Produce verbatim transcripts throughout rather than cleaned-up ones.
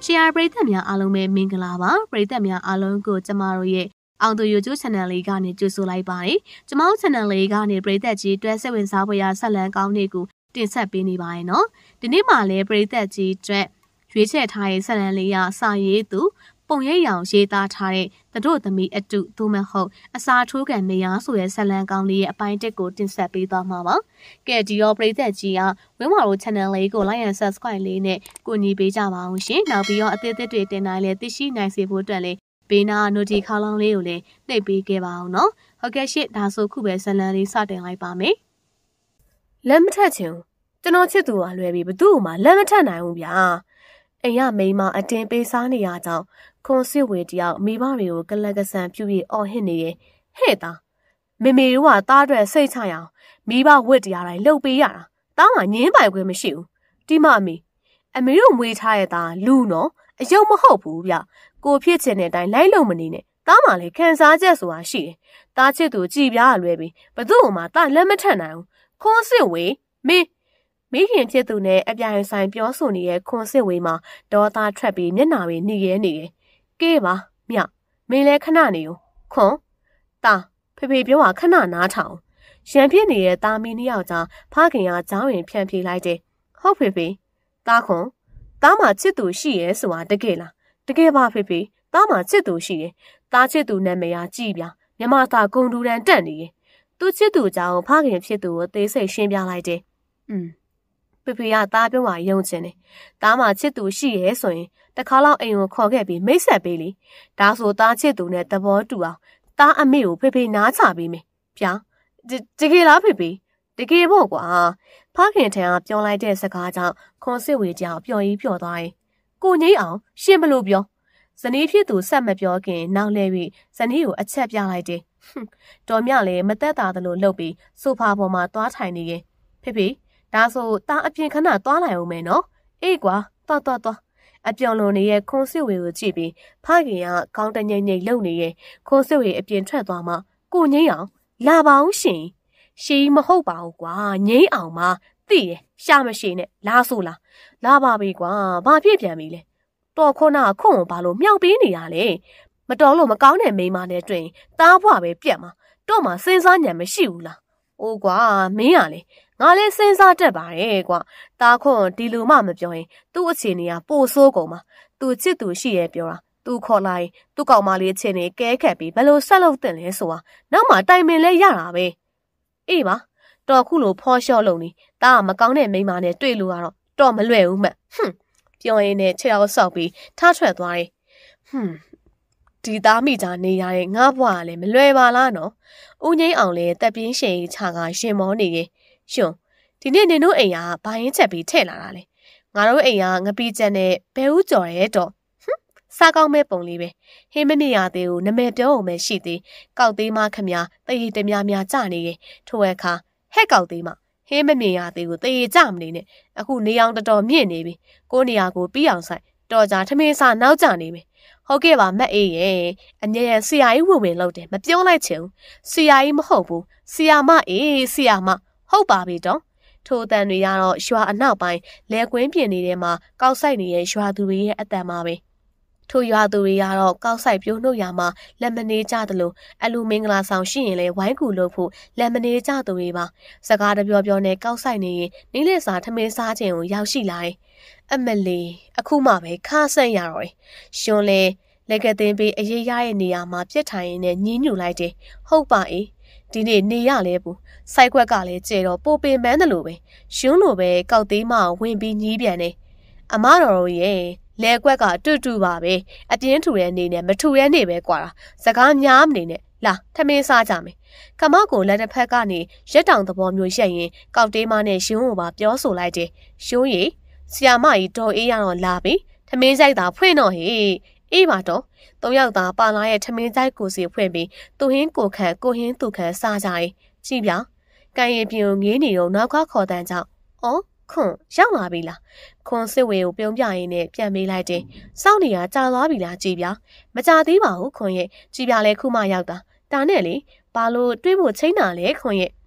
Share ပရိသတ်များအားလုံးပဲမင်္ဂလာပါပရိသတ်များအားလုံးကိုကျမတို့ရဲ့အောင်သူ YouTube Channel လေးကနေကြိုဆိုလိုက်ပါတယ်ကျမတို့ Channel လေးကနေပရိသတ်ကြီးတွဲဆက်ဝင်စားဖွယ်ရာဆက်လန်းကောင်းတွေကိုတင်ဆက်ပေးနေပါတယ်နော်ဒီနေ့မှလည်းပရိသတ်ကြီးအတွက်ရွေးချယ်ထားတဲ့ဆက်လန်းလေးရစာရေးသူပုံရိပ်ရောင်ရေးသားထားတဲ့တတို့သမီးအတုသို့မဟုတ်အစာထိုးကံမယားဆိုတဲ့ဆက်လန်းကောင်းလေးရဲ့အပိုင်းတစ်ကိုတင်ဆက်ပေးသွားမှာပါကဲဒီရောပရိသတ်ကြီးကဝင်းမာတို့ Channel လေးကို Like and Subscribe လေးနဲ့ကိုညီပေးကြပါအောင်ရှင်နောက်ပြီးတော့အသစ်အသစ်တွေတင်တိုင်းလည်းသိရှိနိုင်စေဖို့အတွက်လည်းဘေးနာ Noti ခေါင်းလောင်းလေးကိုလည်းနှိပ်ပေးခဲ့ပါအောင်နော်ဟုတ်ကဲ့ရှင့်ဒါဆိုခုပဲဆက်လန်းလေးစတင်လိုက်ပါမယ်လက်မထက်ချင်ကျွန်တော်ချစ်သူကလွယ်ပြီးဘသူ့မှလက်မထက်နိုင်ဘူးဗျာအိမ်ရမိန်းမအတင်းပေးစားနေရကြောင်းခွန်စစ်ဝေတယောက်မိဘတွေကိုကလက်ကဆန်ပြူပြီးအော်ဟစ်နေတယ်ဟဲ့သားမေမေတို့ကသားအတွက်စိတ်ချရအောင်မိဘဝတ်တရားတိုင်းလှုပ်ပေးရတာသားမှငင်းပိုင်ခွင့်မရှိဘူးဒီမအမေအမေတို့မွေးထားတဲ့သားလူနော်အယုံမဟုတ်ဘူးဗျကိုဖြစ်ချင်တဲ့အတိုင်းလိုက်လုံမနေနဲ့သားမှလည်းခံစားချက်ဆိုတာရှိတယ်သားချစ်သူကြည်ပြားလွယ်ပြီးဘသူ့မှသားလက်မထက်နိုင်ဘူးခွန်စစ်ဝေမေမိခင်ဖြစ်သူနဲ့အပြိုင်ဆိုင်ပြောဆိုနေတဲ့ခွန်စစ်ဝေးမှာဒေါသထွက်ပြီးမျက်နှာတွေနှီးရဲနေတယ်။ကဲပါမြမင်းလည်းခဏနေဦးခွန်တာဖေဖေပြောတာခဏနားထောင်ရံဖြစ်နေတဲ့တာမီနှစ်ယောက်ကြားဖခင်ကကြောင်းရင်ဖြန့်ပြေးလိုက်တယ်။ဟုတ်ဖေဖေတာခွန်တာမှချစ်သူရှိရဲဆိုတာတကယ်လားတကယ်ပါဖေဖေတာမှချစ်သူရှိတယ်။တာချစ်သူနာမည်ကကြည်ပြမြမသာဂုံတူတန်တက်နေတယ်။သူချစ်သူကြောင့်ဖခင်ဖြစ်သူကိုသေးစိတ်ရှင်းပြလိုက်တယ်။อืมဖေဖေကသားပြောတာယုံချင်တယ်။သားမချစ်သူရှိရဲဆိုရင်တခါလောက်အိမ်ကိုခေါ်ခဲ့ပြီးမိတ်ဆက်ပေးလေ။ဒါဆိုသားချစ်သူနဲ့သဘောတူအောင်သားအမေကိုဖေဖေနားချပေးမယ်။ဗျာတကယ်လားဖေဖေတကယ်ပေါ့ကွာ။ဖခင်ထံကပြောလိုက်တဲ့စကားကြောင့်ခွန်စစ်ဝေကြောင်ပျော်ကြီးပျော်သွားရင်ကိုငိမ့်အောင်ရှင်းမလို့ပြောဇနီးဖြစ်သူဆက်မပြောခင်နောက်လဲပြီးဇနီးကိုအချက်ပြလိုက်တယ်။တော်မြလည်းမသက်သာသလိုလှုပ်ပြီးဆိုဖာပေါ်မှာသွားထိုင်နေရင်ဖေဖေဒါဆိုတာအပြင်ခဏသွားလိုက်အောင်မယ်နော်အေးကွာသွားသွားသွားအပြောင်လုံးနေရဲ့ခွန်စစ်ဝေကိုကြည့်ပြီးဖခင်ကကောင်းတငိမ့်ငိမ့်လှုပ်နေရဲ့ခွန်စစ်ဝေအပြင်ထွက်သွားမှကိုငိမ့်အောင်လာပါအောင်ရှင်ရှီမဟုတ်ပါဘူးကွာငိမ့်အောင်မသိရရှာမရှိနဲ့လာဆိုလားလာပါပြီကွာဘာဖြစ်ပြန်ပြီလဲတော်ခုနကခွန်ကိုဘာလို့မြောက်ပေးနေရလဲမတော်လို့မကောင်းတဲ့မိန်းမနဲ့တွေ့ရင်တားဘွားပဲပြက်မှာတော့မှစဉ်းစားညံမရှိဘူးလားအိုးကွာမင်းရလေငါလည်းစဉ်းစားတတ်ပါတယ်ကွာတားခွန်ဒီလူမှမပြောရင်သူ့အခြေအနေကပိုဆိုးကုန်မှာသူချစ်သူရှိရဲ့ပြောတာသူခေါ်လိုက်သူ့ကောင်မလေးအခြေအနေကဲခတ်ပြီးဘယ်လိုဆက်လုပ်တင်လဲဆိုတာနောက်မှတိုင်ပင်လဲရတာပဲအေးပါတော်ခုလိုဖော်လျှော့လုံးနေတားကမကောင်းတဲ့မိန်းမနဲ့တွေ့လို့ကတော့တော့မလွယ်ဘူးမှဟွန်းပြောရင်းနဲ့ခြေထောက်ဆောက်ပြီးထားထွက်သွားတယ်ဟွန်းဒီသားမိသားနေရတဲ့ငါ့ဘွားကလည်းမလွယ်ပါလားနော်ဦးငိမ့်အောင်လည်းတက်ပြင်းရှင်ချကရှင်မောနေရင်ရှင်ဒီနေ့နင်တို့အိမ်ကဘာရင်းချက်ပြီးထည့်လာတာလဲငါတို့အိမ်ကငပီးချက်နဲ့ဘဲဦးကြော်ရဲတော့ဟွန်းစားကောင်းမဲ့ပုံလေးပဲဟင်းမမြင်ရသေးဘူးနမဲပြောအောင်ပဲရှိသေးကောက်သေးမခမတရေတများများကြနေရင်ထိုအခါဟဲ့ကောက်သေးမဟင်းမမြင်ရသေးဘူးတရေကြမနေနဲ့အခုနေအောင်တော်တော်မြင့်နေပြီကိုနေရာကိုပြီးအောင်ဆိုင်တော်ကြထမင်းစားနောက်ကျနေပြီဟုတ်ကဲ့ပါမက်အေးရဲ့အငြင်းဆရာကြီးဝင်ဝင်လုပ်တယ်မပြောလိုက်ချင်ဘူးဆရာကြီးမဟုတ်ဘူးဆရာမအေးဆရာမဟုတ်ပါပြီတော့ထိုတန်တွေကတော့ရွာအနောက်ပိုင်းလဲကွင်းပြင်နေတဲ့မှာကောက်ဆိုင်နေတဲ့ရွာသူတွေရဲ့အတန်မှာပဲထိုရွာသူတွေကတော့ကောက်ဆိုင်ပြိုးနှုတ်ရမှာလက်မနေကြသလိုအလူမင်္ဂလာဆောင်ရှိရင်လဲဝိုင်းကူလို့ဖို့လက်မနေကြသူတွေပါစကားတပြောပြောနဲ့ကောက်ဆိုင်နေရင်နေလက်စာထမင်းစားခြင်းကိုရောက်ရှိလာတယ်အမလီအခုမှပဲခါဆက်ရတော့တယ်ရှင်လဲလက်ကတင်ပေးအရေးရရဲ့နေရာမှာပြစ်ထိုင်ရင်းနဲ့ညင်းညူလိုက်တယ်ဟုတ်ပါအေးဒီနေ့နေရလဲဘူးစိုက်ခွက်ကလည်းကျေတော့ပိုပင်ပန်းတယ်လို့ပဲရှုံးလို့ပဲကောက်သေးမဝင်ပြီးညီးပြန်တယ်အမတော်ရဲ့လဲကွက်ကတူတူပါပဲအပြင်းထူတဲ့နေနဲ့မထူတဲ့နေပဲကွာတာစကားများမနေနဲ့လာထမင်းစားကြမယ်ခမကိုလက်တစ်ဖက်ကနေရက်တောင်သဘောမျိုးရက်ရင်ကောက်သေးမနဲ့ရှုံးကိုပါပြောဆိုလိုက်တယ်ရှုံးရီဆီယာမကြီးတော်အေးရတော့လာပြီထမင်းဆိုင်သာဖွင့်တော့ဟေးအေးပါတော့သုံးယောက်သားပါလာရဲ့ထမင်းဆိုင်ကိုစီဖွင့်ပြီးသူဟင်းကိုခန့်ကိုဟင်းသူခန့်စားကြတယ်ကြည့်ဗျာကန်ရင်ပြင်ကိုငေးနေတော့နောက်ကခေါ်တန်းကြောင့်အော်ခွန်ရောက်လာပြီလားခွန်စစ်ဝေကိုပြုံးပြရင်းနဲ့ပြန်မေးလိုက်တယ်စောင့်နေတာကြာသွားပြီလားကြည်ဗျာမကြာသေးပါဘူးခွန်ရဲ့ကြည်ဗျာလည်းခုမှရောက်တာဒါနဲ့လေဘာလို့တွေးဖို့ချိန်တာလဲခွန်ရဲ့ခွ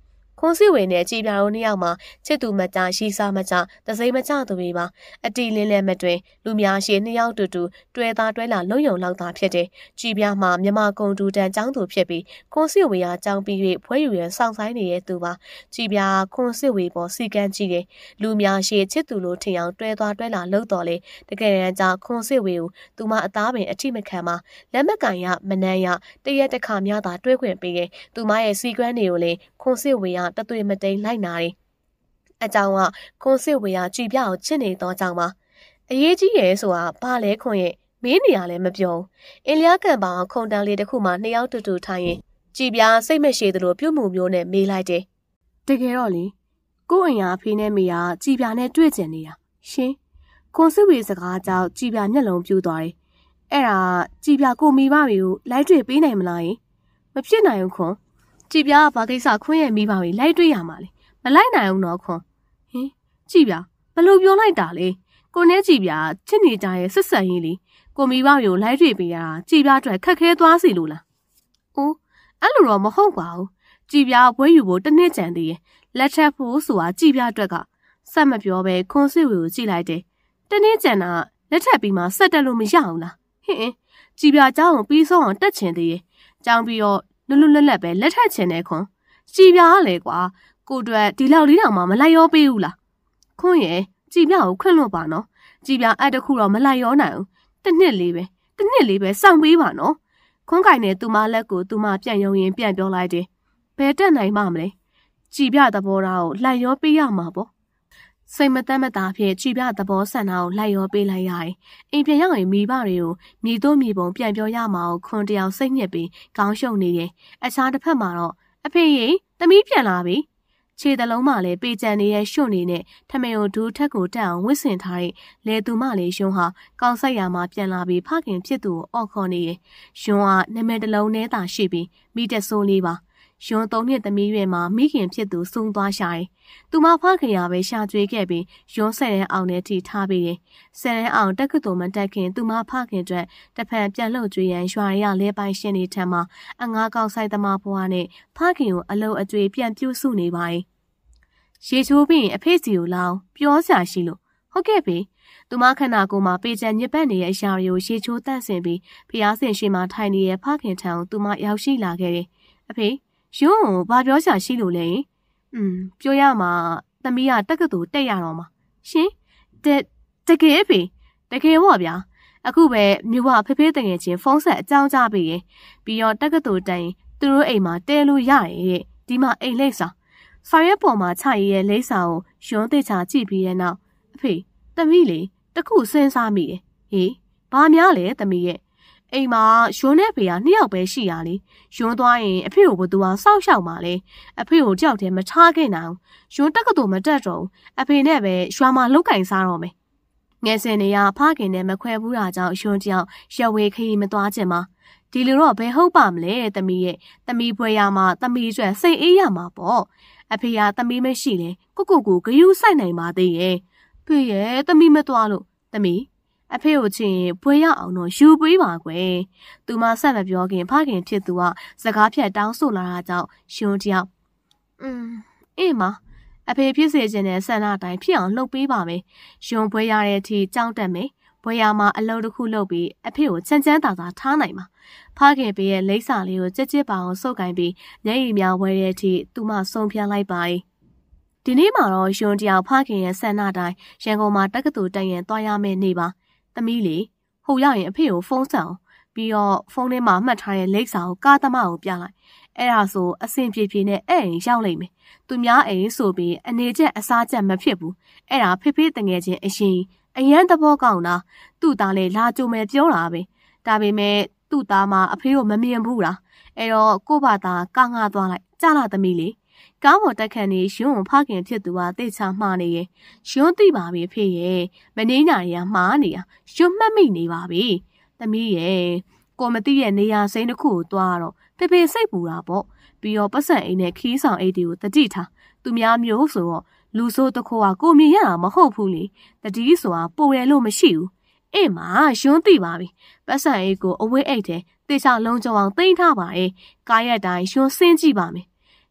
ခွန်စီဝေနဲ့ကြည်ပြတို့နှစ်ယောက်မှာချစ်သူမကြရှိစားမကြတစိမ့်မကြသူတွေပါအတီလင်းလည်းမတွင်လူများရှိနှစ်ယောက်တူတူတွဲသားတွဲလာလုံယုံလောက်သာဖြစ်တယ်ကြည်ပြမှာမြမကုံတူတန်ចောင်းသူဖြစ်ပြီးခွန်စီဝေကကြောင်းပြီး၍ဖွဲယူရန်စောင့်ဆိုင်နေတဲ့သူပါကြည်ပြခွန်စီဝေပေါ်စီကန်းကြည့်တယ်လူများရှိချစ်သူလိုထင်အောင်တွဲသွားတွဲလာလှုပ်တော်လေတကယ်တမ်းကျခွန်စီဝေကိုသူမအသားပင်အထိမခံမှာလက်မကန်ရမနှမ်းရတရက်တစ်ခါများသာတွဲခွင့်ပေးရင်သူမရဲ့စီကန်းတွေကိုလေခွန်စီဝေကတသွေးမတိန်လိုက်နာတယ်အကြောင်းကခွန်စစ်ဝေကကြည်ပြအောင်ချစ်နေတော့ကြောင့်ပါအရေးကြီးရဲဆိုတာဘာလဲခွန်ရဲ့မင်းနေရလဲမပြောအင်းလျားကံပါခုံတန်းလေးတစ်ခုမှနှစ်ယောက်တူတူထိုင်ရင်ကြည်ပြစိတ်မရှိသလိုပြုတ်မှုမျိုးနဲ့မေးလိုက်တယ်တကယ်တော့လေကို့အိမ်ကအဖေနဲ့မေကကြည်ပြနဲ့တွေ့ကျင်နေတာရှင်ခွန်စစ်ဝေစကားကြောင့်ကြည်ပြမျက်လုံးပြူသွားတယ်အဲ့ဒါကြည်ပြကိုမိဘတွေကိုလိုက်တွေ့ပေးနိုင်မလားယင်မဖြစ်နိုင်ဘူးခွန်ကြည်ပြကဘာကိစ္စခွန်ရဲ့မိဘတွေလိုက်တွေ့ရမှာလေမလိုက်နိုင်အောင်တော့ခွန်ဟင်ကြည်ပြဘလို့ပြောလိုက်တာလေကိုနဲ့ကြည်ပြချစ်နေကြရဲ့ဆက်ဆက်ရင်းလေကိုမိဘမျိုးလိုက်တွေ့ပေးရတာကြည်ပြအတွက်ခက်ခဲသွားစီလို့လား။အိုးအဲ့လိုတော့မဟုတ်ပါဘူး။ကြည်ပြဘွဲယူဖို့တစ်နှစ်ကြံသေးရဲ့လက်ထပ်ဖို့ဆိုတာကြည်ပြအတွက်ကဆက်မပြောပဲခွန်စစ်ဝေကိုကြည်လိုက်တယ်။တစ်နှစ်ကြံတာလက်ထပ်ပြီးမှဆက်တက်လို့မရအောင်လား။ဟင်ကြည်ပြเจ้าကိုပြီးဆုံးအောင်တက်ချင်သေးရဲ့။ကြောင်းပြီးတော့လွတ်လွတ်လပ်လပ်ပဲလက်ထပ်ချင်တယ်ခွန်။ကြည်ပြကလေကွာကိုအတွက်ဒီလောက်လေးတောင်မှမလိုက်ရောပေးဘူးလား။ခွန်ရဲ့ကြည်ပြကိုခွင့်လွတ်ပါနော်။ကြည်ပြအဲ့တခုတော့မလိုက်ရောနိုင်ဘူး။တစ်နှစ်လေးပဲတစ်နှစ်လေးပဲစောင့်ပေးပါနော်ခွန်းကင်နဲ့သူမလက်ကိုသူမပြန်ယုံရင်ပြန်ပြောလိုက်တယ်ဘယ်တက်နိုင်မှမလဲကြည်ပြသဘောထားကိုလိုက်ရောပေးရမှာပေါ့စိတ်မတမ်းမသားဖြစ်ကြည်ပြသဘောဆန္ဒကိုလိုက်ရောပေးလိုက်ရတယ်အိမ်ပြန်ရောက်ရင်မိဘတွေကိုမြေတို့မြေပုံပြန်ပြောရမှာကိုခွန်တယောက်စိတ်ညစ်ပြီးခေါင်းရှုံနေတယ်အခြားတစ်ဖက်မှာတော့အဖေရေသမီးပြန်လာပြီခြေတလုံးမှလည်းပေကြံနေရဲ့ရွှွနေနဲ့ထမင်ကိုဒူးထက်ကိုတက်အောင်ဝစ်ဆင်ထားတဲ့လေသူမလေးရွှွဟာကောင်းဆက်ရမှာပြန်လာပြီးဖခင်ဖြစ်သူကိုအော့ခေါ်နေရဲ့ရွှွကနာမည်တစ်လုံးနဲ့သာရှိပြီးမိတက်ဆိုးလေးပါရွှွသုံးနှစ်သမီးရွယ်မှာမိခင်ဖြစ်သူစုံသွားရှာတယ်သူမဖခင်ရပဲရှာကြွေးခဲ့ပြီးရွှွဆယ်တဲ့အောင်နဲ့ထိထားပြီးတယ်ဆယ်တဲ့အောင်တက်ကတူမတက်ခင်သူမဖခင်အတွက်တစ်ဖက်ပြန်လှုပ်ကြွေးရန်ရွှာရလဲပိုင်းရှင်နေထက်မှာအငားကောက်ဆိုင်သမားဘွားနဲ့ဖခင်ကိုအလုံးအကျွေးပြန်ပြုစုနေပါရဲ့ရေချိုးပြီးအဖေစီကိုလောင်းပြောစရာရှိလို့ဟုတ်ကဲ့ပြီသူမခန္ဓာကိုယ်မှာပေချံညစ်ပတ်နေတဲ့အရာတွေကိုရေချိုးတန့်စင်ပြီးဖျားစင်ရှိမှထိုင်နေတဲ့ဖခင်ထံကိုသူမရောက်ရှိလာခဲ့တယ်အဖေရုံးကိုဘာပြောစရာရှိလို့လဲอืมပြောရမှာသမီးကတက္ကသိုလ်တက်ရတော့မှာရှင်တတကယ်ဖေတကယ်ပေါ့ဗျာအခုပဲမြို့ကဖေဖေတငယ်ချင်းဖုန်းဆက်အကြောင်းကြားပေးရင်ပြီးတော့တက္ကသိုလ်တိုင်သူတို့အိမ်မှာတဲလို့ရတယ်ဒီမှာအိမ်လိပ်စာစာရွက်ပေါ်မှာချရည်ရဲ့လိပ်စာကိုရွှန်းသိချာကြည့်ပြီးရဲ့နောက်အဖေသမီးလေတခုစဉ်းစားမိတယ်ဟေးဘာများလဲသမီးရဲ့အိမ်မှာရွှန်းနဲ့ဖေကနှစ်ယောက်ပဲရှိရလေရွှန်းသွားရင်အဖေကိုဘသူကစောက်ရှောက်ပါလေအဖေကိုကြောက်တယ်မထားခဲ့နိုင်ရွှန်းတက်ကတူမတက်တော့အဖေနဲ့ပဲရွှာမှာလုတ်ကင်စားတော့မယ်ငယ်စင်နေရဖခင်နဲ့မခွဲဘူးတာကြောင့်ရွှန်းတယောက်ရွဝေခရီးမသွားခြင်းမှာဒီလိုတော့ဘယ်ဟုတ်ပါမလဲသမီးရဲ့သမီးပွဲရမှာသမီးကျွဲစိတ်အေးရမှာပေါ့အဖေကသမီးမရှိလေကိုကိုကိုဂယုစိုက်နိုင်ပါသေးရဲ့ဖေရဲ့သမီးမသွားလို့သမီးအဖေကိုချင်းဘွေရအောင်တော့ယူပေးပါကွယ်သူမဆက်မပြောခင်ဖခင်ဖြစ်သူကစကားဖြတ်တောင်းဆိုလာတာကြောင့်ရှင်တယောက်อืมအေးမအဖေဖြစ်စေခြင်းနဲ့ဆန္ဒတိုင်းဖြစ်အောင်လှုပ်ပေးပါမယ်ရှင်ဘွေရတဲ့အထိကြောင်းတက်မယ်ဘွေရမှာအလုပ်တစ်ခုလုပ်ပြီးအဖေကိုချမ်းချမ်းသာသာထားနိုင်မှာဖခင်ပေးရဲ့လိပ်စာလေးကိုကြက်ကြက်ပါအောင်စုပ်ကင်ပြီးညရည်များဝဲတဲ့အထိသူမဆုံးဖြတ်လိုက်ပါတယ်ဒီနေ့မှာတော့ရွှန်တယောက်ဖခင်ရဲ့ဆန္ဒတိုင်းရန်ကုန်မှာတက္ကသိုလ်တက်ရင်သွားရမယ့်နေ့ပါသမီးလေးဟိုရောက်ရင်အဖေကိုဖုန်းဆက်အောင်ပြီးတော့ဖုန်းထဲမှာမှတ်ထားတဲ့လိပ်စာကိုကားသမားကိုပြလိုက်အဲ့ဒါဆိုအဆင်ပြေပြေနဲ့အဲ့အိမ်ရောက်လိမ့်မယ်သူများအိမ်ဆိုပြီးအနေကျက်အစားကျက်မဖြစ်ဘူးအဲ့ဒါဖေဖေတငယ်ချင်းအရှင်အရန်သဘောကောင်းတာသူ့သားလေးလာကြုံမယ်ပြောတာပဲဒါပေမဲ့သူ့သားမအဖေကိုမမြင်ဘူးလားအဲ့တော့ကို့ဘာသာကားငှားသွားလိုက်ကြားလာသမီးလေးကားပေါ်တက်ခန့်နေရွှန်းဖခင်ဖြစ်သူကသိချာမှားနေရဲ့ရွှန်းသိပါပြီဖေရဲ့မနေညာရမှားနေတာရွှန်းမှတ်မိနေပါပြီသမီးရဲ့ကိုမသိရဲ့နေရာစိမ်းတစ်ခုကိုသွားတော့ဖေဖေစိတ်ပူတာပေါ့ပြီးတော့ပတ်စံအိမ်နဲ့ခီးဆောင်အိတ်တွေကိုတတိထားသူများမျိုးဆိုတော့လူဆိုးတခိုးကကိုမြင်ရတာမဟုတ်ဘူးလေတတိဆိုတာပိုရလို့မရှိဘူးအေးမာရွှန်းသိပါပြီပတ်စံအိတ်ကိုအဝေးအိတ်တယ်တေချာလုံးကြအောင်သိမ်းထားပါရဲ့ကားရက်တိုင်းရွှန်းစင်းကြည့်ပါမယ်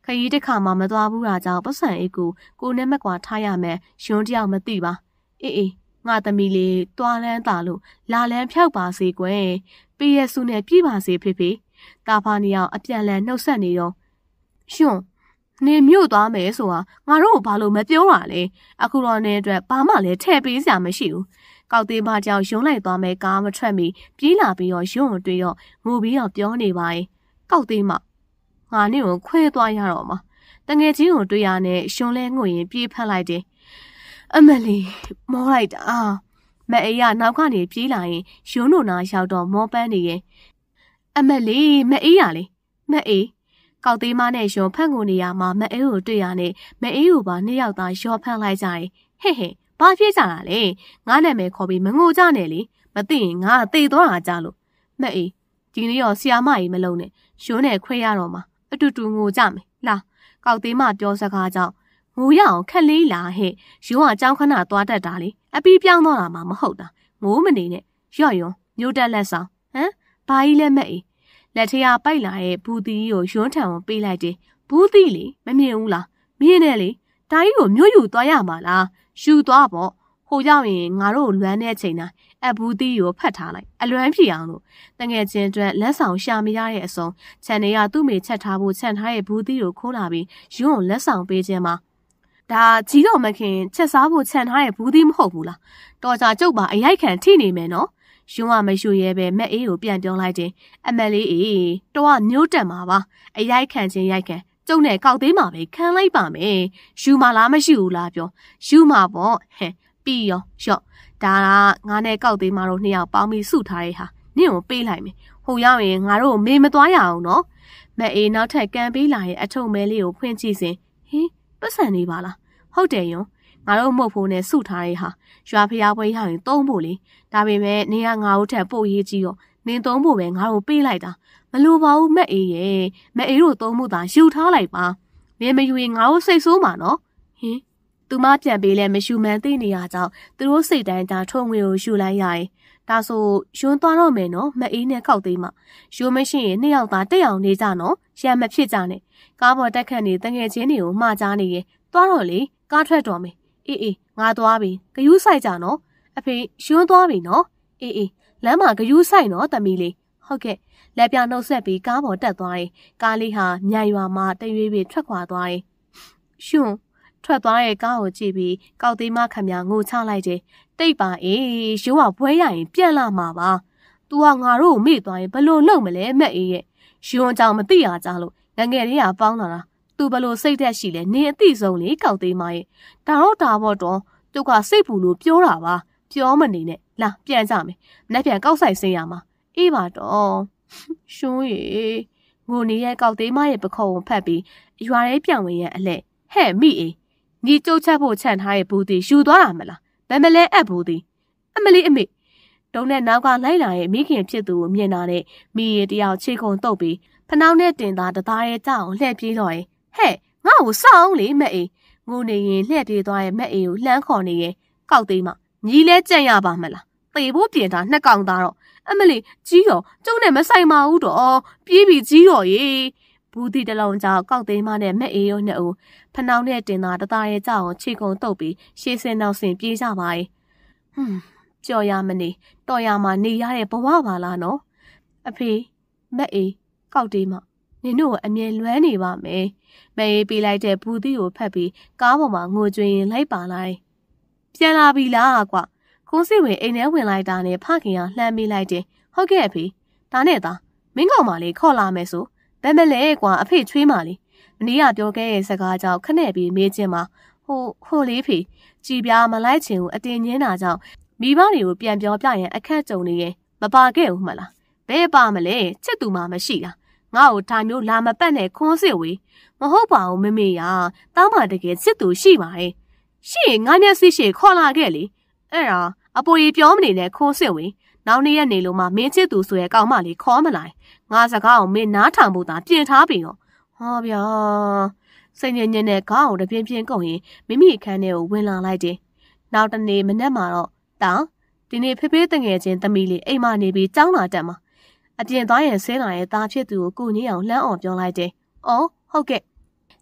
ခရီးတစ်ခါမှမသွားဘူးတာကြောင့်ပတ်စံအိတ်ကိုကိုနဲ့မကွာထားရမယ်ရှင်တယောက်မသိပါအေးအေးငါသမီးလေးတွားလန်းတာလို့လာလန်းဖြောက်ပါစေကွယ်ပေးရစုနဲ့ပြပါစေဖေဖေတာဖာနေအောင်အပြန်လန်နှုတ်ဆက်နေတော့ရှင်နေမြို့သွားမယ်ဆိုတာငါတို့ဘာလို့မပြောရလဲအခုတော့နေအတွက်ဘာမှလည်းထည့်ပေးစရာမရှိဘူးကောက်သေးမကြောင်ရုံးလိုက်သွားမယ်ကားမထွက်မီပြေးလာပြီးတော့ရုံးကိုတွေ့တော့ငိုပြီးတော့ပြောနေပါရဲ့ကောက်သေးမငါနဲ့ကိုခွဲသွားရတော့မှာတငယ်ချင်းကိုတွေ့ရနဲ့ရှင်လဲငိုရင်ပြေးဖက်လိုက်တယ်အမလီမောလိုက်တာမအေးကနောက်ကနေပြေးလာရင်ရုံးတို့နာရောက်တော့မောပန်းနေရဲ့အမလီမအေးရလေမအေးကောက်သေးမနဲ့ရုံးဖက်ကိုနေရမှာမအေးကိုတွေ့ရနဲ့မအေးကိုပါနှစ်ယောက်သားရောဖက်လိုက်ကြရင်ဟဲ့ဟဲ့ဘာဖြစ်ကြတာလဲငါနာမည်ခေါ်ပြီးမငိုကြနဲ့လေမသိရင်ငါသေသွားတာကြလို့မအေးဒီနေ့ရောဆီယာမကြီးမလုံးနဲ့ရုံးနဲ့ခွဲရတော့မှာအတူတူငိုကြမယ်လာကောက်သေးမပြောစကားကြောင့်ငိုရအောင်ခက်လေးလာဟဲ့ရုံးကကြောင်းခဏသွားတတ်တာလေအပီးပြောင်းသွားတာမှမဟုတ်တာငိုးမနေနဲ့ရော့ယွန်းမျိုးတက်လက်ဆောင်ဟမ်ဘာကြီးလဲမအေးလက်ထရပိုက်လာရဲ့ဘူးတီကိုရုံးထံကိုပေးလိုက်တယ်ဘူးတီလေမမြင်ဘူးလားမြင်တယ်လေဒါကြီးကိုမျိုးယူသွားရမှာလားယူသွားပေါ့ဟိုရောက်ရင်ငါတို့လွမ်းတဲ့ချိန်တိုင်းအဘူးတီကိုဖတ်ထားလိုက်အလွမ်းဖြစ်အောင်လို့တငယ်ချင်းအတွက်လက်ဆောင်ရှာမရတဲ့အစုံခြံနေရသူ့မိချက်ထားဖို့ခြံထားရဲ့ဘူးတီကိုခိုးလာပြီးရုံးကိုလက်ဆောင်ပေးခြင်းမှာဒါကြီးတော့မခင်ချက်စားဖို့ခြံထားရဲ့ဘူးတီမဟုတ်ဘူးလားတော်ကြကျုပ်ပါအရိုက်ခံထိနေမယ်နော်ရုံးကမရှူရဲပဲမက်အေးကိုပြန်ပြောလိုက်တယ်အမလေးအေးတော့မျိုးတက်မှာပါအရိုက်ခံချင်းရိုက်ခံကျုံနဲ့ကောက်သေးမှာပဲခံလိုက်ပါမယ်ယူမလားမရှိဘူးလားပြောယူမှာပေါ့ဟဲ့ပြီးရောရော့ဒါကငါနဲ့ကောက်သေးမှာတော့နှစ်ယောက်ပေါင်းပြီးစုထားတဲ့ဟာနင့်ကိုပေးလိုက်မယ်ဟိုရောက်ရင်ငါတို့မေမသွားရအောင်နော်မက်အေးနောက်ထပ်ကန်ပေးလာရဲ့အထုံမဲလေးကိုဖွင့်ကြည့်စဉ်ဟင်ပတ်စံနေပါလားဟုတ်တယ်ယုံငါတို့မဟုတ်ဖို့နဲ့စုထားတဲ့ဟာရွာဖျားပွဲရောက်ရင်သုံးဖို့လေဒါပေမဲ့နင်ကငါတို့ထက်ပို့ရေးကြီးရောနင်သုံးဖို့ပဲငါတို့ပေးလိုက်တာမလိုပါဘူးမက်အေးရဲ့မက်အေးတို့သုံးဖို့သာယူထားလိုက်ပါနင်မယူရင်ငါတို့စိတ်ဆိုးမှာနော်ဟင်သူမပြန်ပေးလဲမယူမှန်းသိနေရကြောင်းသူတို့စိတ်တိုင်းဒါထုံငွေကိုယူလိုက်ရရင်ဒါဆိုယွန်းသွားတော့မယ်နော်မက်အေးနဲ့ကောက်သေးမှယူမရှိရင်နှစ်ယောက်သားတက်အောင်နေကြနော်ရံမဖြစ်ကြနဲ့ကားပေါ်တက်ခတ်နေတငယ်ချင်းတွေကိုမှားကြားနေရင်သွားတော့လေကားထွက်တော့မယ်အေးအေးငါသွားပြီဂယူးဆိုင်ကြနော်အဖေယွန်းသွားပြီနော်အေးအေးလမ်းမှာဂယူးဆိုင်နော်တမီးလေးဟုတ်ကဲ့လက်ပြနှုတ်ဆက်ပြီးကားပေါ်တက်သွားရင်ကားလေးဟာမြိုင်ရွာမှာတရွေးပြီးထွက်ခွာသွားရင်ရှင်ထွက်သွားရဲ့ကားကိုကြည့်ပြီးကောက်သေးမခမငိုချလိုက်တယ်တိတ်ပါအေးရိုးကဘွဲရရင်ပြန်လာမှာပါ तू ကငါတို့ကိုမေ့သွားရင်ဘလို့လုပ်မလဲမက်အေးရဲ့ယွန်းကြောင်မသိရကြလို့ငငယ်လေးကပေါင်းလာတာ तू ဘလို့စိတ်သက်ရှိလဲနင်အသိဆုံးလေကောက်သေးမရဲ့ဒါတော့ဒါပေါ့တော့သူကစိတ်ပူလို့ပြောတာပါပြောမနေနဲ့လာပြန်ကြမယ်မနေ့ပြန်ကောက်ဆိုင်ဆင်းရမှာအေးပါတော့ရှင်ရေငိုနေရဲ့ကောက်သေးမရဲ့ပခုံးကိုဖတ်ပြီးရွာထဲပြန်ဝင်ရဲ့အလှဲ့ဟဲ့မိအေးညီကျုပ်ချက်ဖို့ခြံထားရဲ့ဘူးတီယူသွားတာမလားဘယ်မလဲအပ်ဘူးတီအမလေးအမေတုံးနဲ့နောက်ကလိုက်လာရဲ့မိခင်ဖြစ်သူကိုမြင်တာနဲ့မိရတယောက်ခြေခုံတုပ်ပြီးဖနှောင်းနဲ့တင်သားတသားရဲ့ကြောက်လှည့်ပြေးတော့ရဲ့ဟဲ့ငါ့ကိုစောင်းလေမက်အေးငိုနေရင်လှည့်ပြေးသွားရဲ့မက်အေးကိုလှမ်းခေါ်နေရဲ့ကောက်သေးမညီလဲကြံ့ရပါမလားသေဖို့ပြင်တာနှစ်ကောင်သားတော့အမလေးကြီးရောကျုံနဲ့မဆိုင်ပါဘူးတော့ပြေးပြီးကြီးရောရေဘူးတီတလုံးကြောင့်ကောက်သေးမနဲ့မက်အေးရောနှစ်ဦးဖနှောင်းနဲ့တင်သားတသားရဲ့ကြောက်ခြေကုံတုပ်ပြီးရှေ့စင်နောက်ဆင်ပြေးကြပါရဲ့ဟွန်းကြော်ရမနေတော်ရမှာနေရတဲ့ဘဝပါလားနော်အဖေမက်အေးကောက်သေးမနင်တို့အမြင်လွမ်းနေပါမယ်မအေးပေးလိုက်တဲ့ဘူးတီကိုဖတ်ပြီးကားပေါ်မှာငိုကြွရင်လိုက်ပါလိုက်ပြန်လာပြီလားကွခုံးစစ်ဝင်အိမ်ထဲဝင်လိုက်တာနဲ့ဖခင်ကလှမ်းမိလိုက်တယ်ဟုတ်ကဲ့အဖေဒါနဲ့သားမင်းကောင်မလေးခေါ်လာမယ်ဆိုဘယ်မလဲကွာအဖေချွေးမလေးမနေ့ကပြောခဲ့တဲ့စကားကြောင့်ခနဲ့ပြီးမေးချင်းမှာဟိုဟိုလေးဖေကြည်ပြားမလိုက်ချင်ဘူးအတင်ညင်းတာကြောင့်မိဘတွေကိုပြန်ပြောပြရင်အခက်ကြုံနေရင်မပါခဲ့ဘူးမလားဘယ်ပါမလဲချစ်သူမှမရှိလားငါ့ကိုဒါမျိုးလာမပတ်နဲ့ခွန်းစစ်ဝေးမဟုတ်ပါဘူးမမေရတောင်းပါတကယ်ချစ်သူရှိပါရဲ့ရှိရင်ငါမျက်စိရှိခေါ်လာခဲ့လေအဲ့ဒါအပေါ်ကြီးပြောမနေနဲ့ခွန်းစစ်ဝေနောက်နေ့ရက်နေလို့မှမင်းချစ်သူဆိုရဲ့ကောင်မလေးခေါ်မလာငါစကားကိုမင်းနားထောင်ဖို့သာပြင်ထားပြီတော့ဟောဗျာစိတ်ညစ်ညစ်နဲ့ခေါင်းကိုတပြင်းပြင်းကုန်ရင်မိမိအခန်းထဲကိုဝင်လာလိုက်တယ်နောက်တနေ့မနက်မှာတော့တောင်းဒီနေ့ဖေဖေတငယ်ချင်းသမီးလေးအိမ်မနေပြီးကြောင်းလာတက်မှာအပြင်သွားရင်ဆင်းလာရဲ့သားဖြစ်သူကိုကိုညင်းအောင်လှမ်းအောင်ပြောလိုက်တယ်။အော်ဟုတ်ကဲ့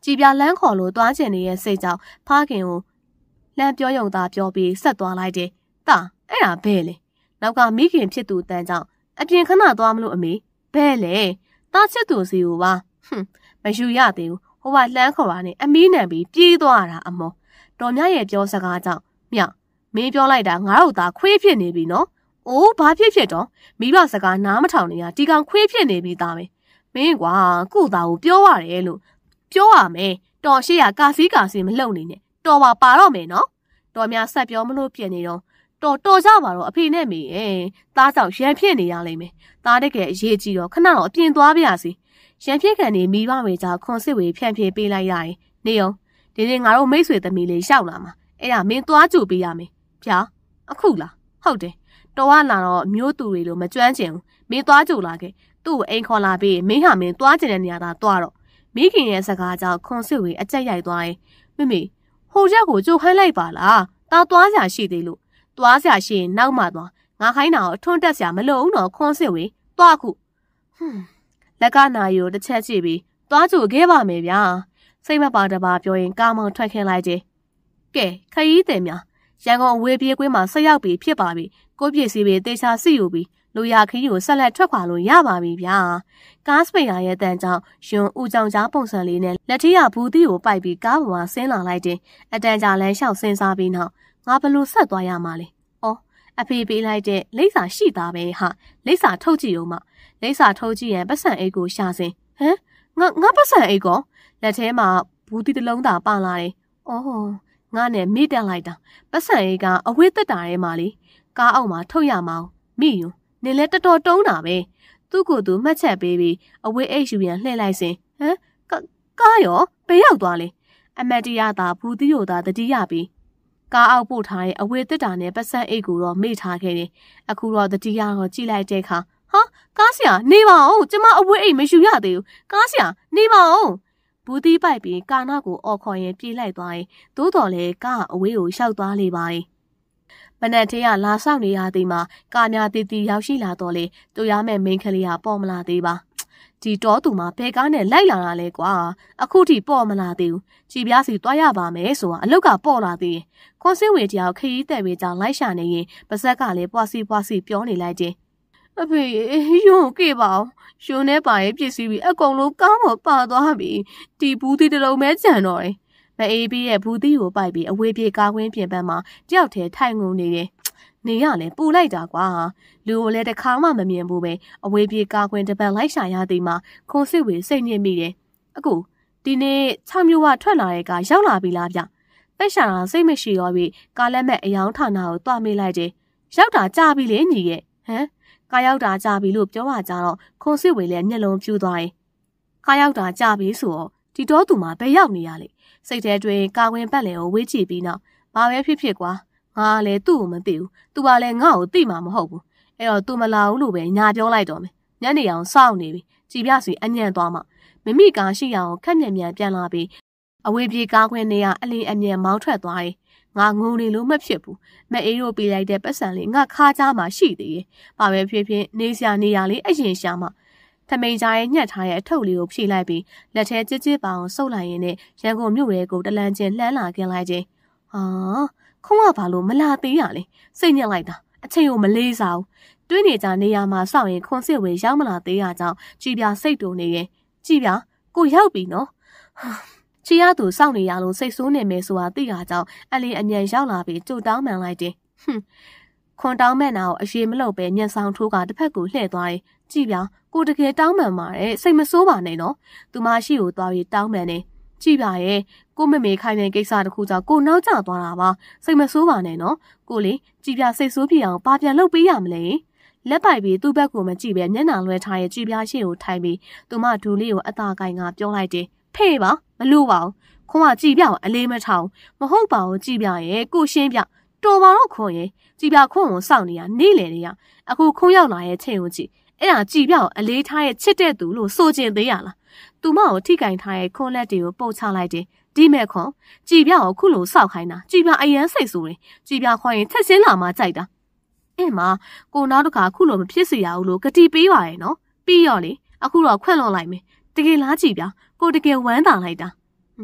ကြည်ပြလန်းခေါ်လို့တွားကျင်နေတဲ့စိတ်ကြောင့်ဖခင်ကိုလမ်းပြောယုံသားပြောပြီးဆက်သွားလိုက်တယ်။တာအဲ့ဒါဘဲလေ။နောက်ကမိခင်ဖြစ်သူတန်းကြောင့်အပြင်ခဏသွားမလို့အမေဘဲလေ။တားချစ်သူစီကိုပါဟွန်းမယူရသေးဘူး။ဟိုကလှမ်းခေါ်တာနဲ့အမီးနံပြီးပြေးသွားတာအမောတော်မြရဲ့ပြောစကားကြောင့်မြမင်းပြောလိုက်တာငါတို့သာခွေးဖြစ်နေပြီနော်။အိုးဘာဖြစ်ဖြစ်တော့မိဘစကားနားမထောင်နေရဒီကောင်ခွေးဖြစ်နေပြီသားပဲ။မင်းကွာကုသားကိုပြောရတယ်လို့ပြောရမယ်တော်ရှိရကာစီကာစီမလှုပ်နေနဲ့တော်ပါပါတော့မယ်နော်တော်များဆက်ပြောမလို့ပြင်နေတော့တော်တော်ကြပါတော့အဖေနဲ့မေရဲ့သားကြောင့်ရန်ဖြစ်နေရလိမ့်မယ်သားတကယ်အရေးကြီးတော့ခဏတော့အပြင်သွားပြရစီရန်ဖြစ်ခံနေမိဘတွေကြောင့်ခွန်စစ်ဝေဖြန့်ဖြေပေးလိုက်ရတယ်နေအောင်ဒီနေ့ငါတို့မိတ်ဆွေသမီးလေးရှောက်လာမှာအဲ့ဒါမင်းသွားကြိုပေးရမယ်ဗျာအခုလားဟုတ်တယ်တော်ကလာတော့မျိုးသူတွေလိုမကျွမ်းကျင်ဘူးမင်းသွားကြိုလာခဲ့သူ့ကိုအိမ်ခေါ်လာပြီးမင်းဟာမင်းသွားကျင်တဲ့နေရာသာသွားတော့မိခင်ရဲ့စကားကြောင့်ခွန်စစ်ဝေအကြက်ရိုက်သွားရင်မိမိဟိုရက်ကိုကြိုခိုင်းလိုက်ပါလားတာသွားစရာရှိသေးလို့သွားစရာရှိရင်နောက်မှသွားငါခိုင်းတာကိုအထွန်းတက်စရာမလိုဘူးနော်ခွန်စစ်ဝေသွားခုဟွန်းလက်ကနာရီကိုတစ်ချက်ကြည့်ပြီးသွားကြိုခဲ့ပါမယ်ဗျာစိတ်မပါတပါပြောရင်ကားမောင်ထွက်ခင်းလိုက်တယ်ကဲခရီးတယ်များရန်ကုန်အဝေးပြေးကွင်းမှာဆက်ရောက်ပြီးဖြစ်ပါပြီကိုပြည့်စီပြီးတေချာစီယူပြီးလူရခီးကိုဆက်လက်ထွက်ခွာလို့ရပါပြီဗျာကားစပိန်ယာရဲ့တန်ကြောင့်ယွန်ဦးကြောင်ကြားပုံစံလေးနဲ့လက်ထီးရဘူးသီးကိုပိုက်ပြီးကားပေါ်မှာဆင်းလာလိုက်တယ်အတန်ကြာလမ်းလျှောက်ဆင်းစားပြီးနောက်ငါဘလို့ဆက်သွားရမှာလဲအော်အဖေပေးလိုက်တဲ့လိပ်စာရှိသားပဲဟာလိပ်စာထုတ်ကြည့်ဦးမလိပ်စာထုတ်ကြည့်ရင်ပတ်စံအိတ်ကိုရှာစင်ဟမ်ငါငါပတ်စံအိတ်ကောလက်ထဲမှာဘူးသီးတစ်လုံးသာပါလာတယ်အော်ငါနဲ့မိတက်လိုက်တာပတ်စံအိတ်ကအဝေးတက်တာထဲမှာလေကားအောက်မှာထုတ်ရမှာမိယူနေလဲတော်တော်တုံးတာပဲသူ့ကိုယ်သူမှတ်ချက်ပေးပြီးအဝေးအိတ်ယူပြန်လှည့်လိုက်စင်ဟမ်ကားရောဘယ်ရောက်သွားလဲအမတ်တရားသာဘူးသီးကိုသာတတိယပြီးကားအောက်ပို့ထားတဲ့အဝေးတက်တာနဲ့ပတ်စံအိတ်ကိုတော့မေ့ထားခဲ့တယ်အခုတော့တတိယတော့ကြည့်လိုက်တဲ့အခါဟာကားဆရာနေပါဦးကျမအဝေးအိတ်မယူရသေးဘူးကားဆရာနေပါဦးဘူးသီးပိုက်ပြီးကာနာကိုအော်ခေါ်ရင်ပြေးလိုက်သွားရင်သို့တော်လဲကားအဝေးကိုရှောက်သွားလေပါရဲ့မနက်တည်းကလာဆောင်နေရသည်မှာကာများတီတီရောက်ရှိလာတော့လေတူရမဲ့မိန်းကလေးကပေါ်မလာသေးပါဒီတော့သူမှာဘဲကားနဲ့လိုက်လာတာလဲကွာအခုထိပေါ်မလာသေးဘူးကြည်ပြားစီတွားရပါမယ်ဆိုတာအလုတ်ကပေါ်လာသေးရင်ခွန်စင်းဝေတယောက်ခရီးတဲ့ဝေကြောင့်လိုက်ရှာနေရင်ပါဇက်ကလည်းပွားစီပွားစီပြောနေလိုက်တယ်အဖေယုံကြည့်ပါအောင်ယုံနေပါရဲ့ပြည့်စည်ပြီးအကုန်လုံးကားပေါ်ပါသွားပြီဒီဘူးတီတလုံးမဲကြံတော့တယ်မအေးပြီးရဲ့ဘူးသီးကိုပိုက်ပြီးအဝေးပြေကားကွင်းပြင်ပန်းမှာတယောက်တည်းထိုင်ငုံနေတယ်။နေရလဲပူလိုက်တာကွာ။လူကိုလည်းတစ်ခါမှမမြင်ဘူးပဲအဝေးပြေကားကွင်းတစ်ပတ်လိုက်ရှာရသည်မှာခွန်စစ်ဝေစိတ်ညစ်မိတယ်။အခုဒီနေ့၆မျိုးကထွက်လာတဲ့ကရောက်လာပြီလားဗျ။တက်ရှာတာစိတ်မရှိတော့ပြီကားလက်မဲ့အယောင်ဌာနကိုတွားမိလိုက်တယ်။ရောက်တာကြာပြီလေညီရဲ့။ဟမ်ကားရောက်တာကြာပြီလို့ပြောမှကြတော့ခွန်စစ်ဝေလည်းမျက်လုံးပြူသွားတယ်။ကားရောက်တာကြာပြီဆိုတော့ဒီတော့သူမှာဘယ်ရောက်နေရလဲ။စိတ်ထဲတွင်ကာဝင်ပတ်လည်ကိုဝေးကြည့်ပြီးနောက်ဘာပဲဖြစ်ဖြစ်ကွာငါလည်းသူ့ကိုမသိဘူးသူကလည်းငါ့ကိုသိမှာမဟုတ်ဘူးအဲ့တော့သူမလာဘူးလို့ပဲညာပြောလိုက်တော့မယ်ညနေအောင်စောင့်နေပြီကြည်ပြစီအညံ့သွားမှမမိကားရှိရအောင်ခက်မြန်မြန်ပြန်လာပြီးအဝေးပြေကားခွင်းနေရအလင်းအမြန်မောင်းထွက်သွားရင်ငါငုံနေလို့မဖြစ်ဘူးမအေးတို့ပြေးလိုက်တဲ့ပတ်စံလေးငါခါးကြားမှာရှိသေးရဲ့ဘာပဲဖြစ်ဖြစ်နေစရာနေရလေးအရင်ရှာမှထမိန်ကြားရဲ့ညှက်ထားတဲ့အထုပ်လေးကိုဖြေလိုက်ပြီးလက်ထဲကြစ်ကြစ်ပါအောင်ဆုပ်လိုက်ရင်းနဲ့ရန်ကုန်မြို့ရဲကိုတလန်းချင်းလှမ်းလာခင်လိုက်ခြင်းဟာခုံးကဘာလို့မလာသေးရလဲစိတ်ညစ်လိုက်တာအချိန်ကိုမလေးစားဘူးတွင်းနေကြနေရမှာစောင့်ရင်ခွန်စစ်ဝင်ရောက်မလာသေးရကြောင်းကြည်ပြစိတ်တူနေရင်ကြည်ပြကိုရောက်ပြီနော်ချီရသူစောင့်နေရလို့စိတ်ဆိုးနေမယ်ဆိုတာသိရကြောင်းအလင်းအမြန်ရောက်လာပြီးကြိုတောင်းမှန်လိုက်တယ်ဟွန်းခွန်တောင်းမဲ့နာကိုအရေးမလုပ်ပဲမျက်ဆောင်ထိုးကတစ်ဖက်ကိုလှည့်သွားရင်ကြည်ပြကိုတကယ်တောင်းမှန်ပါတယ်စိတ်မဆိုးပါနဲ့နော်သူမရှိကိုသွားပြီးတောင်းမှန်နေကြည်ပြရဲ့ကိုမမေခိုင်တဲ့ကိစ္စတခုကြောင့်ကိုနောက်ကျသွားတာပါစိတ်မဆိုးပါနဲ့နော်ကိုလေကြည်ပြစိတ်ဆိုးပြအောင်ပါပြန်လုပ်ပေးရမလဲလက်ပိုက်ပြီးသူ့ဘက်ကိုမကြည့်ပဲမျက်နှာလွှဲထားရဲ့ကြည်ပြရှေ့ကိုထိုင်ပြီးသူမဒူလေးကိုအသာကိုင်ကပြောလိုက်တယ်ဖေးပါမလို့ပါဘူးခွန်ကကြည်ပြအလေးမထောင်မဟုတ်ပါဘူးကြည်ပြရဲ့ကိုရှင်းပြတော်ပါတော့ခွန်ရဲ့ကြည်ပြခွန်ကိုစောင့်နေရနေလေနေရအခုခွန်ရောက်လာရဲ့ချိန်ကိုကြည့်အဲ့ဒါကြည်ပြအလေးထားရဲ့ချစ်တဲ့သူလို့ဆိုကျင်သေးရလားသူမကိုထိကင်ထားရဲ့ခွန်လက်တွေကိုပုတ်ချလိုက်တယ်ဒီမဲ့ခွန်ကြည်ပြကိုခုလိုစောက်ခိုင်းတာကြည်ပြအရန်စိတ်ဆိုးတယ်ကြည်ပြခွန်ရင်ချက်ချင်းလာမှကြိုက်တာအင်းမကိုနောက်တစ်ခါခုလိုမဖြစ်စေရဘူးလို့ကတိပေးပါရဲ့နော်ပြီးရောလေအခုတော့ခွန့်လွန်လိုက်မယ်တကယ်လားကြည်ပြကိုတကယ်ဝမ်းသာလိုက်တာဟ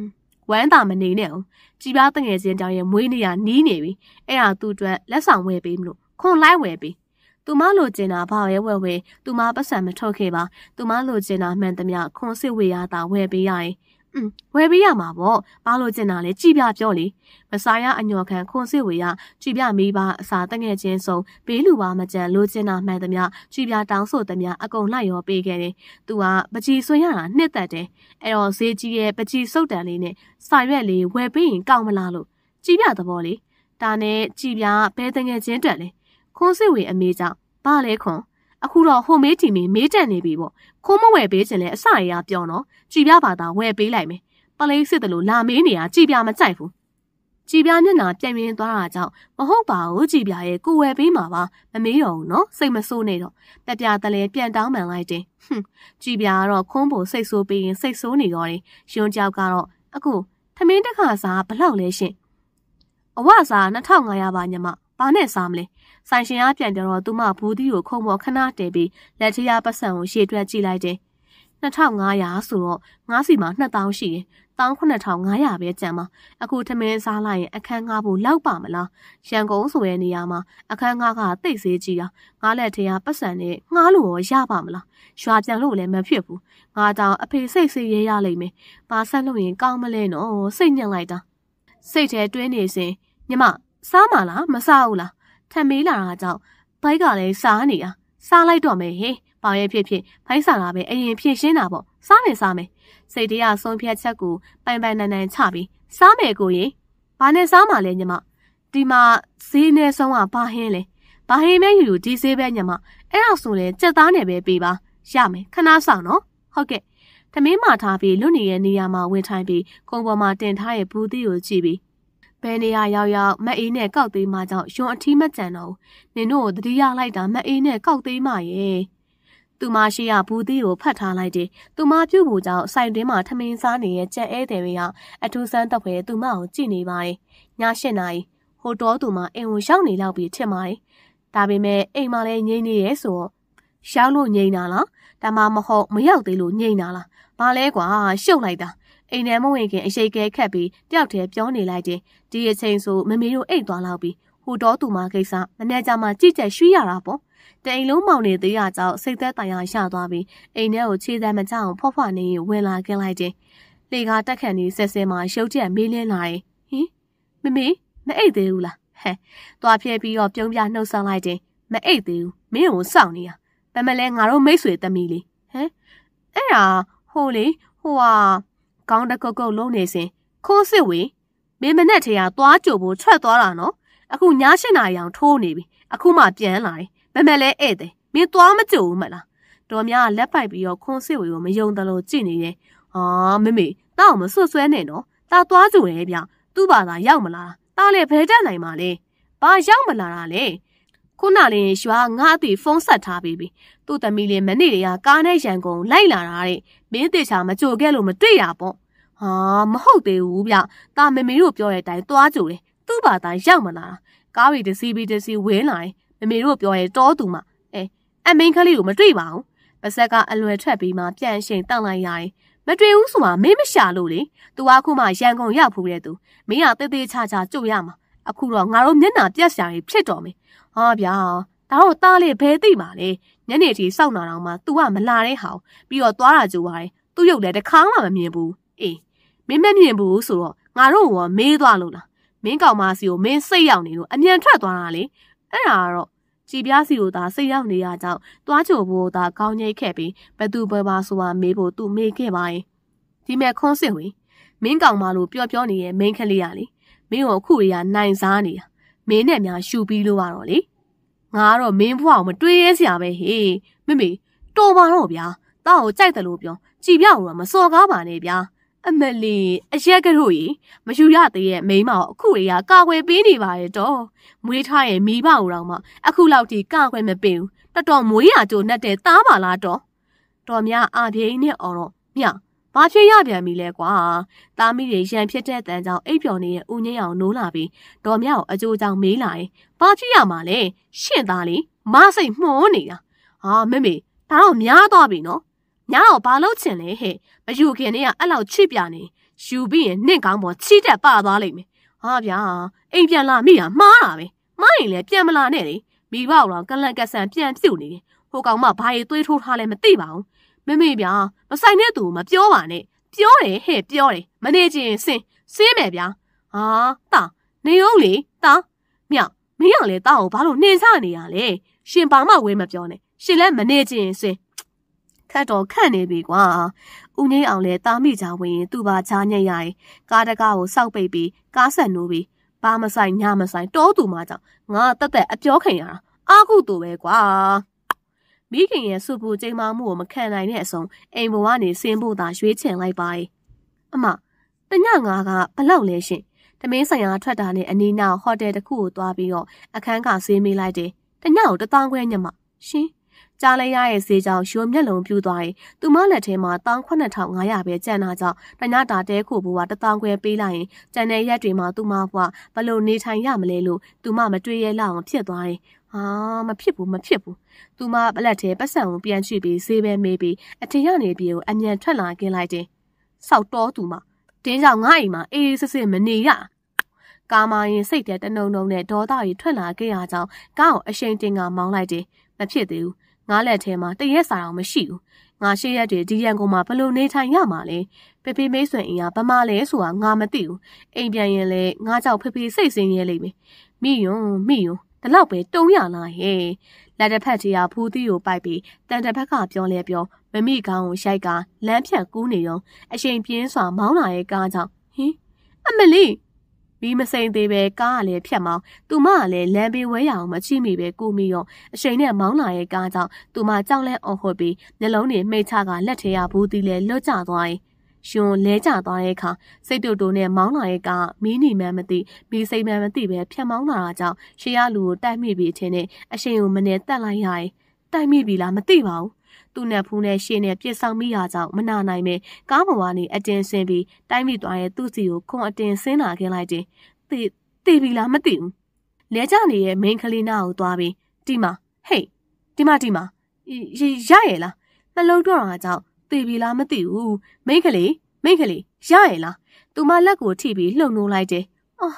ဝမ်းသာမနေနဲ့အောင်ကြည်ပြတငယ်ချင်းတောင်ရဲ့မွေးနေရနီးနေပြီအဲ့ဒါသူ့အတွက်လက်ဆောင်ဝယ်ပေးမလို့ခွန်လိုက်ဝယ်ပေးသူမလိုချင်တာဘာပဲဝယ်ဝယ်သူမပတ်စံမထုတ်ခဲ့ပါသူမလိုချင်တာမှန်သမျှခွန်စစ်ဝေရတာဝယ်ပေးရတယ်อืมဝယ်ပေးရမှာပေါ့ဘာလို့ကျင်တာလဲကြည်ပြပြောလေမစားရအညော်ခံခွန်စစ်ဝေရကြည်ပြမိပါအစာတငယ်ချင်းဆုံးဘေးလူပါမကြံလိုချင်တာမှန်သမျှကြည်ပြတောင်းဆိုသမျှအကုန်လိုက်ရောပေးခဲ့တယ်သူကပကြီးဆွေးရတာနှစ်သက်တယ်အဲ့တော့ဈေးကြီးရဲ့ပကြီးစုတ်တန်လေးနဲ့စာရွက်လေးဝယ်ပေးရင်ကောင်းမလားလို့ကြည်ပြသဘောလေဒါနဲ့ကြည်ပြဘဲတငယ်ချင်းတက်လေခွန်စစ်ဝေအမေကြောင့်ဘာလဲခွန်အခုတော့ဟိုမေးတီမီမေးတက်နေပြီပေါ့ခိုးမဝယ်ပေးခြင်းလဲအစရရပြောတော့ကြည်ပြပါတာဝယ်ပေးလိုက်မယ်ပလိစစ်တယ်လို့လာမေးနေတာကြည်ပြမကြိုက်ဘူးကြည်ပြမျက်နှာပြိုင်ပြင်းသွားတာကြောင့်မဟုတ်ပါဘူးကြည်ပြရဲ့ကိုဝယ်ပေးမှာပါမမေးတော့ဘူးနော်စိတ်မဆိုးနေတော့ပြပြတလဲပြန်တောင်းပန်လိုက်တယ်ဟွန်းကြည်ပြကတော့ခွန်းဖို့စိတ်ဆိုးပြီးရင်စိတ်ဆိုးနေတော့တယ်ရွှန်းကြောက်ကတော့အခုထမင်းတစ်ခါစားဘလောက်လဲရှင်အဝစားနှစ်ထောင်ငါးရာပါညမဘာနဲ့စားမလဲဆိုင်ရှင်ကပြန်တော့သူမဘူးသီးကိုခုံပေါ်ခဏတည်ပြီးလက်ထရပတ်စံကိုရှေ့တွက်ကြည့်လိုက်တယ်နှစ်ထောင်ငါးရာဆိုတော့ငါးစီမှာနှစ်သောင်းရှိတယ်၁ခုနှစ်ထောင်ငါးရာပဲကျန်မှာအခုထမင်းစားလိုက်ရင်အခန်းငါးဖို့လောက်ပါမလားရန်ကုန်ဆိုတဲ့နေရာမှာအခန်းငါးကတိတ်ဆေးကြီးတာငါးလက်ထရပတ်စံနဲ့ငါးလို့ရောရပါမလားရွာပြန်လို့လည်းမဖြစ်ဘူးငါတောင်အဖေစိတ်ဆေးရဲရလိမ့်မယ်ဘာဆက်လို့ရင်ကောင်းမလဲနော်စိတ်ညစ်လိုက်တာစိတ်ထဲတွင်းနေစဉ်ညီမစားမလားမစားဘူးလားထံမေးလာတာကြောင့်ဘိုက်ကလည်းစားနေတာစားလိုက်တော့မယ်ဟေးပေါင်ရဲ့ဖြစ်ဖြစ်ဖိုင်းစားတာပဲအရင်ဖြစ်ရှင်းတာပေါ့စားမယ်စားမယ်စိတ်တရားဆုံးဖြတ်ချက်ကိုပိုင်ပိုင်နိုင်နိုင်ချပြီးစားမယ်ကိုရင်ဘာနဲ့စားမှလဲညီမဒီမှာဈေးနဲ့ဆုံးကဘာဟင်းလဲဘာဟင်းမဲယူယူဒီဈေးပဲညီမအဲ့ဒါဆိုရင်ကြက်သားနဲ့ပဲပေးပါရမယ်ခဏဆောင်နော်ဟုတ်ကဲ့ထမင်းမာထားပြီးလွတ်နေတဲ့နေရာမှာဝင်ထိုင်ပြီးခုံပေါ်မှာတင်ထားရဲ့ဘူးသီးကိုကြည့်ပြီးဘယ်နေရာရောက်ရောက်မက်အေးနဲ့ကောက်သေးမှကြောင့်ရွှန်အထီးမကြံတော့နင်တို့ကိုတတိယလိုက်တာမက်အေးနဲ့ကောက်သေးမှရဲ့သူမရှိရဘူးသီးကိုဖတ်ထားလိုက်တယ်သူမပြုတ်ဖို့ကြောင့်ဆိုင်တွင်းမှာထမင်းစားနေတဲ့ကြက်ဧည့်သည်တွေကအထူးဆန်းတော့ပဲသူမကိုကြည့်နေပါတယ်ည၈နာရီဟိုတော့သူမအိမ်ကိုရောက်နေလောက်ပြီးထင်ပါတယ်ဒါပေမဲ့အိမ်မှာလည်းငြိမ်နေရဲဆိုတော့ရောက်လို့ငြိမ်တာလားဒါမှမဟုတ်မရောက်သေးလို့ငြိမ်တာလားဘာလဲကွာရှုပ်လိုက်တာအိမ်ထဲမဝင်ခင်အရှိတ်ကဲခတ်ပြီးတယောက်တည်းပြောနေလိုက်တယ်ဒီအချိန်ဆိုမမေတို့အိတ်သွားလောက်ပြီးဟိုတော့သူမကိစ္စမနေ့ကမှကြည့်ချက်ရွှေ့ရတာပေါ့တအိမ်လုံးမောင်နေသေးရကြောင့်စိတ်သက်တန်ရာရသွားပြီးအိမ်ထဲကိုခြေစမ်းမကြအောင်ဖော့ဖော့နေရင်ဝင်လာခဲ့လိုက်တယ်လေကားတက်ခန့်နေဆက်ဆဲမှာရုပ်ချက်မေးလင်းလာတယ်ဟင်မမေမအိတ်သေးဘူးလားဟဲ့သွားပြဲပြီးတော့ပြုံးပြနှုတ်ဆက်လိုက်တယ်မအိတ်သေးဘူးမင်းကိုစောင့်နေရဘာမလဲငါတို့မိတ်ဆွေသမီးလေးဟမ်အဲ့ဒါဟိုလေဟိုဟာကောင်းတကုတ်ကုတ်လုံးနေစဉ်ခိုးစစ်ဝေမင်းမနဲ့ထေရသွားကြိုဖို့ထွက်သွားတာနော်အခုည၈နာရီအောင်ထိုးနေပြီအခုမှပြန်လာတယ်ဘယ်မဲ့လဲဧည့်သည်မင်းသွားမကြိုဘူးမလားတော်များလက်ပိုက်ပြီးတော့ခွန်စစ်ဝေကိုမယုံတယ်လို့ကြည့်နေတယ်ဟာမမေတောက်မဆွဆွဲနဲ့နော်တာသွားကြိုတယ်ဗျသူ့ဘာသာရောက်မလားတားလေဘဲတက်နိုင်ပါလေဘာရောက်မလာတာလဲခုနလေးရွာငါအတီဖုန်းဆက်ထားပြီးပြီသူ့သမီးလေးမနေ့တည်းကကားနဲ့ရန်ကုန်လိုက်လာတာတဲ့မင်းတေချာမကြိုခဲ့လို့မတွေ့ရပေါ့ဟာမဟုတ်သေးဘူးဗျတာမမေတို့ပြောတဲ့အတိုင်းသွားကြိုတယ်သူ့ဘာသာရောက်မလာတာကားရီတစီပြီးတစီဝင်းလာတယ်မမေတို့ပြောရဲ့တောသူမှအဲအမင်းကလေးကိုမတွေ့ပါဘူးပါဆက်ကအလွယ်ထွက်ပြီးမှပြန်ရှင်တောက်လိုက်ရတယ်မတွေ့ဘူးဆိုတာမင်းမရှာလို့လေသူကအခုမှရန်ကုန်ရောက်ဖူးတဲ့သူမင်းကတေးသေးချာချာကြိုရမှာအခုတော့ငါတို့မျက်နှာပြက်စရာကြီးဖြစ်တော်မယ်ဟာဗျာဒါတော့တားလေးဘဲသိပါလေညနေထီစောင့်နာတော့မှ तू ကမလာတဲ့ဟောင်ပြီးတော့သွားတာကြိုပါတယ်သူ့ရုပ်လည်းတစ်ခါမှမမြင်ဘူးအေးမင်းမမြင်ဘူးဆိုတော့ငါတို့ကမေးသွားလို့လားမင်းကောင်မစီကိုမင်းစိတ်ရောက်နေလို့အမြန်ထွက်သွားတာလေအဲ့ဒါကတော့ကြည်ပြားစီကိုသာစိတ်ရောက်နေရကြောင်းသွားချိုဖို့သာကောင်းငိတ်ခဲ့ပြီးဘသူဘဘာဆိုတာမေးဖို့သူမေးခဲ့ပါရင်ဒီမဲ့ခွန်းစစ်ဝင်မင်းကောင်မလို့ပြောပြောနေတဲ့မိန်းကလေးရလေမင်းကိုအခုရနိုင်စားနေတာမင်းနဲ့များရှူပြီးလို့ပါတော့လေငါကတော့မင်းဘွားကိုမတွေးရဲစရာပဲဟေးမမေတော်ပါတော့ဗျာတောက်ကိုကြိုက်တယ်လို့ပြောကြည်ပြကိုတော့မစော်ကားပါနဲ့ဗျာအမလီအရက်ကတို့ကြီးမယူရသေးရဲ့မိန်းမကိုအခုရကာကွယ်ပေးနေပါရဲ့တော့မွေးထားရဲ့မိဘကိုတော့မှအခုလောက်ထိကာကွယ်မပေးဘူးတော်တော်မွေးရကြိုနဲ့တဲ့သားပါလားတော့တော်များအာပြင်းနဲ့အော်တော့မြဘာဖြစ်ရပြန်ပြီလဲကွာသားမိတွေရန်ဖြစ်တဲ့တန်ကြောင့်အိပ်ပျော်နေတဲ့ဦးငင်းအောင်နိုးလာပြီးတော်မြကိုအကျိုးကြောင့်မေးလာရင်ဘာဖြစ်ရမှာလဲရှင့်သားလေးမစိတ်မှုန်းနေတာဟာမေမေဒါတော့များသွားပြီနော်ညာတော့ဘာလို့ချင်လဲဟဲ့မယူခင်တည်းကအဲ့လောက်ချစ်ပြနေရှူပြီးရင်နင့်ကောင်းပေါ်ချီးတက်ပါသွားလိမ့်မယ်ဟာဗျာအိမ်ပြန်လာမိတာမှားတာပဲမှားရင်လည်းပြန်မလာနဲ့လေမိဘတော့ကလန့်ကဆန်ပြန်ပြုတ်နေတယ်ဟိုကောင်မဘာရီသွေးထိုးထားလဲမသိပါဘူးမမေဗျာမဆိုင်တဲ့သူမပြောပါနဲ့ပြောတယ်ဟဲ့ပြောတယ်မနေချင်စင်စင်းမယ်ဗျာဟာတာနေအောင်လေတာမြောက်မင်းအောင်လေတာကိုဘာလို့နှင်းစားနေရလဲရှင်ဘာမှဝဲမပြောနဲ့ရှင်လည်းမနေချင်စင်ခတ်တော့ခန့်နေပြီကွာဦးငိမ့်အောင်လဲတာမိကြဝင်ရင်သူ့ဘာချားညက်ရရင်ကားတကားကိုစောက်ပိတ်ပြီးကားဆက်နိုးပြီးဘာမဆိုင်ညမဆိုင်တောသူမှကြောင့်ငါတက်တက်အပြောခင်ရတာအာကုတူပဲကွာမိခင်ရဲ့စုပူချိန်မမှုကိုမခံနိုင်တဲ့အဆုံးအိမ်ဘဝကနေဆင်းဖို့သာရွေးချယ်လိုက်ပါရဲ့အမတညငါကဘလောက်လဲရှင်တမင်းဆိုင်ရာထွက်တာနဲ့အနီးနားဟိုတယ်တစ်ခုကိုသွားပြီးတော့အခန်းကဆေးမိလိုက်တယ်တညကိုတသောင်းခွဲညမရှင်ကြားလိုက်ရရဲ့ဈေးကြောင်ရွှေမျက်လုံးပြူသွားရင်သူမလက်ထဲမှာတောင်းခွန်းထောင်ငါးရာပဲကျန်တာကြောင့်တညတာတဲခိုဘွားတသောင်းခွဲပေးလိုက်ရင်ကျန်တဲ့ရက်တွေမှာသူမဘွားဘလို့နေထိုင်ရမလဲလို့သူမမတွေးရဲလောက်အောင်ဖြစ်သွားရင်ဟာမဖြစ်ဘူးမဖြစ်ဘူးသူမပလက်ထဲပတ်စံကိုပြန်ချပြီးဈေးပဲမေးပြီးအထင်ရနေပြေကိုအမြန်ထွက်လာခဲ့လိုက်တယ်စောက်တော်သူမတင်းကြောင်ငါ့အိမ်မှာအေးစစ်စစ်မနေရကာမရင်စိတ်တဲ့တနုံနုံနဲ့ဒေါသကြီးထွက်လာခဲ့ရကြောင်းကားကိုအရှိန်တင်ကမောင်းလိုက်တယ်မဖြစ်သေးဘူးငါလက်ထဲမှာတရက်စာအောင်မရှိဘူးငါရှေ့ရက်တွေဒီရန်ကုန်မှာဘလို့နေထိုင်ရမှာလဲဖေဖေမေးဆွေအိမ်ကဗမာလဲဆိုတာငါမသိဘူးအိမ်ပြန်ရင်လဲငါကြောက်ဖေဖေစိတ်ဆင်းရဲလိမ့်မယ်မိယွန်းမိယွန်းဒီလောက်ပဲတုံးရလားဟဲ့လက်တစ်ဖက်ကြီးကဖူးသီးကိုပိုက်ပြီးတန်တစ်ဖက်ကပြောလဲပြောမမိကောင်းကိုရိုက်ကလမ်းဖြတ်ကူးနေတော့အရှိန်ပြင်းစွာမောင်းလာရဲ့ကားကြောင့်ဟင်အမလီမီးမစိန်သေးပဲကားကလည်းဖြတ်မောင်းသူမကလည်းလမ်းဘေးဝဲရအောင်မချိမိပဲကူမိရောအရှိန်နဲ့မောင်းလာရဲ့ကားကြောင့်သူမကြောက်လဲအော်ဟော်ပြီးနှလုံးတွေမိတ်ချကလက်ထဲရဘူးသီးလဲလွတ်ကျသွားရင်ရှင်လဲကျသွားတဲ့အခါစိတ်တူတူနဲ့မောင်းလာရဲ့ကမီးနီမှန်းမသိမီးစိမ်မှန်းမသိပဲဖြတ်မောင်းလာတာကြောင့်ရှေးရလူကိုတိုက်မိပြီးအထင်နဲ့အရှင်ကိုမနေတက်လိုက်ရရင်တိုက်မိပြီလားမသိပါဘူးသူနဲ့ဖူးနဲ့ရှေးနဲ့ပြစ်ဆောင်မိရကြောင့်မနာနိုင်ပဲကားပေါ်ကနေအတင်းဆင်းပြီးတိုက်မိသွားရဲ့သူ့စီကိုခွန်အတင်းဆင်းလာခဲ့လိုက်တယ်သိသိပြီလားမသိဘူးလဲကျနေတဲ့မိန်းကလေးနာကိုသွားပြီးဒီမှာဟေးဒီမှာဒီမှာရရဲ့လားနှလုံးတော့တာကြောင့်သိပြီလားမသိဘူးမိန်းကလေးမိန်းကလေးရရဲ့လားသူမလက်ကိုထိပြီးလှုပ်နှိုးလိုက်တယ်အော်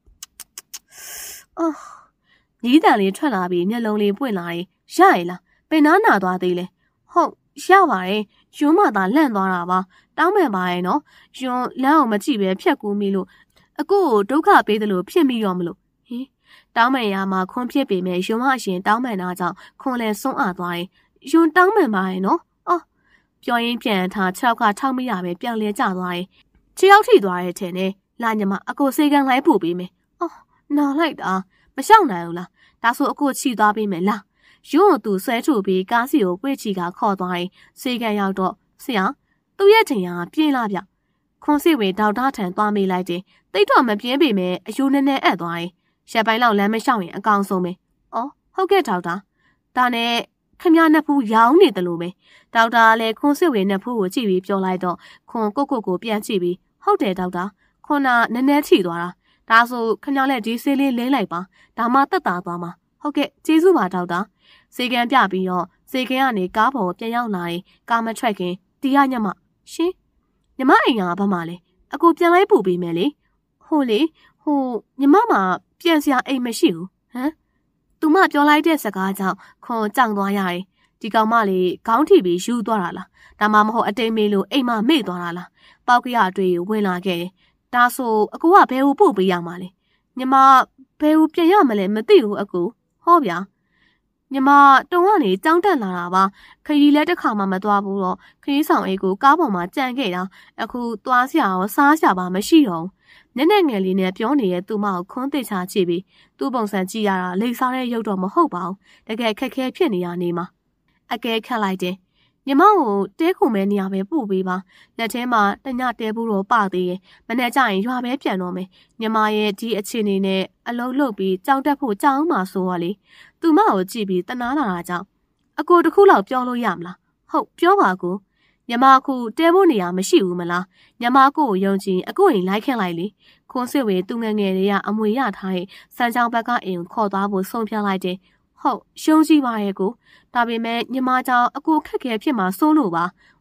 အော်ညီးတန်လေးထွက်လာပြီးမျက်လုံးလေးပွင့်လာရင်ရရဲ့လားပင်နာနာသွားသေးလဲဟုတ်ရပါတယ်ယွန်းမသာလန့်သွားတာပါတောင်းပန်ပါရဲ့နော်ယွန်းလမ်းအောင်မကြည့်ပဲဖြတ်ကူးမိလို့အကိုကိုဒုက္ခပေးတယ်လို့ဖြစ်မိရောမလို့ဟင်တောင်းပန်ရမှာခွန်ဖြစ်ပေမဲ့ယွန်းမအရှင်တောင်းပန်တာကြောင့်ခွန်လည်းဆုံးအပ်သွားရင်ယွန်းတောင်းပန်ပါရဲ့နော်အော်ပြောရင်းပြန်ထားခြေောက်ကထောက်မရပဲပြောင်းလဲကျသွားရင်ခြေောက်ထိသွားတဲ့ထင်နဲ့လာညမအကိုစေကံလိုက်ပို့ပေးမယ်အော်နာလိုက်တာမလျှောက်နိုင်ဘူးလားဒါဆိုအကိုချီသွားပေးမယ်လားယွန်းကိုသူဆွဲထုတ်ပြီးကားစီကိုပွေ့ချီကခေါ်သွားရင်စေကံရောက်တော့ဆရာသူ့ရဲ့ထင်ရပြင်းလာဗျခွန်စီဝေဒေါက်တာထံသွားမေးလိုက်တယ်တိတ်တော့မပြင်းပေမဲ့အယူနည်းနည်းအပ်သွားရင်ရက်ပိုင်းလောက်လမ်းမလျှောက်ရင်အကောင်ဆုံးပဲအော်ဟုတ်ကဲ့ဒေါက်တာဒါနဲ့ခမရနှစ်ဖူးရောင်းနေတယ်လို့ပဲဒေါက်တာလည်းခွန်စီဝေနှစ်ဖူးကိုကြည့်ပြီးပြောလိုက်တော့ခွန်ကုတ်ကုတ်ကိုပြန်ကြည့်ပြီးဟုတ်တယ်ဒေါက်တာခွန်ကနည်းနည်းထိသွားတာဒါဆိုခမရလည်းဒီဆေးလေးလဲလိုက်ပါဒါမှတက်တာသွားမှာဟုတ်ကဲ့ကျေးဇူးပါဒေါက်တာစေကံပြပြီးတော့စေကံကနေကားပေါ်ပြန်ရောက်လာရင်ကားမထွက်ခင်တီးရညမရှင်ညမအိမ်ကဘာမှလဲအကူပြန်လိုက်ပို့ပေးမယ်လေဟိုလေဟိုညမမှာပြန်စရာအိမ်မရှိဘူးဟမ်သူမပြောလိုက်တဲ့စကားကြောင့်ခွန်ကြောင်သွားရတယ်ဒီကောင်မလေးခေါင်းထိပြီးယူသွားတာလားဒါမှမဟုတ်အတိမ်မေးလို့အိမ်မမေ့သွားတာလားပေါက်ကရအတွေ့ဝင်လာခဲ့တယ်ဒါဆိုအကူကဘယ်ကိုပို့ပေးရမှာလဲညမဘယ်ကိုပြန်ရမလဲမသိဘူးအကူဟောဗျာညမတုံကနေကြောင်းတက်လာတာပါခရီးလည်းတစ်ခါမှမသွားဘူးတော့ခရီးဆောင်အိတ်ကိုကားပေါ်မှာကြံခဲ့တာအခုသွားစရာရောစားစရာပါမရှိတော့နက်နက်ငယ်လေးနဲ့ပြောနေတဲ့သူမကိုခွန်းသိချကြည့်ပြီးသူ့ပုံစံကြည့်ရတာလိမ့်စားတဲ့ရုပ်တော့မဟုတ်ပါဘူးတကယ်ခက်ခဲဖြစ်နေရနေမှာအကဲခတ်လိုက်တယ်ညမကိုတဲခုမဲနေရပဲပို့ပေးပါလက်ထဲမှာတညတဲဘူးတော့ပသေးရဲ့မနေ့ကျရင်ရွာပဲပြန်တော့မယ်ညမရဲ့ဒီအခြေအနေနဲ့အလုံးလုတ်ပြီးကြောက်တက်ဖို့ကြောက်မှဆိုရလေသူမကိုကြည့်ပြီးတနာလာတာကြောင့်အကိုတခုလောက်ပြောလို့ရမလားဟုတ်ပြောပါကူညမအခုတဲဖို့နေရမရှိဘူးမလားညမကိုကိုယုံကြည်အကိုရင်လိုက်ခင်လိုက်လေခွန်းစစ်ဝေသူငယ်ငယ်တွေကအမွေရထားတဲ့စမ်းချောင်းဘက်ကအိမ်ခေါ်သွားဖို့ဆုံးဖြတ်လိုက်တယ်ဟုတ်ရှုံးကြည့်ပါရဲ့ကိုဒါပေမဲ့ညီမကြောင့်အကိုခက်ခဲဖြစ်မှာစိုးလို့ပါဝ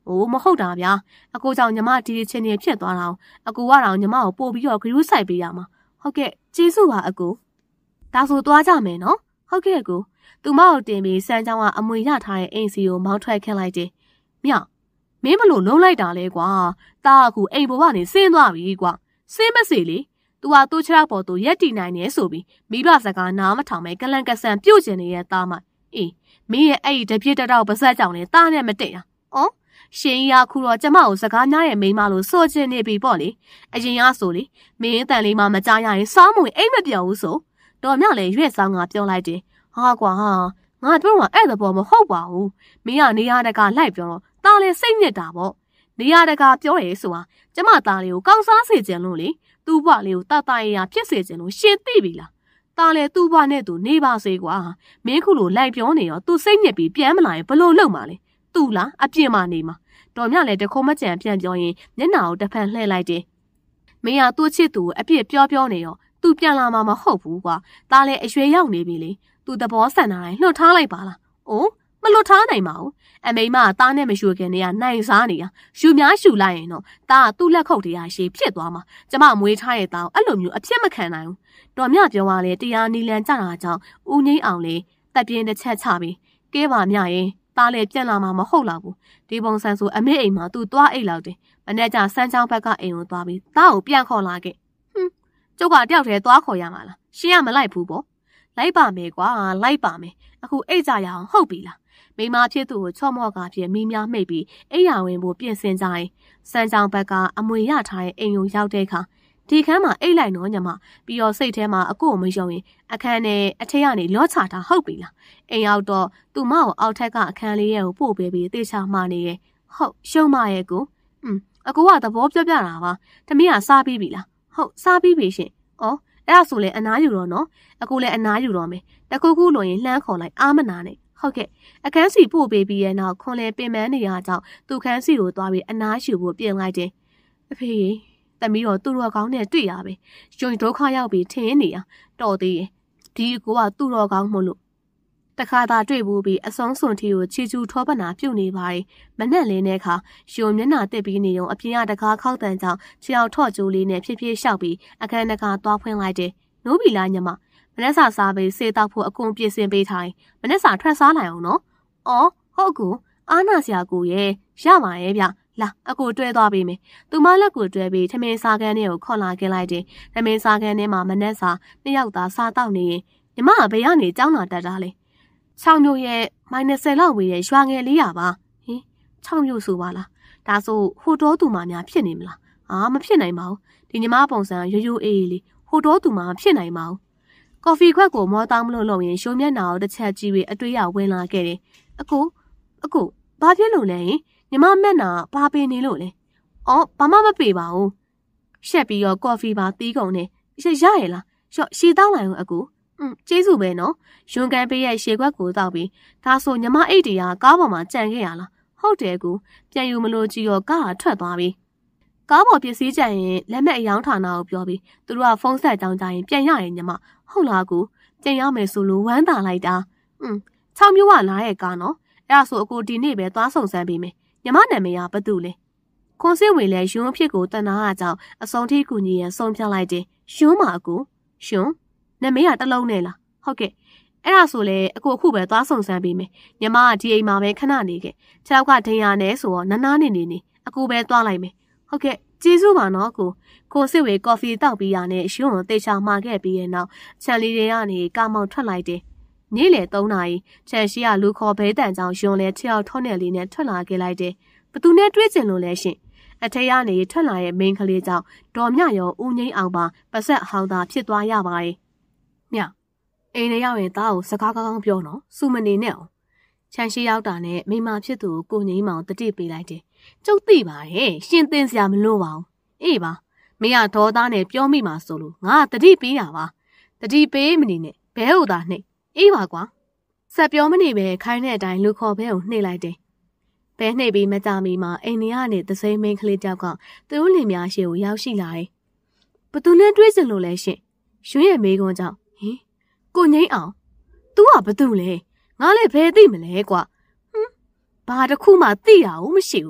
အိုးမဟုတ်တာဗျာအကိုကြောင့်ညီမဒီချင်းနေဖြစ်သွားတာအကိုကတော့ညီမကိုပို့ပြီးတော့ဂရုစိုက်ပေးရမှာဟုတ်ကဲ့ကျေးဇူးပါအကိုဒါဆိုသွားကြမယ်နော်ဟုတ်ကဲ့အကိုသူမကိုတင်ပြီးစမ်းချောင်းကအမွေရထားတဲ့အိမ်စီကိုမောင်းထွက်ခင်းလိုက်တယ်မြောက်မင်းမလို့လုံးလိုက်တာလဲကွာတားအခုအိမ်ပေါ်ကနေဆင်းသွားပြီကွာဆင်းမစေလေသူကသူ့ခြေထောက်ပေါ်သူရက်တီနိုင်နေဆိုပြီးမိဘစကားနားမထောင်ပဲကလန်ကဆန်ပြုတ်ကျင်နေတဲ့သားမအေးမင်းရဲ့အဲ့ဒီတပြစ်တတောက်ပါဆက်ကြောင်လဲတားနဲ့မတည့်တာဩရှင်ကြီးကခုတော့ကျမကိုစကားများရဲ့မိန်းမလို့စိုးကျင်နေပြီပေါ့လေအရင်ကဆိုလေမင်းတန်လေးမှမကြားရရင်စောင်းမဝင်အိမ်မပြောဘူးဆိုတော်မြလည်းရွက်ဆောင်ကပြောလိုက်တယ်ဟာကွာဟာငါတို့ကအဲ့တဲ့ပေါ်မဟုတ်ပါဘူးမင်းကနေရတကလိုက်ပြောတော့တားလဲစိတ်ညစ်တာပေါ့နေရတကပြောရဲဆိုတာကျမသားလေးကိုကောင်းစားစေချင်လို့လေသူ့ဘွားလေးကိုတတရရဖြစ်စေချင်လို့ရှင်သိပြီလားတားလဲသူ့ဘွားနဲ့သူနေပါစေကွာမင်းခုလိုလိုက်ပြောနေတော့သူစိတ်ညစ်ပြီးပြန်မလာရင်ဘလို့လုပ်မှာလဲသူ့လားအပြင်းမနေမှာတော်မြလည်းတခုံးမကြံပြန်ပြောရင်မျက်နှာကိုတစ်ဖက်လှည့်လိုက်တယ်မင်းကသူ့ချစ်သူကိုအပြစ်ပြောပြောနေရောသူပြန်လာမှာမဟုတ်ဘူးကွာတားလဲအရွယ်ရောက်နေပြီလေသူသဘောဆန်တာတိုင်းလှုပ်ထားလိုက်ပါလားအိုးမလွတ်ထားနိုင်ပါဘူးအမိမကသားနဲ့မရှူခင်နေရနိုင်စားနေတာရှူများရှူလိုက်ရင်တော့သားကသူ့လက်ခုပ်တရားရှည်ဖြစ်သွားမှာကျမမွေးထားတဲ့သားကိုအဲ့လိုမျိုးအဖြစ်မခံနိုင်ဘူးတော်မြပြောရလေတရားနီလန်ကြတာကြောင့်ဦးငိမ့်အောင်လေတက်ပြင်းတစ်ချက်ချပြီးကဲပါမြရင်သားလည်းပြန်လာမှာမဟုတ်တော့ဘူးဒီပုံစံဆိုအမေအိမ်မှာသူသွားအိတ်လောက်တယ်မနေ့ကစမ်းချောင်းဘက်ကအိမ်ကိုသွားပြီးသားကိုပြန်ခေါ်လာခဲ့ဟွန်းကျုပ်ကတယောက်တည်းသွားခေါ်ရမှာလားရှင်ကမလိုက်ဘူးပေါ့လိုက်ပါမယ်ကွာလိုက်ပါမယ်အခုအိတ်ကြရအောင်ဟုတ်ပြီလားမိမဖြစ်သူကိုချော့မော့ကဖြစ်မိများမိတ်ပြီးအိယာဝင်ဖို့ပြင်ဆင်ကြရင်စမ်းချောင်းဘက်ကအမွေရထားတဲ့အိမ်ကိုရောက်တဲ့အခါဒီခန်းမှာအိတ်လိုက်တော့ညမပြီးတော့စိတ်ထဲမှာအကိုမယုံရင်အခန်းနဲ့အထက်ကနေလောချတာဟုတ်ပြီလားအိမ်ရောက်တော့သူမကိုအောက်ထက်ကအခန်းလေးရဲ့ကိုပို့ပေးပြီးတေချာမှနေရဲ့ဟုတ်ရှုံးမရဲ့ကိုอืมအကိုကသဘောပြောပြတာပါတမီးကစားပြီးပြီလားဟုတ်စားပြီးပြီရှင်ဩအဲ့ဒါဆိုလေအနားယူတော့နော်အကိုလည်းအနားယူတော့မယ်တခုခုလို့ရင်လှမ်းခေါ်လိုက်အာမနာနဲ့ဟုတ်ကဲ့အခန်းစီပို့ပေးပြီးရဲ့နောက်ခွန်လဲပင်ပန်းနေရကြောင်းသူခန်းစီကိုသွားပြီးအနားယူဖို့ပြင်လိုက်တယ်အဖေတမီးတော့သူ့တော်ကောင်းနဲ့တွေ့ရပဲယုံဒုက္ခရောက်ပြီးထင်းနေရတော်သေးရဲ့ဒီကိုကသူ့တော်ကောင်းမို့လို့တခါသာတွေ့ဘူးပြီးအဆုံးစွန်ထီကိုချီချူထောပနာပြုတ်နေပါတယ်မနဲ့လင်းတဲ့အခါယုံမျက်နှာတက်ပြီးနေုံအပြင်ကတကားခောက်တန်ကြောင့်ခြေအောင်ထော့ကျိုးလေးနဲ့ဖြည်းဖြည်းလျှောက်ပြီးအခန်းတကာသွားဖွင့်လိုက်တယ်နိုးပြီလားညမမနက်စာစားပြီးစေးတောက်ဖို့အကုန်ပြင်ဆင်ပေးထားရင်မနက်စာထွက်စားလိုက်အောင်နော်။အော်ဟုတ်ကူအားနာစရာကိုရဲ့ရပါရဲ့ဗျ။လာအကိုတွဲသွားပေးမယ်။သူမလက်ကိုတွဲပြီးထမင်းစားကန်းလေးကိုခေါ်လာခဲ့လိုက်တယ်။ထမင်းစားကန်းထဲမှာမနက်စာနှစ်ယောက်သားစားတောက်နေရင်ညီမကဘယ်ကနေကြောင်းလာတတ်တာလဲ။ချောင်းမျိုးရဲ့မိုင်၂၀လောက်ဝေးတဲ့ရွာငယ်လေးရပါ။ဟင်ချောင်းမျိုးဆိုပါလား။ဒါဆိုဟိုတော်သူမှများဖြစ်နေမလား။အာမဖြစ်နိုင်ပါဘူး။ဒီညီမပုံစံရိုးရိုးအေးအေးလေးဟိုတော်သူမှမဖြစ်နိုင်ပါဘူး။ကော်ဖီခွက်ကိုမောတောင်းမလို့လုပ်ရင်ရှိုးမျက်နှာကိုတစ်ချက်ကြည့်ပြီးအတွေ့အဝင်လာခဲ့တယ်။အကိုအကိုဘာဖြစ်လို့လဲညီမမျက်နှာဘာပင်နေလို့လဲ။အော်ဘာမှမပေပါဘူး။ရှက်ပြီးတော့ကော်ဖီပါတီးကုန်နေရရရလား။ရော့ရှည်တောင်းလိုက်အောင်အကို။อืมကျေးဇူးပဲနော်။ရွန်ကန်ပေးရဲ့ရှေခွက်ကိုတောက်ပြီးဒါဆိုညီမအိတ်တရားကားပေါ်မှာကြံခဲ့ရလား။ဟုတ်တယ်ကူပြန်ယူမလို့ကြည့်တော့ကားဟာထွက်သွားပြီ။ကားပေါ်ပစ္စည်းကြံရင်လက်မဲ့အယောင်းဌာနကိုပြောပြီးသူတို့ကဖုန်းဆက်ကြောင်းကြရင်ပြန်ရရင်ညီမဟုတ်လားကူပြန်ရမယ်ဆိုလို့ဝမ်းသာလိုက်တာอืม၆မျိုးကလာရဲ့ကားနော်အဲ့ဒါဆိုအကိုဒီနေ့ပဲသွားဆုံစမ်းပေးမယ်ညီမနာမည်ကဘာတူလဲခွန်စစ်ဝင်လဲယွန်းဖြစ်ကိုတန်နာအကြောင်းအစုံထိကူညီရန်ဆုံးဖြတ်လိုက်တယ်ယွန်းမအကိုယွန်းနာမည်ကတလုံးနဲ့လားဟုတ်ကဲ့အဲ့ဒါဆိုလေအကိုအခုပဲသွားဆုံစမ်းပေးမယ်ညီမကဒီအိမ်မှာပဲခဏနေခဲ့ခြေောက်ကဒိန်ရနဲ့ဆိုတော့နားနားနေနေနေအကိုပဲသွားလိုက်မယ်ဟုတ်ကဲ့ကျေးဇူးပါနော်ကိုကိုစစ်ဝေကော်ဖီတောက်ပြီးရနဲ့ရှုံးကိုတေချာမှာခဲ့ပြီးရဲ့နောက်ခြံလီတွေကနေကာမောင်ထွက်လိုက်တယ်နေ့လေ၃နာရီခြံရှိကလူခေါ်ဘဲတန်ကြောင်ယွန်လဲခြေောက်ထောနဲ့လေးနဲ့ထွက်လာခဲ့လိုက်တယ်ဘသူနဲ့တွေးကျင်လို့လဲရှင်အထက်ကနေထွက်လာရဲ့မိန်းကလေးကြောင့်ဒေါ်မြရောဦးငိမ့်အောင်ပါပါဆက်ဟောင်းသာဖြစ်သွားရပါတယ်မြအိမ်ထဲရောက်ရင်သားကိုစကားကောင်းကောင်းပြောနော်စူမနေနဲ့အောင်ခြံရှိရောက်တာနဲ့မိမဖြစ်သူကိုကိုငိမ့်မောင်တတိပေးလိုက်တယ်ကျုပ်သိပါရဲ့ရှင်သင်စရာမလိုပါဘူးအေးပါမင်းကဒေါ်သားနဲ့ပြောမိမှာဆိုလို့ငါတတိပေးတာပါတတိပေးမနေနဲ့ဘဲဟုတ်တာနှိပ်အေးပါကွာဆက်ပြောမနေပဲခိုင်းတဲ့အတိုင်းလူခေါ်ဘဲကိုနှိပ်လိုက်တယ်ဘဲနှိပ်ပြီးမကြမီမှာအိမ်ထဲကနေသစိမ်းမင်းကလေးတောက်ကသူတို့လင်များရှေ့ကိုရောက်ရှိလာတယ်ဘသူနဲ့တွေ့စင်လို့လဲရှင်ရွှေရဲ့မေးခွန်းကြောင့်ဟင်ကိုငိမ့်အောင် तू ကဘသူလဲငါလည်းဘယ်သိမလဲကွာဟမ်ဘာတစ်ခုမှသိရအောင်မရှိဘူး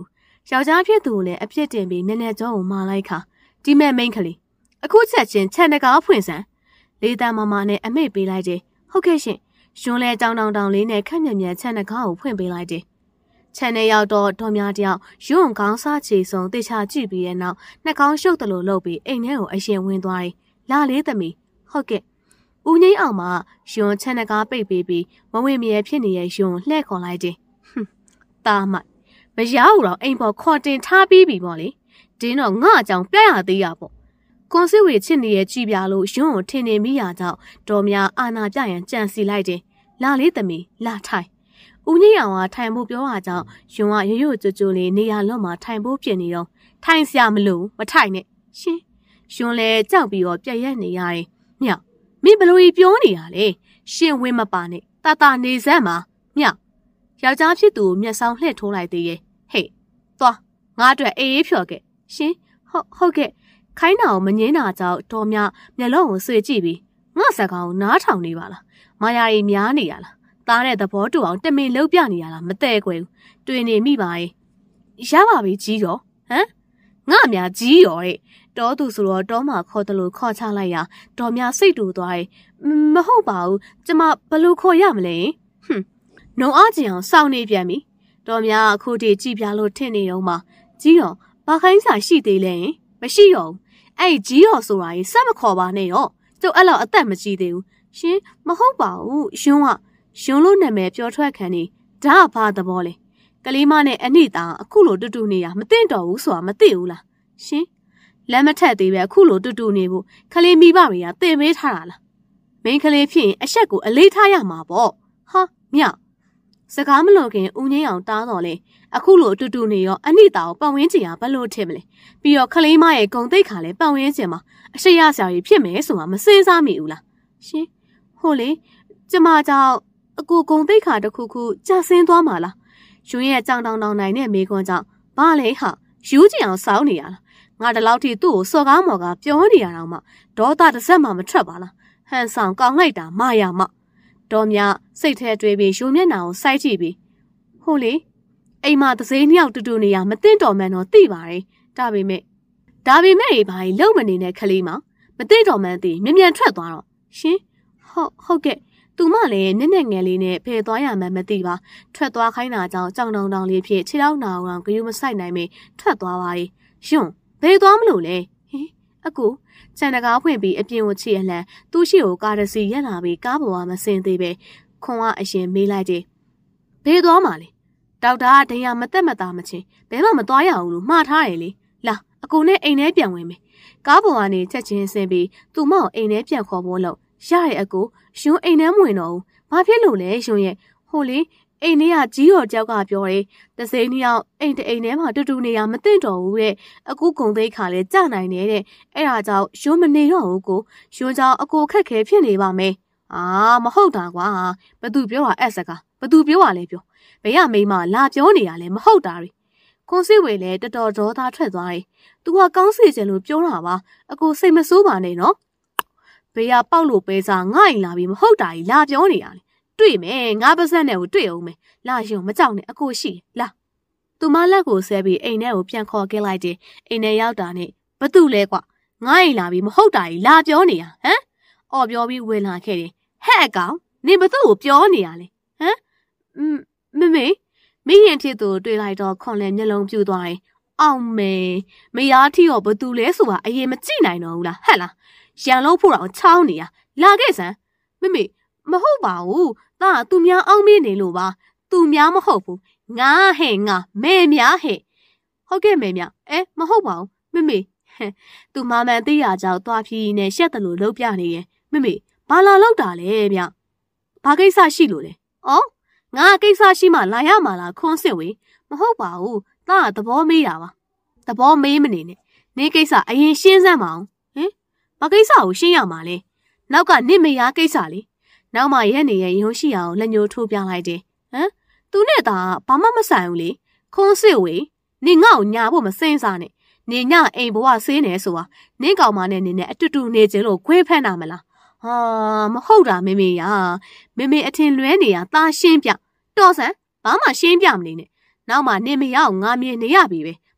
ယောက်ျားဖြစ်သူလည်းအပြစ်တင်ပြီးမျက်နှာကြောကိုမာလိုက်ခါဒီမဲ့မိန်းကလေးအခုချက်ချင်းခြံတကားဖွင့်စမ်းလေးတန်းမမနဲ့အမိတ်ပေးလိုက်တယ်ဟုတ်ကဲ့ရှင်ရှင်လဲတောင်းတောင်းတောင်းလေးနဲ့ခက်မြက်မြက်ခြံတကားကိုဖွင့်ပေးလိုက်တယ်ခြံထဲရောက်တော့ဒေါ်များတယောက်ယွန်းကောင်းစားချေဆုံးတေချာကြည့်ပြီးတဲ့နောက်နှာခေါင်းရှုပ်တယ်လို့လုပ်ပြီးအိမ်ထဲကိုအရင်ဝင်သွားတယ်လာလေးသမီးဟုတ်ကဲ့ဦးငိမ့်အောင်မှယွန်းခြံတကားပိတ်ပေးပြီးမဝင်မြဲဖြစ်နေတဲ့ယွန်းလှဲ့ခေါ်လိုက်တယ်ဟွန်းတာမမရဘူးတော့အိမ်ပေါ်ခေါ်တင်ထားပြီးပြီပေါ့လေတင်းတော့ငါအကြောင်းပြရသေးရပေါ့ကွန်စစ်ဝေချစ်နေရဲ့ကြည်ပြလို့ယွန်းကိုထင်နေမိရကြောင်းတော်များအာနာပြရန်ကြံစီလိုက်တယ်လာလေးသမီးလာထိုင်ဦးငိမ့်အောင်ကထိုင်ဖို့ပြောတာကြောင့်ယွန်းကရိုးရိုးကြိုကြိုလေးနေရာလွတ်မှာထိုင်ဖို့ပြင်နေတော့ထိုင်စရာမလိုမထိုင်နဲ့ရှင်ယွန်းလဲကြောက်ပြီးတော့ပြက်ရက်နေရတယ်မြောက်မင်းဘလို့ကြီးပြောနေရလဲရှင်ဝင်းမပါနဲ့တာတာနေစမ်းမှာမြောက်ယောက်ျားဖြစ်သူကိုမျက်စောင်းလှည့်ထိုးလိုက်သေးရဲ့ဟေ့သွားငါအတွက်အေးအေးဖြော်ခဲ့ရှင်ဟုတ်ဟုတ်ကဲ့ခိုင်းတာကိုမငင်းတာကြောင့်တော်များမျက်လုံးကိုဆွေကြည့်ပြီးငါစကားကိုနားထောင်နေပါလားမာယာရီများနေရလားသားတဲ့သဘောတူအောင်တမင်လှုပ်ပြနေရလားမတဲ့ကွယ်ဘူးတွေ့နေမိပါရဲ့ရပါပြီကြီးရောဟမ်ငါအများကြီးရောတဲ့တောသူဆိုတော့တောမှာခေါ်တယ်လို့ခေါ်ချလိုက်ရတော်များစိတ်တူသွားရဲ့မဟုတ်ပါဘူးကျမဘလို့ခေါ်ရမလဲဟွန်းနှုံအားကျင်အောင်စောင့်နေပြန်ပြီတော်များအခုတည်းကြည်ပြလို့ထင်နေတော့မှကြီးရောဘာခိုင်းစာရှိသေးလဲမရှိတော့ဘူးအဲ့ကြီးရောဆိုတာကြီးစက်မခေါ်ပါနဲ့တော့ကျုပ်အဲ့လောက်အသက်မကြီးသေးဘူးရှင်မဟုတ်ပါဘူးရှင်ကရှင်လို့နာမည်ပြောထွက်ခံနေဒါကဘာသဘောလဲကလေးမနဲ့အနိတာအခုလိုတူတူနေရမသိတော့ဘူးဆိုတာမသိဘူးလားရှင်လက်မထက်သေးပဲအခုလိုတူတူနေဖို့ခလေးမိဘတွေကတင်ပေးထားတာလားမင်းကလေးဖြစ်ရင်အဆက်ကိုအလေးထားရမှာပေါ့ဟာမြစကားမလို့ခင်ဦးငင်းအောင်တားတော်လေအခုလိုတူတူနေရောအနိတာကိုပတ်ဝန်းကျင်ကဘလို့ထင်မလဲပြီးတော့ခလေးမရဲ့ဂုံတိတ်ခါလဲပတ်ဝန်းကျင်မှာအရှိရဆရာကြီးဖြစ်မယ်ဆိုတာမစင်စားမိဘူးလားရှင်ဟုတ်လေကျမကြောင့်အကူဂုံတိတ်ခါတစ်ခုခုကြာဆင်းသွားမှာလားယူရဲ့ကြောင်တောင်တောင်နိုင်တဲ့မိခွန်းကြောင့်ဘာလဲဟာယူကျင်အောင်စောင်းနေရလားငါတလောက်ထိသူ့ကိုစော်ကားမော်ကပြောနေရတော့မှဒေါသတစ်စက်မှမထွက်ပါလားဟန်ဆောင်ကောင်းလိုက်တာမာယာမတော်များစိတ်ထဲတွေးပြီးယူမျက်နှာကိုစိုက်ကြည့်ပြီးဟုတ်လေအိမ်မှာတစိမ့်နှစ်ယောက်တူတူနေရမသိတော်မှန်တော့သိပါတယ်ဒါပေမဲ့ဒါပေမဲ့ဘာကြီးလုံမနေတဲ့ခလေးမမသိတော်မှန်သိမြ мян ထွက်သွားတော့ရှင်ဟုတ်ဟုတ်ကဲ့သူမလည်းနက်နက်ငယ်လေးနဲ့ဖယ်သွားရမှန်းမသိပါထွက်သွားခိုင်းတာကြောင့်ကြောင်တောင်တောင်လေးဖြစ်ခြေထောက်နာအောင်ဂရုမစိုက်နိုင်မေထွက်သွားပါလေယွန်းဘယ်သွားမလို့လဲဟင်အကူခြံတကားဖွင့်ပြီးအပြင်ကိုချီအလှန်သူ့ရှိကိုကားတစ်စီးရက်လာပြီးကားပေါ်ကမစင်သေးပဲခွန်ကအရင်မေးလိုက်တယ်ဘယ်သွားမှလဲဒေါက်တာကဒိန်ရမသက်မသားမချင်းဘယ်မှမသွားရဘူးလို့မှားထားတယ်လေလာအကူနဲ့အိမ်ထဲပြန်ဝင်မယ်ကားပေါ်ကနေချက်ချင်းဆင်းပြီးသူမကိုအိမ်ထဲပြန်ခေါ်ဖို့လို့ရရဲ့အကူရှင်အိမ်ထဲမဝင်တော့ဘူးဘာဖြစ်လို့လဲရှင်ရဲ့ဟိုလေအိမ်ထဲကကြီးတော်ကြောက်ကပြောတယ်တစိမ့်နှစ်ယောက်အိမ်တအိမ်ထဲမှာတူတူနေရမသိတော့ဘူးတဲ့အခုဂုံသိခါလဲကြနိုင်နေတဲ့အဲ့ဒါကြောင့်ရှင်မနေတော့ဘူးကိုရှင်ကြောင့်အကိုခက်ခဲဖြစ်နေပါမယ်အာမဟုတ်တာကွာဘသူပြောတာအဲ့စကားဘသူပြောတာလဲပြောဘယ်ရမိမလာပြောနေရလဲမဟုတ်တာတွေခွန်စိဝေလည်းတော်တော်ဒေါသထွက်သွားတယ်သူကကောင်းစီခြင်းလို့ပြောတာပါအကိုစိတ်မဆိုးပါနဲ့နော်ဘေးကပေါက်လို့ပဲစားငါ့အိမ်လာပြီးမဟုတ်တာကြီးလာပြောနေရတယ်တွေ့မယ်ငါပါစက်နဲ့ကိုတွေ့အောင်မယ်လာရှင်မကြောက်နဲ့အကိုရှိလာသူမလက်ကိုဆဲပြီးအိမ်ထဲကိုပြန်ခေါ်ခဲ့လိုက်တယ်အိမ်ထဲရောက်တာနဲ့ဘသူလဲကွာငါ့အိမ်လာပြီးမဟုတ်တာကြီးလာပြောနေရဟမ်အော်ပြောပြီးဝင်လာခဲ့တယ်ဟဲ့အကောင်နေဘသူ့ကိုပြောနေရလဲဟမ်မမေမိရင်ဖြစ်သူတွေ့လိုက်တော့ခွန်လဲမျက်လုံးပြူသွားတယ်အောင်မေမယားထီရောဘသူလဲဆိုတာအရင်မကြည့်နိုင်တော့ဘူးလားဟဲ့လားရန်လုံးဖို့တော့ချောင်းနေရလာခဲ့စမ်းမမေမဟုတ်ပါဘူးဒါသူများအောင်မေးနေလို့ပါသူများမဟုတ်ဘူးငါဟဲ့ငါမဲများဟဲ့ဟုတ်ကဲ့မဲများအဲမဟုတ်ပါဘူးမမေသူမမှန်သိရကြောင်းသွားဖြီးနဲ့ရှက်တယ်လို့လှုပ်ပြနေရဲ့မမေဘာလာလောက်တာလဲဗျဘာကိစ္စရှိလို့လဲအော်ငါကိစ္စရှိမှလာရမှာလားခွန်းစစ်ဝေးမဟုတ်ပါဘူးဒါကသဘောမေးတာပါသဘောမေးမနေနဲ့နေကိစ္စအရင်ရှင်းစမ်းမအောင်ဟင်ဘာကိစ္စကိုရှင်းရမှာလဲနောက်ကနင့်မယားကိစ္စလေနောက်မှရက်နေရဲ့ရုံးရှိအောင်လက်ညှိုးထိုးပြလိုက်တယ်ဟမ်သူနဲ့တာဘာမှမဆိုင်ဘူးလေခွန်းစစ်ဝေးနေငါ့ကိုညာဖို့မစင်းစားနဲ့နေညအိမ်ဘဝဆေးနေဆိုတာနင့်ကောင်မနဲ့နေနဲ့အတူတူနေခြင်းလို့ခွေးဖက်နာမလားဟာမဟုတ်တာမေမေရမေမေအထင်လွဲနေရตาရှင်းပြတော်စံဘာမှရှင်းပြမနေနဲ့နောက်မှနေမရအောင်ငါမြင်နေရပြီပဲ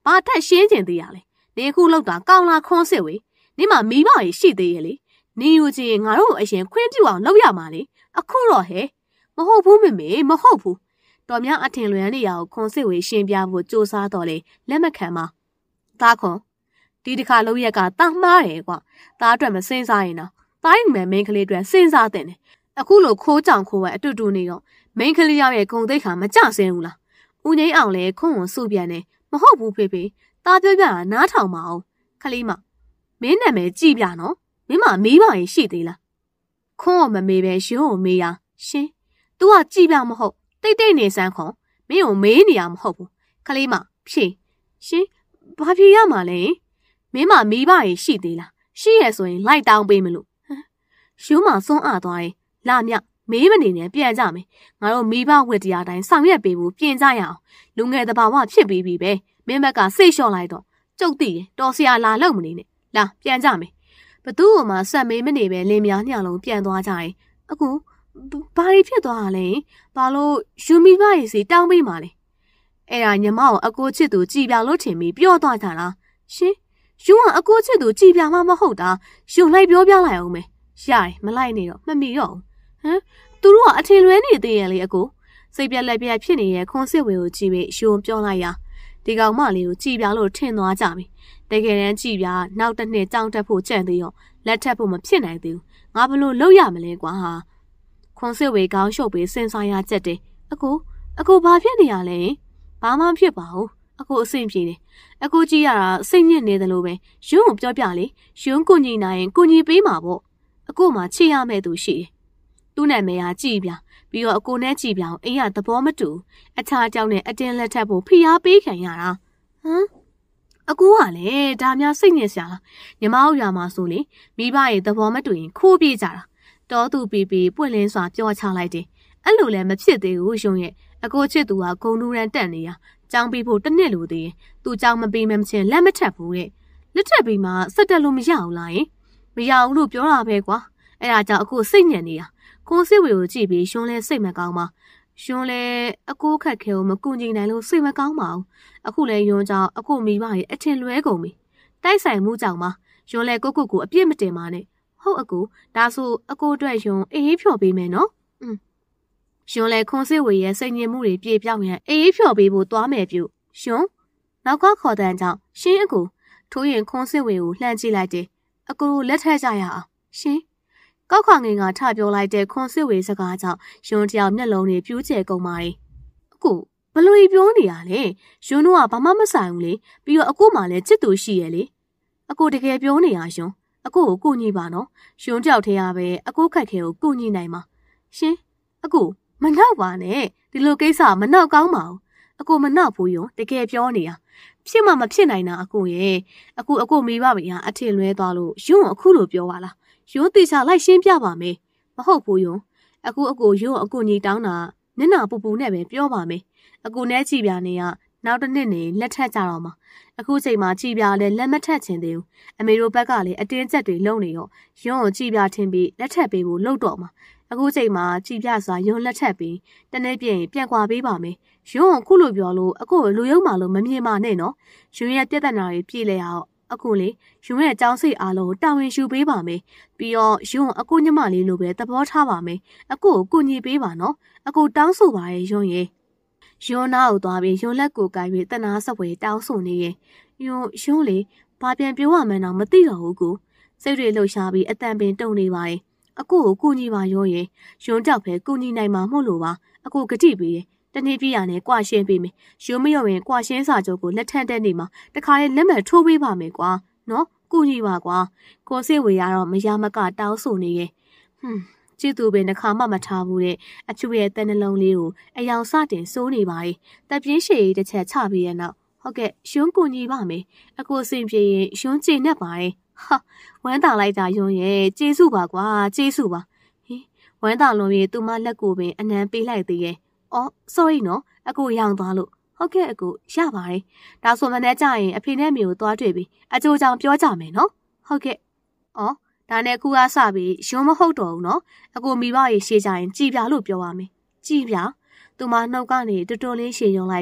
ဘာထက်ရှင်းကျင်သေးရလဲနေခုလောက်တာကောင်းလားခွန်းစစ်ဝေးနေမှာမိဘကြီးရှိသေးရဲ့လေနေယူချင်းငါတို့အရင်ခွင့်ပြုအောင်လုပ်ရမှာလေအခုတော့ဟဲ့မဟုတ်ဘူးမေမေမဟုတ်ဘူးတော်များအထင်လွယ်နေရအောင်ခွန်စစ်ဝေးရှင်းပြဖို့စူးစမ်းတော့လေလက်မခံပါသားခွန်ဒီတစ်ခါလုံးရက်ကတားမှားတယ်ကွာသားအတွက်မစင်စားရင်တော့တိုင်းမယ်မိန်းကလေးတွေစဉ်းစားတဲ့တယ်အခုလိုခိုးကြောင်ခိုးဝဲအတူတူနေတော့မိန်းကလေးရဲ့ဂုံတိတ်ခါမကြဆင်းဘူးလားဦးငိမ့်အောင်လဲခွန်းကိုစုပြန်နေမဟုတ်ဘူးဖေဖေသားပြောပြတာနားထောင်မအောင်ခလေးမမင်းနာမည်ကြည့်ပြနော်မင်းမမေးပါရင်ရှိသေးလားခွန်းကိုမမေးပဲရှင်ကိုမေးရရှင် तू ကကြည့်ပြမဟုတ်တိတ်တိတ်နေစမ်းခွန်မင်းကိုမေးနေရမဟုတ်ဘူးခလေးမဖြေရှင်ဘာဖြေရမှာလဲမင်းမမေးပါရင်ရှိသေးလားရှိရဆိုရင်လိုက်တောင်းပေးမလို့ရှုံးမစွန်းအသွားရင်လာမြမေးမနေနဲ့ပြန်ကြမယ်ငါတို့မိဘဝတ္တရားတိုင်းဆောင်ရွက်ပေးဖို့ပြင်ကြရအောင်လူငယ်တဘာဝဖြစ်ပြီးပြီပဲမင်းဘက်ကစိတ်လျှော့လိုက်တော့ကျုပ်သိရင်တော်ဆရာလာလို့မနေနဲ့လာပြန်ကြမယ်ဘသူ့ဟိုမှာဆက်မေးမနေပဲလင်းများညလုံးပြန်သွားကြရင်အခုဘာတွေဖြစ်သွားလဲဘာလို့ယူမိဘရေးစီတောင်းပေးမှလဲအဲ့ဒါညီမကိုအကိုချစ်သူကြည်ပြလို့ထင်ပြီးပြောသွားကြလားရှင်ယူကအကိုချစ်သူကြည်ပြမှမဟုတ်တာယူလိုက်ပြောပြလိုက်အောင်မယ်ရတယ်မလိုက်နေတော့မမီတော့ဟမ်သူတို့ကအထင်လွဲနေသေးရဲ့လေအကိုစိတ်ပြက်လက်ပြက်ဖြစ်နေတဲ့ခွန်စစ်ဝေကိုကြည့်ပြီးရှုံပြောလိုက်ရဒီကောင်မလေးကိုကြည်ပြလို့ထင်သွားကြပြီတကယ်တမ်းကြည်ပြနောက်တစ်နှစ်ကြောင်းတက်ဖို့ကြံ့သေးရောလက်ထပ်ဖို့မဖြစ်နိုင်သေးဘူးငါဘလို့လုပ်ရမလဲကွာဟာခွန်စစ်ဝေကောင်းရှုပ်ပြီးစင်စားရကြက်တယ်အကိုအကိုဘာဖြစ်နေရလဲဘာမှဖြစ်ပါဘူးအကိုအဆင်ပြေတယ်အကိုကြည့်ရတာစိတ်ညစ်နေတယ်လို့ပဲယွန်းကိုပြောပြလေယွန်းကိုညီနိုင်ရင်ကိုညီပေးမှာပေါ့အကိုမှချစ်ရမယ့်သူရှိတယ်သူ့နာမည်ကကြည်ပြပြီးတော့အကိုနဲ့ကြည်ပြအောင်အိမ်ကသဘောမတူအခြားကြောင့်နဲ့အတင်းလက်ထပ်ဖို့ဖိအားပေးခံရတာဟမ်အကူကလည်းဒါများစိတ်ညစ်စရာလားညီမတို့ရွာမှာဆိုလေမိဘရဲ့သဘောမတူရင်ခိုးပြေးကြတာတော်သူပီပီပွင့်လင်းစွာပြောချလိုက်တယ်အဲ့လိုလည်းမဖြစ်သေးဘူးရှုံရဲ့အကိုချစ်သူကဂုံတူရန်တက်နေရကြောင်းပြီးဖို့တစ်နှစ်လိုသေးရင်သူကြောင်းမပေးမချင်းလက်မထပ်ဘူးတဲ့လက်ထပ်ပြီးမှစက်တက်လို့မရအောင်လားယင်မရအောင်လို့ပြောတာပဲကွာအဲ့ဒါကြောင့်အခုစိတ်ညစ်နေတာခွန်စစ်ဝေကိုကြည့်ပြီးရှုံးလဲစိတ်မကောင်းပါရှုံးလဲအကိုခက်ခဲကိုမကူညီနိုင်လို့စိတ်မကောင်းပါဘူးအခုလဲယွန်းကြောင့်အခုမိဘရဲ့အထင်လွဲကုန်ပြီတိုက်ဆိုင်မှုကြောင့်ပါယွန်းလဲကိုကိုကိုအပြစ်မတင်ပါနဲ့ဟုတ်အကိုဒါဆိုအကိုအတွက်ယွန်းအေးဖြော်ပေးမယ်နော်อืมယွန်းလဲခွန်စစ်ဝေရဲ့စိတ်ညစ်မှုတွေပြေပြောင်းရန်အေးဖြော်ပေးဖို့သွားမယ်ပြုယွန်းနောက်ကခေါ်တဲ့ကြောင့်ရှင်းအကိုထိုးရင်ခွန်စစ်ဝေကိုလှမ်းကြည့်လိုက်တယ်အကိုလက်ထက်ကြရအောင်ရှင်းကောက်ခွာငင်ကထပြောလိုက်တဲ့ခွန်စစ်ဝေစကားကြောင့်ယွန်းတယောက်မျက်လုံးတွေပြူးကျဲကုန်ပါလေအကိုဘလို့ပြောနေရလဲယွန်းတို့ကဘာမှမဆိုင်ဘူးလေပြီးတော့အကိုမှလည်းချစ်သူရှိရဲ့လေအကိုတကယ်ပြောနေရယွန်းအကိုကိုကိုညီပါနော်ယွန်းတယောက်ထဲရပဲအကိုခက်ခဲကိုကိုညီနိုင်မှာရှင်အကိုမနောက်ပါနဲ့ဒီလိုကိစ္စမနောက်ကောင်းပါဘူးအကိုမနောက်ဘူးယွန်းတကယ်ပြောနေတာဖြစ်မှမဖြစ်နိုင်တာအကိုရဲ့အခုအကိုမိဘဗျာအထင်လွဲသွားလို့ယွန်းအခုလိုပြောပါလားယွန်းတေချာလိုက်ရှင်းပြပါမယ်မဟုတ်ဘူးယွန်းအခုအကိုယွန်းအကိုညီတောင်းတာနင့်နာပူပူနဲ့ပဲပြောပါမယ်အကိုနဲ့ကြည်ပြနေကနောက်တစ်နှစ်နေလက်ထက်ကြတော့မှာအခုချိန်မှာကြည်ပြလည်းလက်မထက်ချင်သေးဘူးအမေတို့ဘက်ကလည်းအတင်းကျပ်တွေလုံနေတော့ယွန်းကိုကြည်ပြထင်ပြီးလက်ထက်ပေးဖို့လုပ်တော့မှာအခုချိန်မှာကြည်ပြစွာယွန်းလက်ထက်ပြီးတနေ့ပြည့်ရင်ပြန်ကွာပေးပါမယ်ယွန်းကိုခုလိုပြောလို့အကိုလူယုံမှလို့မမြင်ပါနဲ့နော်ယွန်းရဲ့ပြဿနာတွေပြေလဲအောင်အခုလေယွန်းရဲ့အကြောင်းစိတ်အားလုံးတာဝန်ယူပေးပါမယ်ပြီးတော့ယွန်းအကိုညမလေးလိုပဲသဘောထားပါမယ်အကိုကိုကူညီပေးပါနော်အကိုတောင်းဆိုပါရဲ့ယွန်းရဲ့ယွန်းနာကိုသွားပြီးယွန်းလက်ကိုကိုင်ပြီးတနာဆက်ဝဲတောင်းဆိုနေရဲ့ယွန်းယွန်းလေဘာပြန်ပြောရမှန်းတော့မသိတော့ဘူးကိုစိတ်တွေလှုပ်ရှားပြီးအတန်ပင်တုန်နေပါတယ်အကိုကိုကူညီပါရောရဲ့ယွန်းတောက်ပဲကူညီနိုင်မှာမဟုတ်လို့ပါအကိုဂတိပေးတယ်တနေ့ပြည့်ရနဲ့ကွာရှင်းပေးမယ်ရုံးမရောရင်ကွာရှင်းစာချုပ်ကိုလက်ထပ်တဲ့နေမှာတခါလေးလက်မှတ်ထိုးပေးပါမယ်ကွာနော်ကူညီပါကွာကိုစိတ်ဝေရတော့မရမကတောင်းဆိုနေရဲ့ဟွန်းကြည့်သူပင်တစ်ခါမှမထားဘူးတဲ့အချူရဲ့တန်နှလုံးလေးကိုအယောင်စတင်စိုးနေပါလေတပ်ပြင်းရှည်တစ်ချက်ချပြီးရဲ့နောက်ဟုတ်ကဲ့ယွန်းကူညီပါမယ်အကိုအစဉ်ပြေရင်ယွန်းကျေနပ်ပါတယ်ဟာဝမ်းသာလိုက်တာယွန်းရဲ့ကျေးဇူးပါကွာကျေးဇူးပါဟင်ဝမ်းသာလုံးရဲ့သူမလက်ကိုပင်အနံပေးလိုက်သေးရဲ့အော် sorry နော်အကိုရောင်သွားလို့ဟုတ်ကဲ့အကိုရပါတယ်ဒါဆိုမနေ့ကျရင်အဖေနဲ့မေကိုသွားတွေ့ပြီးအကျိုးကြောင့်ပြောကြမယ်နော်ဟုတ်ကဲ့အော်ဒါနဲ့ခုအားစပြီးရုံးမဟုတ်တော့ဘူးနော်အကိုမိဘရေရှေ့ကြရင်ကြည်ပြလို့ပြောပါမယ်ကြည်ပြသူမနှုတ်ကနေတူတူလေးရှေ့ယုံလိုက်တယ်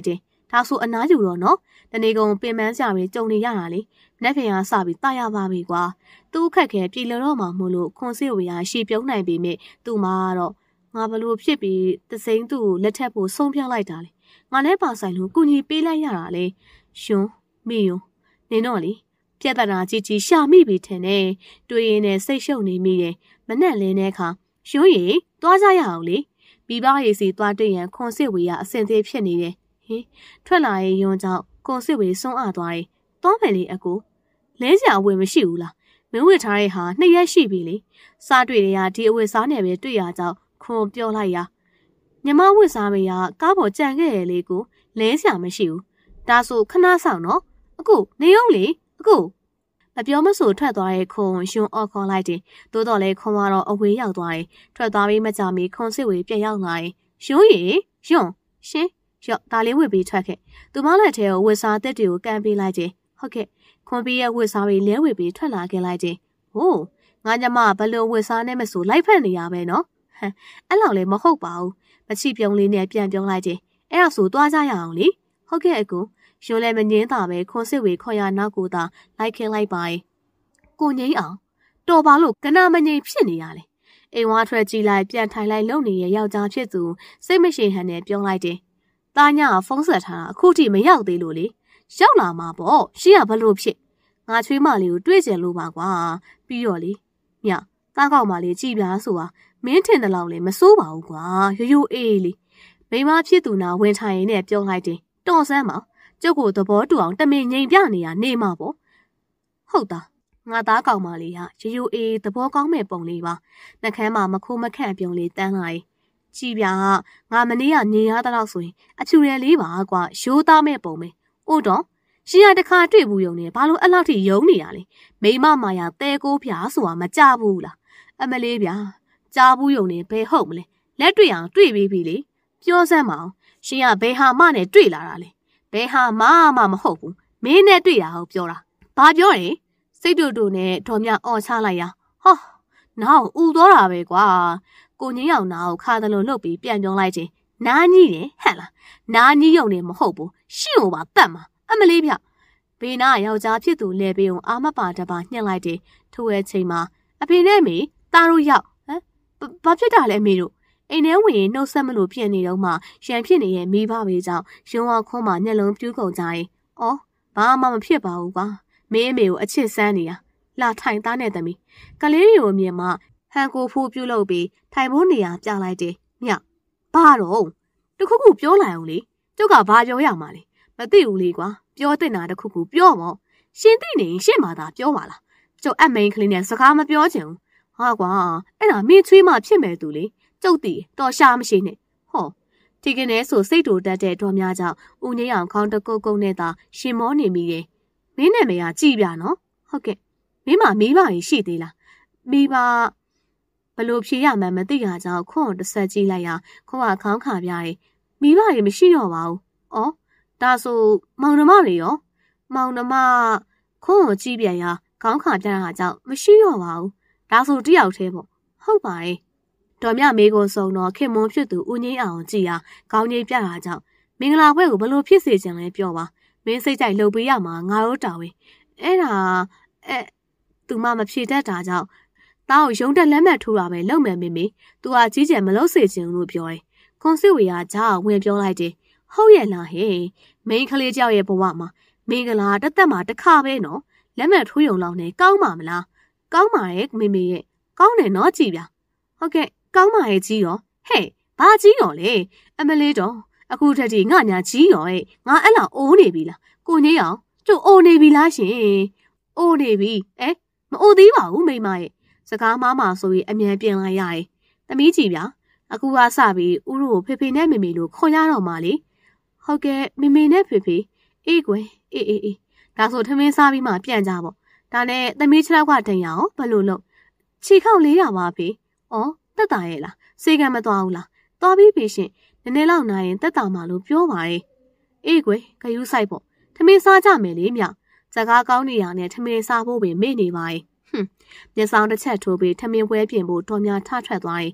ဒါဆိုအနားယူတော့နော်တနေ့ကုန်ပင်ပန်းစရာတွေကြုံနေရတာလေနက်ဖင်ကစပြီးတာရပါပြီကွာသူ့ခက်ခဲပြည်လတော့မှမို့လို့ခွန်စစ်ဝေကရှေ့ပြုံးနိုင်ပေမဲ့သူ့မှာတော့ငါဘလို့ဖြစ်ပြီးသစိမ်းသူ့ကိုလက်ထက်ဖို့ဆုံးဖြတ်လိုက်တာလေငါနဲ့ပါဆိုင်လို့ကုညီပေးလိုက်ရတာလေရှင်မိယုံနင်တော့လေပြက်တနာကြီးကြီးရှာမိပြီထင်တယ်တွေ့ရင်လည်းစိတ်ရှုပ်နေမိတယ်မနဲ့လင်းတဲ့အခါရှင်ရီသွားကြရအောင်လေပြီးပါရေးစီသွားတွေ့ရန်ခွန်စစ်ဝေကအစင်သေးဖြစ်နေတယ်ဟင်ထွက်လာရင်ယွန်းကြောင့်ခွန်စစ်ဝေဆုံးအပ်သွားတယ်သွားမယ်လေအကူလဲစရာအဝယ်မရှိဘူးလားမင်းဝစ်ထားတဲ့ဟာနှစ်ရက်ရှိပြီလေစားတွေ့ရဒီအဝယ်စားနယ်ပဲတွေ့ရကြောင်းခွန်ပြောလိုက်ရညီမဝစ်စားမေကကားပေါ်ကြံခဲ့ရလေကိုလဲစရာမရှိဘူးဒါဆိုခဏဆောင်နော်အကူနေအောင်လေအကူမပြောမဆိုထွက်သွားတဲ့ခွန်ရှင်အော်ခေါ်လိုက်တယ်သို့တော်လည်းခွန်ကတော့အဝေးရောက်သွားတယ်ထွက်သွားပြီးမကြမီခွန်စစ်ဝေပြန်ရောက်လာရင်ရှင်ရီရှင်ရှင်ရော့ဒါလေးဝစ်ပြီးထွက်ခဲ့သူမလက်ထဲကိုဝစ်စားတက်တွေကိုကန်ပေးလိုက်တယ်ဟုတ်ကဲ့ခွန်ပြီးရဲ့ဝစ်စားပြီးလဲဝစ်ပြီးထွက်လာခဲ့လိုက်တယ်ဟိုးငါညမဘလို့ဝစ်စားနဲ့မဆိုလိုက်ဖက်နေရပဲနော်ဟမ်အဲ့လောက်လည်းမဟုတ်ပါဘူးမချိပြုံးလေးနဲ့ပြန်ပြောလိုက်တယ်အဲ့ဒါဆိုသွားကြရအောင်လေဟုတ်ကဲ့အကူရိုးလည်းမငင်းတာပဲခွန်စစ်ဝေခေါ်ရနောက်ကိုသာလိုက်ခင်းလိုက်ပါရဲ့ကိုငိမ့်အောင်တော်ပါလို့ကနာမငိမ့်ဖြစ်နေရလေအိမ်ဝါထွက်ကြည့်လိုက်ပြန်ထိုင်လိုက်လုံနေရဲ့ယောက်ျားဖြစ်သူစိတ်မရှိဟန်နဲ့ပြောလိုက်တယ်တာညကဖုန်းဆက်ထားတာအခုထိမရောက်သေးလို့လေရောက်လာမှာပေါ့ရှင်းရဘလို့ဖြစ်ငါချွေးမလေးကိုတွေ့ကြလို့ပါကွာပြီးတော့လေညတားကောက်မလေးကြည်ပြားဆိုတာမင်းထင်တယ်လို့လေမစိုးပါဘူးကွာရိုးရိုးအေးလေးမိမဖြစ်သူနာဝင်ထိုင်နေပြောလိုက်တယ်တော်စမ်းပါကျုပ်ကိုသဘောတူအောင်တမင်ငိမ်ပြနေရနေမှာပေါ့ဟုတ်တာငါသားကောင်မလေးကရိုးရိုးအေးသဘောကောင်းမဲ့ပုံလေးပါနှကမ်းမှာမခိုးမခန့်ပြုံးလေးတန်းလာရင်ကြည်ပြားငါမနေ့ကနေရတဲ့လောက်ဆိုရင်အဖြူရယ်လေးပါကွာရိုးသားမဲ့ပုံပဲအို့တော့ရှင်ရတခါတွေ့ဘူးယုံနေဘာလို့အဲ့လောက်ထိယုံနေရလဲမိမမာယာတဲကိုးပြားဆိုတာမကြဘူးလားအမလေးဗျာကြားဘူးယုံနေဘယ်ဟုတ်မလဲလက်တွေ့အောင်တွေ့ပြီးပြီလေပြောစမ်းမအောင်ရှင်ကဘယ်ဟာမှနဲ့တွေ့လာတာလဲဘယ်ဟာမှမမဟုတ်ဘူးမင်းနဲ့တွေ့တာဟုတ်ပြောတာဘာပြောလဲစိတ်တူတူနဲ့ဒေါ်မြအော်ချလိုက်ရဟောနောက်ဥသွားတာပဲကွာကိုငင်းအောင်နာကိုခါတယ်လို့လှုပ်ပြီးပြန်ပြောလိုက်ချင်းနားကြီးတယ်ဟဲ့လားနားကြီးယုံနေမဟုတ်ဘူးရှင့်ကိုပါတတ်မှာအမလေးဗျဘေးနာယောက်ျားဖြစ်သူလဲပေးအောင်အာမပါတပါညှက်လိုက်တယ်ထိုးရဲ့ချိန်မှာအဖေနဲ့မေတားတို့ရောက်ဟမ်ဘာဖြစ်တာလဲအမေတို့အိမ်ထဲဝင်နှုတ်ဆက်မလို့ဖြစ်နေတော့မှရန်ဖြစ်နေရဲ့မိဘဘေးကြောင့်ရုံအောင်ခွန်းမှာညက်လုံးပြူးကုန်ကြရင်အော်ဘာမှမဖြစ်ပါဘူးကွာမင်းအမေကိုအချစ်ဆန်းနေတာလာထိုင်သားနဲ့သမီးကလေးတွေကိုမြင်မှဟန်ကိုဖူးပြုတ်လုပ်ပြီးထိုင်ဖို့နေရာပြလိုက်တယ်ညဘာတော့တခုခုပြောလိုက်အောင်လေကျုပ်ကဘာပြောရမှာလဲမသိဘူးလေကွာပြောတဲ့နာတခုခုပြောမောရှင်သိနေရင်ရှင့်မာသာပြောပါလားကျုပ်အမိန်ကလေးနဲ့စကားမပြောချင်ဘူးဟာကွာအဲ့ဒါမင်းချွေးမှဖြစ်မဲ့သူလေကျုပ်တီတော်ရှာမရှိနဲ့ဟောဒီကနေ့ဆိုစိတ်တူတက်တဲ့တော်များကြောင့်ဦးငိမ့်အောင်ခေါင်းတကုတ်ကုတ်နဲ့သာရှင်မောနေမိတယ်မင်းနာမည်ကကြည်ပြနော်ဟုတ်ကဲ့မင်းမမိဘကြီးရှိသေးလားမိဘဘလို့ဖြေရမှန်းမသိရကြောင်းခွန်းတစ်ဆက်ကြည့်လိုက်ရခွန်းကခေါင်းခါပြတယ်မိဘကြီးမရှိတော့ပါဘူးဩဒါဆိုမောင်နှမတွေရောမောင်နှမခွန်းကိုကြည့်ပြန်ရခေါင်းခါပြတာကြောင့်မရှိတော့ပါဘူးဒါဆိုတယောက်သေးပေါ့ဟုတ်ပါရဲ့တော်မြမေကိုစုံတော့ခင်မွန်းဖြစ်သူဦးငိမ့်အောင်ကြည်ရခေါင်းကြီးပြတာကြောင့်မင်္ဂလာပွဲကိုဘလို့ဖြစ်စေချင်လဲပြောပါမင်းစိတ်ကြိုက်လှုပ်ပေးရမှာငါတို့တာဝန်အဲ့ဒါအဲသူမမဖြေတတ်တာကြောင့်တားကိုရုံတက်လက်မှတ်ထိုးတာပဲလုပ်မယ်မေမေသူကကြီးကျယ်မလုပ်စေချင်လို့ပြောတယ်ခွန်စစ်ဝေကဂျာဝင်ပြောလိုက်တယ်ဟုတ်ရဲ့လားဟဲ့မိန်းကလေးကြောက်ရဲ့ဘဝမှာမင်္ဂလာတသက်မှာတစ်ခါပဲနော်လက်မှတ်ထိုးရုံလောက်နဲ့ကောင်းပါမလားကောင်းပါရဲ့မေမေရဲ့ကောင်းတယ်နော်ကြည်ဗျဟုတ်ကဲ့ကောင်းပါရဲ့ကြီးရောဟဲ့ဘာကြီးရောလဲအမလေးတော့အခုထက်ထိငါညာကြီးရောရဲ့ငါအဲ့လောက်အိုးနေပြီလားကိုငိမ့်အောင်ကျုပ်အိုးနေပြီလားရှင်အိုးနေပြီအဲမအိုးသေးပါဘူးမိမရဲ့စကားမားမှာဆိုပြီးအမြန်ပြင်လိုက်ရတယ်သမီးကြည်ဗျအခုကစပြီးဥရုကိုဖေဖေနဲ့မေမေလို့ခေါ်ရတော့မှလေဟုတ်ကဲ့မေမေနဲ့ဖေဖေအေးကွယ်အေးအေးအေးဒါဆိုထမင်းစားပြီးမှပြန်ကြပေါ့ဒါနဲ့သမီးခြေထောက်ကတင်ရအောင်ဘလို့လို့ခြေခောက်လေးရပါဖေဩတက်တာရဲ့လားစေကံမသွားဘူးလားသွားပြီးပြီရှင်နည်းနည်းလောက်နိုင်ရင်တက်တာမှလို့ပြောပါရဲ့အေးကွယ်ဂယူးဆိုင်ပေါ့ထမင်းစားကြမယ်လေမြစကားကောင်းနေရနဲ့ထမင်းစားဖို့ပဲမေ့နေပါရဲ့ဟွန်းမျက်စောင်းတစ်ချက်ထိုးပြီးထမင်းပွဲပြင်ဖို့တော်များထထွက်သွားရင်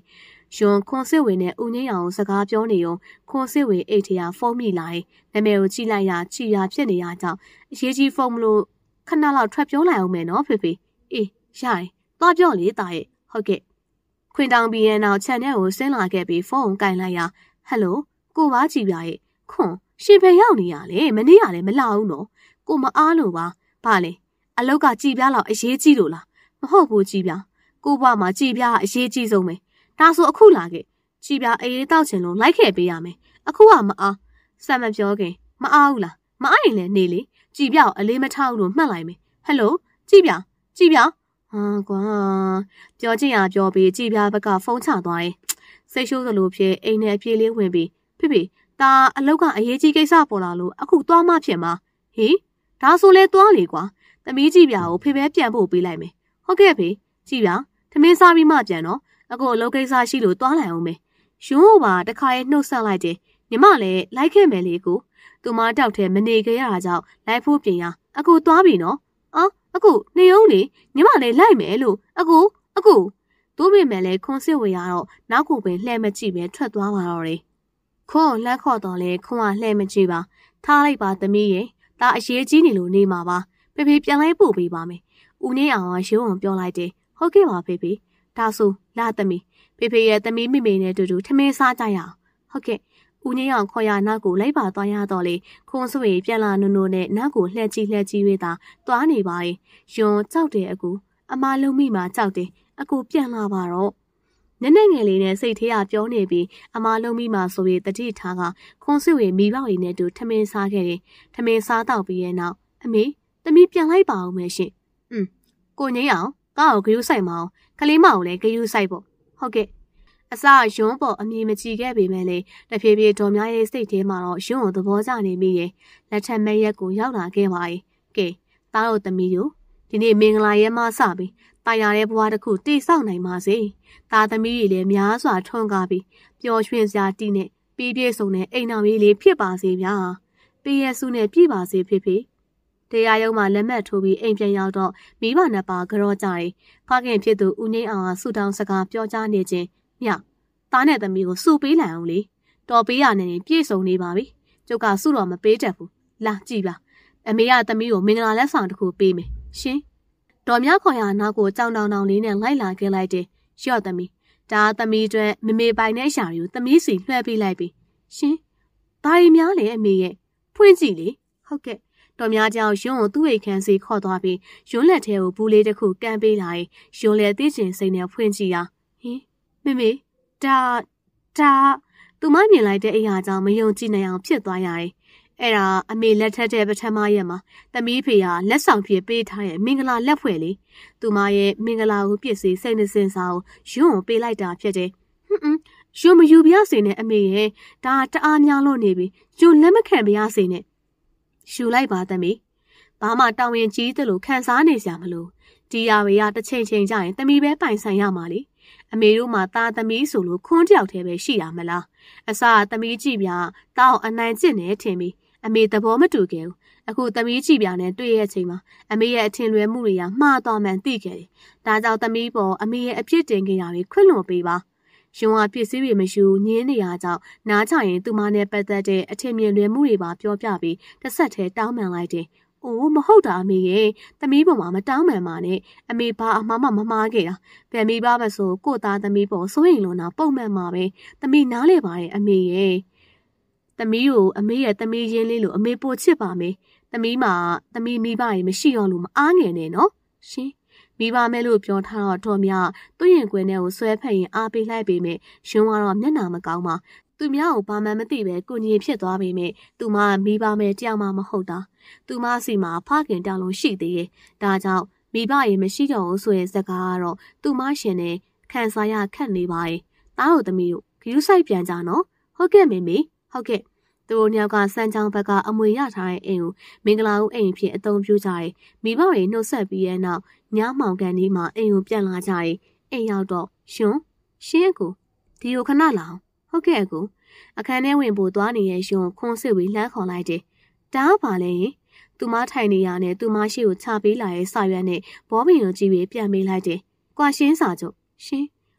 ရှင်ခွန်စစ်ဝင်နဲ့ဦးငင်းအောင်စကားပြောနေုံခွန်စစ်ဝင်အိတ်ထရဖုန်းမိလာရင်နာမည်ကိုကြည့်လိုက်ရချီရဖြစ်နေရကြောင်းအရေးကြီးဖုန်းမလို့ခဏလောက်ထွက်ပြောလိုက်အောင်မယ်နော်ဖေဖေအေးရတယ်သွားပြောလေတာရဲ့ဟုတ်ကဲ့ခွင်တောင်ပြီးရဲ့နောက်ခြံထဲကိုဆင်းလာခဲ့ပြီးဖုန်းကိုကင်လိုက်ရဟယ်လိုကိုပါကြည့်ပြရဲ့ခွန်ရှင်ဖေရောက်နေရလေမနေ့ကလည်းမလာဘူးနော်ကိုမအားလို့ပါဘာလဲအလောက်ကကြည်ပြလောက်အရေးကြီးလို့လားမဟုတ်ဘူးကြည်ပြကိုဘွားမှာကြည်ပြအရေးကြီးဆုံးပဲဒါဆိုအခုလာခဲ့ကြည်ပြအေးတောက်ချင်လို့လိုက်ခဲ့ပေးရမယ်အခုကမအားစမ်းမပြောခင်မအားဘူးလားမအားရင်လည်းနေလေကြည်ပြကိုအလေးမထားဘူးလို့မှတ်လိုက်မယ်ဟယ်လိုကြည်ပြကြည်ပြဟာကွာပြောချင်ရပြောပြီးကြည်ပြဘက်ကဖုန်းချသွားတယ်စိတ်ရှိုးစလိုဖြစ်အိမ်ထဲအပြေးလေးဝင်ပြီးဖေဖေဒါအလောက်ကအရေးကြီးကိစ္စပေါ်လာလို့အခုသွားမှဖြစ်မှာဟေးဒါဆိုလဲသွားလေကွာသမီးကြည်ပြကိုဖေဖေပြန်ဖို့ပေးလိုက်မယ်ဟုတ်ကဲ့ဖေကြည်ပြသမင်းစားပြီးမှပြန်တော့အခုအလုပ်ကိစ္စရှိလို့သွားလိုက်အောင်မယ်ရုံးပါတခါရဲ့နှုတ်ဆက်လိုက်တယ်ညီမလည်းလိုက်ခဲ့မယ်လေကိုသူမတောက်ထဲမနေကြရတာကြောင့်လိုက်ဖို့ပြင်ရအခုသွားပြီနော်အော်အခုနေအောင်လေညီမလည်းလိုက်မယ်လို့အခုအခုသူ့ပြင်မယ်လေခွန်စစ်ဝေရတော့နောက်ကိုပင်လှဲမကြည့်ပဲထွက်သွားပါတော့တယ်ခွန်လက်ခေါ်တော့လေခွန်ကလှဲမကြည့်ပါထားလိုက်ပါသမီးရဲ့ဒါအရေးကြီးနေလို့နေမှာပါဖေဖေပြန်လိုက်ပို့ပေးပါမယ်ဦးနေအောင်ကရုံးအောင်ပြောလိုက်တယ်ဟုတ်ကဲ့ပါဖေဖေဒါဆိုလာသမီးဖေဖေရဲ့သမီးမိမိနဲ့တူတူထမင်းစားကြရအောင်ဟုတ်ကဲ့ဦးနေအောင်ခေါ်ရနောက်ကိုလိုက်ပါသွားရတော့လေခွန်ဆွေပြန်လာနုံနုံနဲ့နောက်ကိုလှက်ကြည့်လှက်ကြည့်၍သာသွားနေပါရဲ့ယွန်ကြောက်တယ်အကူအမလုံးမိမှာကြောက်တယ်အကူပြန်လာပါတော့နက်နက်ငယ်လေးနဲ့စိတ်ထဲကပြောနေပြီးအမလုံးမိမှာဆိုပြီးတတိထားကခွန်ဆွေမိဘတွေနဲ့တူထမင်းစားခဲ့တယ်ထမင်းစားတော့ပြီးရဲ့နောက်အမေသမီးပြန်လိုက်ပါအောင်မယ်ရှင်อืมကိုငိမ့်အောင်ကောက်ကိုဂရုစိုက်မအောင်ကလေးမအောင်လည်းဂရုစိုက်ပေါ့ဟုတ်ကဲ့အစရုံးပေါ်အမြင်မကြည့်ခဲ့ပေမဲ့လေတဖြည်းဖြည်းတော်များရဲ့စိတ်ထဲမှာတော့ရုံးကိုသဘောကျနေမိရဲ့လက်ထက်မဲ့ရက်ကိုရောက်လာခဲ့ပါရဲ့ကဲသားတို့သမီးတို့ဒီနေ့မင်္ဂလာရဲမစပြီးတာယာတဲ့ဘဝတစ်ခုတည်ဆောက်နိုင်ပါစေသားသမီးတွေလည်းများစွာထွန်းကားပြီးပျော်ရွှင်စရာတီးနဲ့ပြီးပြည့်စုံတဲ့အိမ်တော်ကြီးလေးဖြစ်ပါစေဗျာပေးရစုနဲ့ပြည့်ပါစေဖေဖေတရားရုံးမှာလက်မှတ်ထိုးပြီးအိမ်ပြန်ရောက်တော့မိဘနှစ်ပါးကြောကြတယ်ဖခင်ဖြစ်သူဦးငိမ့်အောင်ကဆူတောင်းစကားပြောကြားနေခြင်းမြသားနဲ့သမီးကိုစုပေးလိုက်အောင်လေတော်ပေးရနေရင်ပြည့်စုံနေပါပြီကျုပ်ကစုတော့မပေးတတ်ဘူးလာကြည့်ပါအမေကသမီးကိုမင်္ဂလာလက်ဆောင်တစ်ခုပေးမယ်ရှင်တော်များခေါ်ရနောက်ကိုကြောင်တောင်တောင်လေးနဲ့လိုက်လာခဲ့လိုက်တယ်ရော့သမီးဒါသမီးအတွက်မမေပိုင်တဲ့ရှာတွေကိုသမီးစီလွှဲပေးလိုက်ပြီရှင်ဒါရီများလေအမေရဲ့ဖွင့်ကြည့်လေဟုတ်ကဲ့တော်များကြောင်ယွန်းကိုသူ့အိတ်ခန်းစီခေါ်သွားပြီးယွန်းလက်ထဲကိုဘူးလေးတစ်ခုကမ်းပေးလာရင်ယွန်းလည်းသိချင်စိတ်နဲ့ဖွင့်ကြည့်ရဟင်မေမေဒါဒါသူမမြင်လိုက်တဲ့အိမ်ဟာကြောင့်မယုံကြည်နိုင်အောင်ဖြစ်သွားရတယ်အဲ့ဒါအမေလက်ထက်တဲ့ပထမရက်မှာသမီးဖေကလက်ဆောင်ဖြစ်ပေးထားတဲ့မင်္ဂလာလက်ဖွဲ့လေးသူမရဲ့မင်္ဂလာကိုပြည့်စည်စိတ်နှစင်စာကိုယွန်းကိုပေးလိုက်တာဖြစ်တယ်ဟွန်းဟွန်းယွန်းမယူပြစေနဲ့အမေရဲ့ဒါတအားများလို့နေပြီယွန်းလက်မခံပြစေနဲ့ရှူလိုက်ပါသမီးဘာမှတောင်းရင်ကြီးသလိုခံစားနေစရာမလိုဒီရဝေရတစ်ချိန်ချိန်ကြရင်သမီးပဲပိုင်ဆိုင်ရမှာလေအမေတို့မှသားသမီးဆိုလို့ခွန်းတယောက်တည်းပဲရှိတာမလားအစားသမီးကြည့်ပြတောင်းအနိုင်ကျင့်နေထင်ပြီးအမေသဘောမတူခဲ့ဘူးအခုသမီးကြည့်ပြနဲ့တွေ့ရဲ့အချိန်မှာအမေရဲ့အထင်လွဲမှုတွေကမှားသွားမှန်သိခဲ့တယ်ဒါကြောင့်သမီးပေါ်အမေရဲ့အပြစ်တင်ခဲ့ရပြီးခွင့်လွှတ်ပေးပါယုံကပစ္စည်းတွေမရှိညင်းနေရကြောင်းနားချရင်သူမနဲ့ပတ်သက်တဲ့အထင်မြင်လွဲမှုတွေပါပြောပြပြီးတစ်ဆက်တည်းတောင်းပန်လိုက်တယ်။အိုးမဟုတ်တာအမေရဲ့သမီးပေါ်မှာမတောင်းပန်ပါနဲ့အမေဘာအမှားမှမမှားခဲ့တာဗန်မီပါမဆိုကို့သားသမီးပေါ်စိုးရင်လုံးတာပုံမှန်ပါပဲသမီးနားလေပါတယ်အမေရဲ့သမီးကိုအမေရဲ့သမီးရင်းလေးလို့အမေပို့ချစ်ပါမယ်သမီးမှာသမီးမိဘကြီးမရှိအောင်လို့မအားငယ်နဲ့နော်ရှင်မိဘမဲလို့ပြောထားတော့တော်မြသူ့ရင်ကွယ်နဲ့ကိုဆွဲဖက်ရင်အားပေးလိုက်ပေမဲ့ရှင်ကတော့မျက်နှာမကောင်းပါသူများကိုဘာမှမသိပဲကိုကြီးဖြစ်သွားပေမဲ့သူမမိဘမဲတယောက်မှမဟုတ်တာသူမစီမှာဖခင်တောင်းလို့ရှိသေးရဲ့ဒါကြောင့်မိဘရေမရှိတော့ဘူးဆိုရင်စကားကတော့သူမရှင်နဲ့ခံစားရခက်နေပါရဲ့တားတို့သမီးတို့ဂရုစိုက်ပြန်ကြနော်ဟုတ်ကဲ့မေမေဟုတ်ကဲ့သူတို့ညောက်ကစမ်းချောင်းဘက်ကအမွေရထားတဲ့အိမ်ကိုမင်္ဂလာဦးအိမ်ဖြစ်အသုံးပြုကြတယ်မိဘတွေနှုတ်ဆက်ပြီးတဲ့နောက်ညမှောင်ကန်ဒီမှာအိမ်ကိုပြန်လာကြတယ်အိမ်ရောက်တော့ရှင်ရှင်းကိုဒီကိုခဏလာအောင်ဟုတ်ကဲ့အကူအခန်းထဲဝင်ပို့သွားနေတဲ့ရှင်ခွန်းစစ်ပြီးလှမ်းခေါ်လိုက်တယ်ဒါကဘာလဲရင်သူမထိုင်နေရနဲ့သူမရှိကိုချပေးလာတဲ့စာရွက်နဲ့ဘောပင်ကိုကြည့်ပြီးပြန်မေးလိုက်တယ်ကွာရှင်းစာချုပ်ရှင်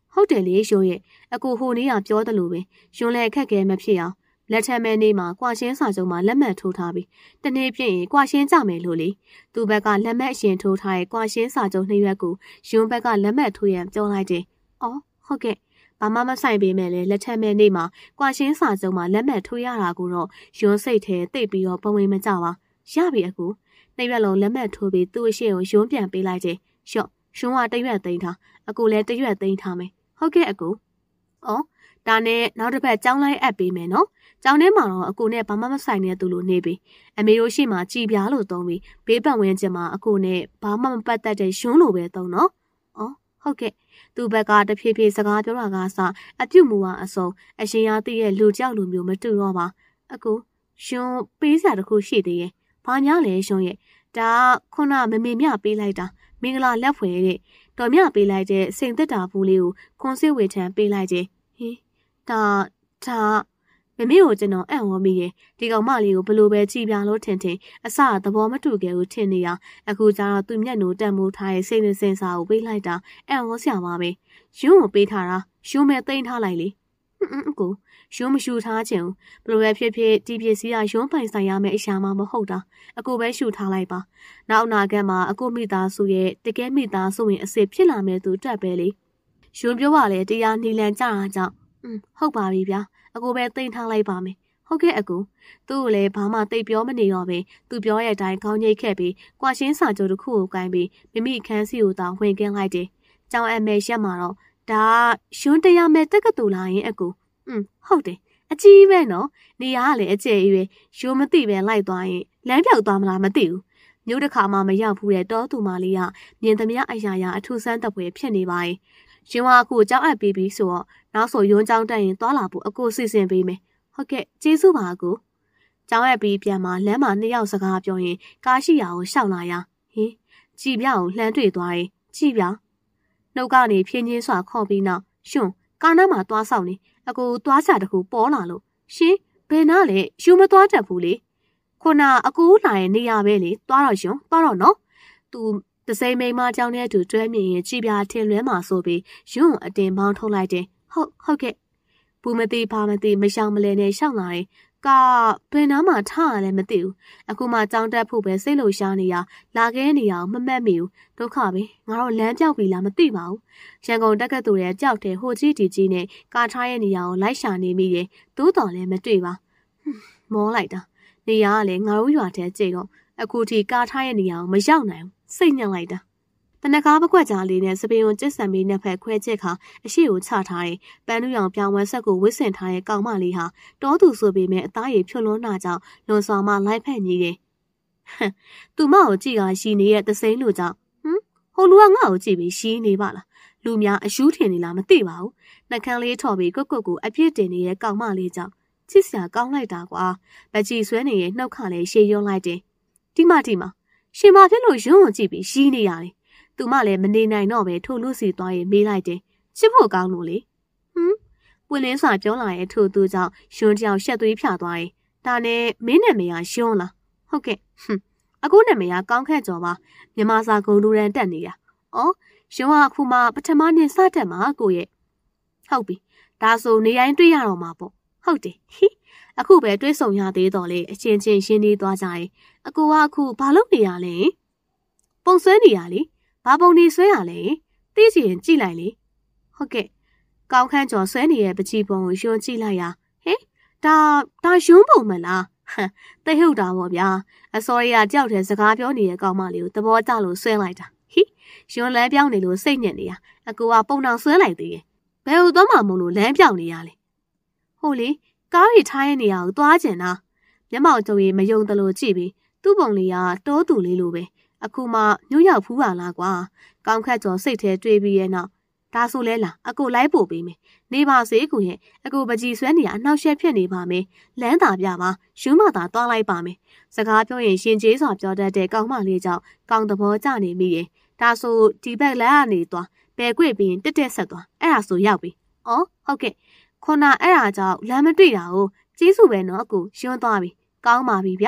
ဟုတ်တယ်လေရှင်ရဲ့အကူဟိုနေ့ကပြောတယ်လို့ပဲရှင်လည်းအခက်ခဲမဖြစ်အောင်လက်ထက်မဲနေ့မှာကွာရှင်းစာချုပ်မှာလက်မှတ်ထိုးထားပြီးတနေ့ပြည့်ရင်ကွာရှင်းကြမယ်လို့လေသူ့ဘက်ကလက်မှတ်အရှင်ထိုးထားတဲ့ကွာရှင်းစာချုပ်နှစ်ရွက်ကိုရှင်ဘက်ကလက်မှတ်ထိုးရန်ပြောလိုက်တယ်။အော်ဟုတ်ကဲ့ဘာမှမဆိုင်ပေမဲ့လည်းလက်ထက်မဲနေ့မှာကွာရှင်းစာချုပ်မှာလက်မှတ်ထိုးရတာကိုတော့ရှင်စိတ်ထဲတိတ်ပြီးတော့ပုံဝင်မကြပါရပြီအကူနှစ်ရွက်လုံးလက်မှတ်ထိုးပြီးသူ့အရှိကိုရှင်ပြန်ပေးလိုက်တယ်။ရှော့ရှင်ကတရွက်သိမ်းထားအကူလည်းတရွက်သိမ်းထားမယ်ဟုတ်ကဲ့အကူအော်ဒါနဲ့နောက်တစ်ပတ်ကြောင်းလိုက်အပ်ပေးမယ်နော်ကျောင်းထဲမှာတော့အကူနဲ့ဘာမှမဆိုင်တဲ့သူလိုနေပြီအမေတို့ရှိမှကြည်ပြားလို့သုံးပြီးဘေးပတ်ဝန်းကျင်မှာအကူနဲ့ဘာမှမပတ်သက်တဲ့ရှင်လိုပဲသုံးနော်အော်ဟုတ်ကဲ့သူ့ဘက်ကတဖြည်းဖြည်းစကားပြောတာကစအပြုတ်မူကအစုံအရှင်ရသိရဲ့လူကြောက်လူမျိုးမတူတော့ပါအကူရှင်ပေးစရာတခုရှိသေးရဲ့ဘာညာလဲရှင်ရဲ့ဒါခုနမမေမြပေးလိုက်တာမင်္ဂလာလက်ဖွယ်တဲ့တော်မြပေးလိုက်တဲ့စိန်သက်တာဘူးလေးကိုခွန်စစ်ဝေထံပေးလိုက်တယ်ဟင်ဒါဒါမမေကိုကျွန်တော်အံ့ဩမိရဲ့ဒီကောင်မလေးကိုဘလို့ပဲကြည်ပြလို့ထင်ထင်အစသဘောမတူခဲ့ဘူးထင်နေရအခုကျတော့သူ့မျက်နှာတက်မိုးထားရဲ့စိတ်နဲ့စင်စာကိုပေးလိုက်တာအံ့ဩစရာပါပဲရုံးကိုပေးထားတာရုံးမဲ့သိမ်းထားလိုက်လေဟွန်းအကူရုံးမရှူထားချင်ဘူးဘလို့ပဲဖြစ်ဖြစ်ဒီပစ္စည်းကရုံးပိုင်ဆိုင်ရမယ့်အရာမှမဟုတ်တာအကူပဲရှူထားလိုက်ပါနောက်အနာဂတ်မှာအကူမိသားစုရဲ့တကယ်မိသားစုဝင်အစ်စ်ဖြစ်လာမယ့်သူတက်ပဲလေရုံးပြောပါလေတရားနီလန်ကြတာကြောင့်อืมဟုတ်ပါပြီဗျာအကူပဲသိမ်းထားလိုက်ပါမယ်ဟုတ်ကဲ့အကူသူ့ကိုလည်းဘာမှသိပြောမနေတော့ပဲသူပြောရဲ့အတိုင်းခေါင်းညိတ်ခဲ့ပြီးကွာရှင်းစာချုပ်တစ်ခုကိုကိုင်းပြီးမိမိအခန်းစီကိုတောင်ဝင်ကင်းလိုက်တယ်ကျောင်းအမေရက်မှာတော့ဒါရွှန်းတရားမဲ့တက်ကတူလာရင်အကူอืมဟုတ်တယ်အကြီးပဲနော်နေရကလည်းအကျယ်ကြီးပဲရိုးမသိပဲလိုက်သွားရင်လမ်းပြောက်သွားမလားမသိဘူးမြို့တစ်ခါမှမရောက်ဘူးတဲ့တောသူမလေးကမြင်သမျှအရာရာအထူးဆန်းတပွဲဖြစ်နေပါရဲ့ရှင်ဝါအခုကြောက်အပ်ပြီးပြီဆိုတော့နောက်ဆိုရုံးကြောင်းတက်ရင်သွားလာဖို့အကိုစီစဉ်ပေးမယ်ဟုတ်ကဲ့ကျေးဇူးပါအကိုကြောင်းအပ်ပြီးပြန်มาလမ်းမှာနှစ်ယောက်စကားပြောရင်ကားရှိရာကိုရှောက်လာရဟင်ကြည်ပြကိုလှမ်းတွေ့သွားရင်ကြည်ပြနှုတ်ကနေဖြင်းချင်းစွာခေါ်ပြီးနောက်ရှင်ကားနားမှာသွားဆောင်နေအကိုသွားချတခုပေါ်လာလို့ရှင်ဘယ်နာလဲယူမသွားတတ်ဘူးလေခုနအကူလာရဲ့နေရပဲလေသွားတော့ရှင်သွားတော့နော်သူတစိမ့်မိန်မကြောင်းတဲ့အတူတွဲမြင်ရင်ကြည်ပြထင်လွဲမှာဆိုပြီးယွန်းအတင်မောင်းထုတ်လိုက်တယ်ဟုတ်ဟုတ်ကဲ့ဘူးမသိဘာမသိမရှောင်မလဲနဲ့ရှောက်လာတယ်ကာဘယ်နားမှာထားရလဲမသိဘူးအခုမှကြောင်းတက်ဖို့ပဲစိတ်လို့ရှားနေရလာခဲ့နေရအောင်မမှတ်မိဘူးဒုက္ခပဲငါတို့လမ်းပြောက်ပြီလားမသိပါဘူးရန်ကုန်တက်ကတူရဲ့ကြောက်တဲ့ဟိုကြီးတီကြီးနဲ့ကာထားရဲ့နေရကိုလိုက်ရှာနေမိတယ်သို့တော်လည်းမတွေ့ပါမောလိုက်တာနေရကလည်းငါတို့ရွာထဲကြိတ်တော့အခုထိကာထားရဲ့နေရကိုမရောက်နိုင်ဘူးစိတ်ညစ်လိုက်တာတနကားပကွက်ကြားလေးနဲ့စပင်ုံကျစ်ဆံမီနှစ်ဖက်ခွဲချစ်ခါအရှိကိုချထားတဲ့ပန်းနူရောင်ပြောင်းဝဲဆက်ကိုဝစ်ဆင်ထားတဲ့ကောင်မလေးဟာတောသူဆိုပေမဲ့အသားရည်ဖြွတ်လွန်းတာကြောင့်လွန်စွာမှလိုက်ဖက်ညီတယ်ဟမ်သူမကိုကြည့်ကရှိနေတဲ့သစိမ်းလူကြောင့်ဟမ်ဟိုလူကငါ့ကိုကြည့်ပြီးရှိနေပါလားလူများအယူးထင်နေလားမသိပါဘူးနှကန်းလေးထော်ပြီးကွက်ကွက်ကိုအပြစ်တင်နေတဲ့ကောင်မလေးကြောင့်ချစ်စရာကောင်းလိုက်တာကွာပကြည်ဆွဲနေတဲ့နှုတ်ခလည်းရှေ့ရုံးလိုက်တယ်ဒီမဒီမရှင်မဖြစ်လို့ယွန်းကိုကြည့်ပြီးရှိနေရတယ်သူမလည်းမနေနိုင်တော့ပဲထို့လူစီသွားရင်မေးလိုက်တယ်ချစ်ဖို့ကောင်းလို့လေဟမ်ပွင့်လင်းစွာပြောလာရဲ့ထို့သူကြောင့်ယွန်းတယောက်ရှက်သွေးဖြာသွားရင်ဒါနဲ့မင်းနာမည်ကယွန်းလားဟုတ်ကဲ့ဟမ်အခုနာမည်ကကောင်းခန့်ကျော်ပါမြန်မာစာဂုံလူရန်တက်နေတာအော်ယွန်းကအခုမှပထမနေ့စတက်မှာကိုရဲ့ဟုတ်ပြီဒါဆိုနေတိုင်းတွေ့ရတော့မှာပေါ့ဟုတ်တယ်ဟိအခုပဲတွေ့ဆုံရသေးတော့လေအချင်းချင်းရှင်းနေသွားကြရင်အကူကအခုဘာလုပ်နေရလဲပုံဆွဲနေရလေဘာပုံနေဆွဲရလဲသိချင်ကြည့်လိုက်လေဟုတ်ကဲ့ကောင်းခန့်ကျော်ဆွဲနေတဲ့ပကြီးပုံကိုယွန်းကြည့်လိုက်ရဟဲ့ဒါဒါယွန်းပုံမလားဟမ်တိတ်ဟုတ်တာပေါ့ဗျာအစောရီကကြောက်တဲ့စကားပြောနေတဲ့ကောင်မလေးကိုသဘောကျလို့ဆွဲလိုက်တာဟိယွန်းလမ်းပြောင်းနေလို့စိတ်ညစ်နေရအကူကပုံတော်ဆွဲလိုက်သေးရဲ့ဘယ်လိုသွားမှမလို့လမ်းပြောင်းနေရလဲဟုတ်လေကားရီထားရဲ့နေရာကိုသွားကျင်တာမျက်မှောက်ကျုံရီမယုံတလို့ကြည့်ပြီးသူ့ပုံလေးကတောသူလေးလိုပဲအခုမှမြို့ရောက်ဖူးပါလားကွာကောင်းခတ်ကျော်စိတ်ထဲတွေးပြီးရဲ့နောက်ဒါဆိုလဲလားအကိုလိုက်ပို့ပေးမယ်နေပါစေကိုရဲ့အကိုပကြီးဆွဲနေရအနှောက်ယှက်ဖြစ်နေပါမယ်လမ်းသာပြပါယူမသာသွားလိုက်ပါမယ်စကားပြောရင်ရှင်ကျေးစွာပြောတတ်တဲ့ကောင်းမလေးကြောင့်ကောင်းသဘောကျနေမိရဲ့ဒါဆိုဒီဘက်လမ်းကနေသွားဘယ်ကွေ့ပြီးတက်တက်ဆက်သွားအဲ့ဒါဆိုရောက်ပြီအော်ဟုတ်ကဲ့ခုနအဲ့ဒါကြောင့်လမ်းမတွေ့တာကိုကျေးဇူးပဲနော်အကိုရှင်းသွားပြီကောင်းပါပြီဗျာ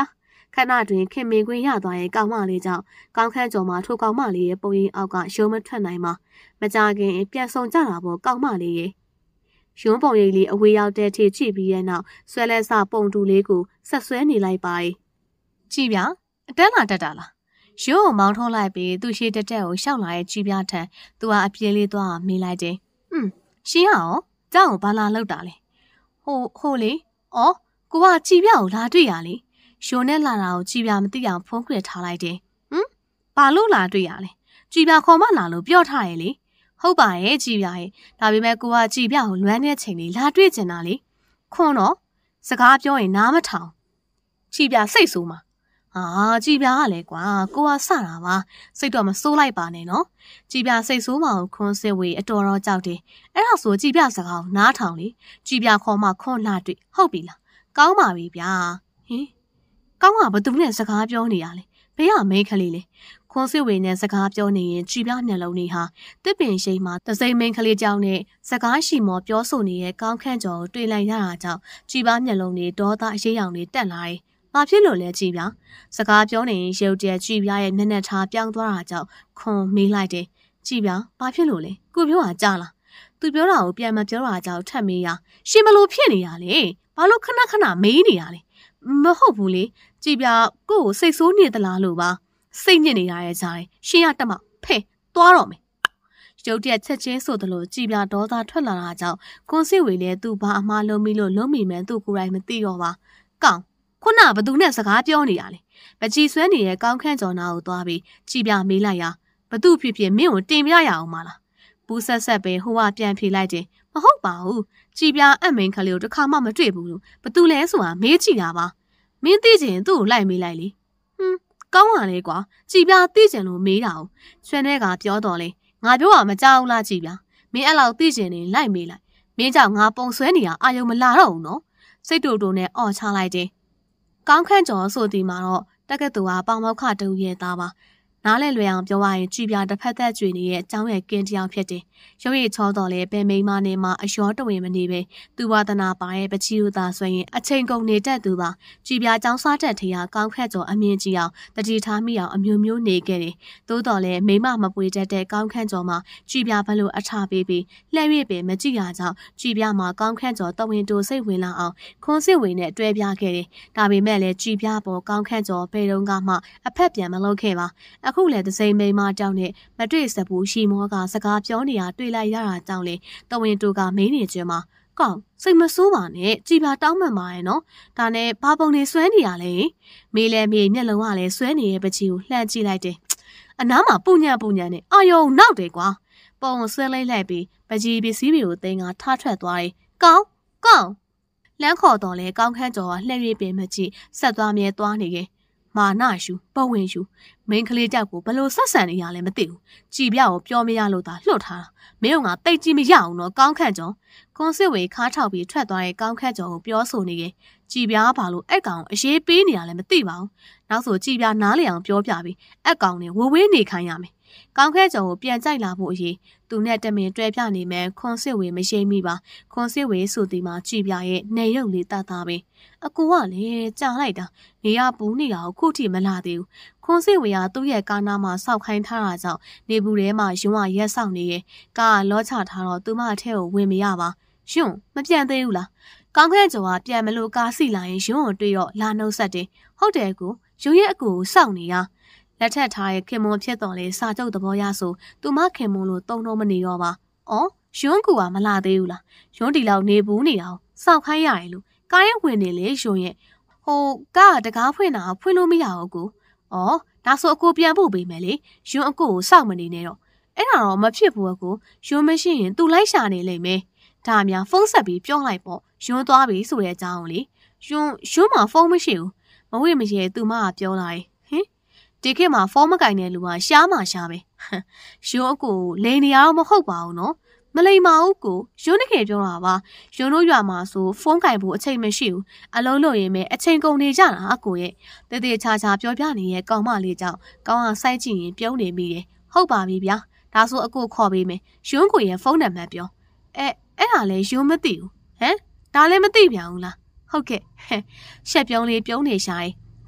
ခဏတွင်ခင်မင်ခွင့်ရသွားရဲ့ကောင်းမလေးကြောင့်ကောင်းခန့်ကျော်မှာထိုကောင်းမလေးရဲ့ပုံရင်အောက်ကရုံးမထွက်နိုင်မှာမကြခင်ပြန်ဆောင်ကြတာပေါ့ကောင်းမလေးရဲ့ရုံးပုံရိပ်လေးအဝေးရောက်တဲ့ထိကြည့်ပြီးရဲ့နောက်ဆွဲလဲစပုံတူလေးကိုဆက်ဆွဲနေလိုက်ပါ၏ကြည်ပြအတန်းလာတက်တာလားရုံးကိုမောင်းထုတ်လိုက်ပြီးသူရှိတက်တက်ကိုရှောက်လာရဲ့ကြည်ပြထံသူဟာအပြေးလေးသွားမေးလိုက်တယ်ဟွန်းရှင်ရောကြောက်ကိုဘာလာလောက်တာလဲဟိုဟိုလေအော်ကိုကကြည်ပြကိုလာတွေ့ရလေရုံးနဲ့လာတာကိုကြည်ပြမသိအောင်ဖုံးခွေထားလိုက်တယ်ဟမ်ဘာလို့လာတွေ့ရလဲကြည်ပြခေါ်မလာလို့ပြောထားရလေဟုတ်ပါရဲ့ကြည်ပြရဲ့ဒါပေမဲ့ကိုကကြည်ပြကိုလွမ်းတဲ့ချိန်လေးလာတွေ့ကျင်တာလေခွန်းတော့စကားပြောရင်နားမထောင်ကြည်ပြစိတ်ဆိုးမှာဟာကြည်ပြကလည်းကွာကိုကစတာပါစိတ်တော့မစိုးလိုက်ပါနဲ့နော်ကြည်ပြစိတ်ဆိုးမအောင်ခွန်းစစ်ဝေအတော်တော်ကြောက်တယ်အဲ့ဒါဆိုကြည်ပြစကားကိုနားထောင်လေကြည်ပြခေါ်မှခွန်းလာတွေ့ဟုတ်ပြီလားကောင်းပါပြီဗျာဟင်ကောင်းကဘသူနဲ့စကားပြောနေရလဲဘေးကမိန်းကလေးလေခွန်းစစ်ဝေနဲ့စကားပြောနေရင်ကြည်ပြမျက်လုံးတွေဟာတစ်ပင်ရှိမှတစိမ့်မိန်းကလေးကြောင့်နဲ့စကားရှိမော်ပြောဆိုနေတဲ့ကောင်းခန့်ကျော်ကိုတွေ့လိုက်ရတာကြောင့်ကြည်ပြမျက်လုံးတွေဒေါသအရေးရောင်တွေတက်လာတယ်။ဘာဖြစ်လို့လဲကြည်ပြစကားပြောနေရင်ရုပ်တရက်ကြည်ပြရဲ့မျက်နှာထားပြောင်းသွားတာကြောင့်ခွန်မေးလိုက်တယ်။ကြည်ပြဘာဖြစ်လို့လဲကိုပြောတာကြားလားသူပြောတာကိုပြန်မပြောတာကြောင့်ထပ်မေးရရှင်မလို့ဖြစ်နေရလေဘာလို့ခဏခဏမေးနေရလဲမဟုတ်ဘူးလေကြည်ပြကိုကိုစိတ်ဆိုးနေသလားလို့ပါစိတ်ညစ်နေရတဲ့ကြားရင်ရှင်ရတက်မဖဲသွားတော့မယ်ရုပ်တရက်ချက်ချင်းဆိုသလိုကြည်ပြဒေါသထွက်လာတာကြောင့်ခွန်စစ်ဝေလည်းသူ့ဘာအမှားလုံးပြီးလို့လုံးမိမှန်သူ့ကိုယ်တိုင်မသိတော့ပါကောင်းခုနကဘသူနဲ့စကားပြောနေရလဲမကြည်ဆွဲနေတဲ့ကောင်းခန့်ကျော်နာကိုသွားပြီးကြည်ပြမေးလိုက်ရဘသူဖြစ်ဖြစ်မင်းကိုတင်ပြရအောင်မလားဘူးဆက်ဆက်ပဲဟိုကပြန်ဖြေလိုက်တယ်မဟုတ်ပါဘူးကြည်ပြအမိန်ကလေးကိုတစ်ခါမှမတွေ့ဘူးလို့ဘသူလဲဆိုတာမေးကြည့်တာပါမင်းသိချင်သူ့ကိုလိုက်မေးလိုက်လေဟွန်းကောင်းပါလေကွာကြည်ပြသိချင်လို့မေးတာ哦ဆွဲတဲ့ကပြောတော်လေငါပြောတာမကြောက်လားကြည်ပြမင်းအဲ့လောက်သိချင်နေလိုက်မေးလိုက်မင်းကြောင့်ငါပုံဆွဲနေတာအာယုံမလာတော့ဘူးနော်စိတ်တူတူနဲ့အော်ချလိုက်တယ်ကောင်းခန့်ကျော်ဆိုဒီမှာတော့တက်ကတူဟာပေါင်မောက်ခတူရဲ့သားပါနားလဲလွယ်အောင်ပြောရရင်ကြည်ပြတစ်ဖက်သက်ကျွေနေရဲ့အကြောင်းရဲ့ကင်းတရားဖြစ်တယ်။ရုပ်ရည်ချောတော်လဲပဲမိမနဲ့မှအလျောတဝင်မနေပဲသူဝါဒနာပါရဲ့ပချီဦးသာဆိုရင်အချိန်ကုန်နေတတ်သူပါကြည်ပြចောင်းစားတတ်ထရာကောင်းခန့်ကျော်အမြင်ကြီးအောင်တတိထားမိအောင်အမျိုးမျိုးနေခဲ့တယ်။သို့တော်လဲမိမမပွေတတ်တဲ့ကောင်းခန့်ကျော်မှာကြည်ပြဘလို့အထာပေးပြီးလှည့်ရပင်မကြည့်ရကြောင်းကြည်ပြမှာကောင်းခန့်ကျော်တဝင်းတိုစိတ်ဝင်လာအောင်ခွန်းစစ်ဝင်နဲ့တွဲပြခဲ့တယ်။ဒါပေမဲ့လည်းကြည်ပြပေါ်ကောင်းခန့်ကျော်ပေတုံးကမှအဖက်ပြန်မလုပ်ခဲ့ပါအခုလည်းစိမ့်မိန်မတောင်းနဲ့မတွေ့စဘူးရှီမောကစကားပြောနေရတွေ့လိုက်ရတာကြောင့်လေတဝင်းတူကမင်းနေကျွန်းမှာကောင်းစိတ်မဆိုးပါနဲ့ကြည်ပါတောင်းမှန်ပါရဲ့နော်ဒါနဲ့ဘာပုံနေဆွဲနေရလဲမေးလဲမေးမျက်လုံးကလည်းဆွဲနေတဲ့ပချီကိုလှမ်းကြည့်လိုက်တယ်အနားမှာပူညံပူညံနဲ့အာယုံနောက်တယ်ကွာပုံဆွဲလိုက်လိုက်ပြီးပချီပစ္စည်းတွေကိုတင်ကထားထွက်သွားတယ်ကောင်းကောင်းလမ်းခေါ်တော်လဲကောင်းခန့်ကျော်ကလှည့်ရပင်မကြည့်ဆက်သွားမြဲသွားနေခဲ့မာနရှူပဝင်ရှူမင်းကလေးကြောက်ကိုဘလို့ဆက်ဆံနေရလဲမသိဘူးကြည်ပြကိုပြောမရလို့သာလှုပ်ထားတာမင်းကငါတိတ်ကြည့်မရအောင်တော့ကောင်းခန့်ကျော်ကွန်စစ်ဝေခါထောက်ပြီးထွက်သွားတဲ့ကောင်းခန့်ကျော်ကိုပြောဆိုနေရင်ကြည်ပြဘာလို့အဲ့ကောင်အရေးပေးနေရလဲမသိပါဘူးနောက်ဆိုကြည်ပြနားလေအောင်ပြောပြပြီးအဲ့ကောင်နဲ့ဝဝေးနေခိုင်းရမယ်ကောင်းခန့်ကျော်ကိုပြန်ကြိုက်လာဖို့အရေးသူနဲ့တမင်တွဲပြနေမယ်ခွန်စစ်ဝေမရှိမိပါခွန်စစ်ဝေဆိုဒီမှာကြည်ပြရဲ့နေရုပ်လေးတတ်တာပဲအကူကလည်းကြာလိုက်တာနေရပူးနေတာကိုခုထိမလာသေးဘူးခွန်စစ်ဝေကသူ့ရဲ့ကားနာမှာစောက်ခိုင်းထားတာကြောင့်နေဘူးထဲမှာယွန်းကရက်ဆောက်နေရဲ့ကားကလောချထားတော့သူမအထက်ကိုဝင်မရပါယွန်းမပြန်သေးဘူးလားကောင်းခန့်ကျော်ကပြန်မလို့ကားစီလာရင်ယွန်းကိုတွေ့တော့လာနှုတ်ဆက်တယ်ဟုတ်တယ်ကူရုံရဲ့အကူကိုစောက်နေရလက်ထက်ထားရဲ့ခင်မွန်ဖြစ်တော်လေစာချုပ်သဘောရဆိုသူမခင်မွန်လို့တုံတော့မနေတော့ပါ။အော်ရွှန်းကူကမလာသေးဘူးလား။ရွှန်းဒီလောက်နေဘူးနေတာကိုစောက်ခိုင်းရတယ်လို့ကားရဲ့ဝင်နေလေရွှန်းရဲ့ဟိုကားတကားဖွင့်တာဖွင့်လို့မရဘူးကူ။အော်ဒါဆိုအကူပြန်ဖို့ပေးမယ်လေ။ရွှန်းအကူကိုစောက်မနေနဲ့တော့အဲ့ဒါတော့မဖြစ်ဘူးအကူရွှန်းမရှိရင်သူလိုက်ရှာနေလိမ့်မယ်။ဒါများဖုန်းဆက်ပြီးပြောလိုက်ပေါ့ရွှန်းသွားပြီဆိုတဲ့အကြောင်းလေ။ရွှန်းရွှန်းမှာဖုန်းမရှိဘူး။မဝိမရေသူမကပြောလာတယ်ဒီခေတ်မှာဖုန်းမကင်တဲ့လူကရှားမှရှားပဲရုံးအကိုလိန်နေရတော့မဟုတ်ပါဘူးနော်မလိန်ပါဘူးကိုရုံးတကယ်ပြောတာပါရုံးတို့ရွာမှာဆိုဖုန်းကင်ဖို့အချိန်မရှိဘူးအလုံးလို့ရင်ပဲအချိန်ကုန်နေကြတာအကိုရဲ့တည်တည်ချာချာပြောပြနေရဲ့ကောင်မလေးကြောင့်ကောင်းအောင်စိုက်ကြည့်ရင်ပြုံးနေမိတယ်ဟုတ်ပါပြီဗျာဒါဆိုအကိုခေါ်ပေးမယ်ရုံးကိုရဲ့ဖုန်းနံပါတ်ပြောအဲအဲ့ဒါလည်းရုံးမသိဘူးဟမ်ဒါလည်းမသိပြန်ဘူးလားဟုတ်ကဲ့ရှက်ပြုံးလေးပြုံးနေရှာရင်က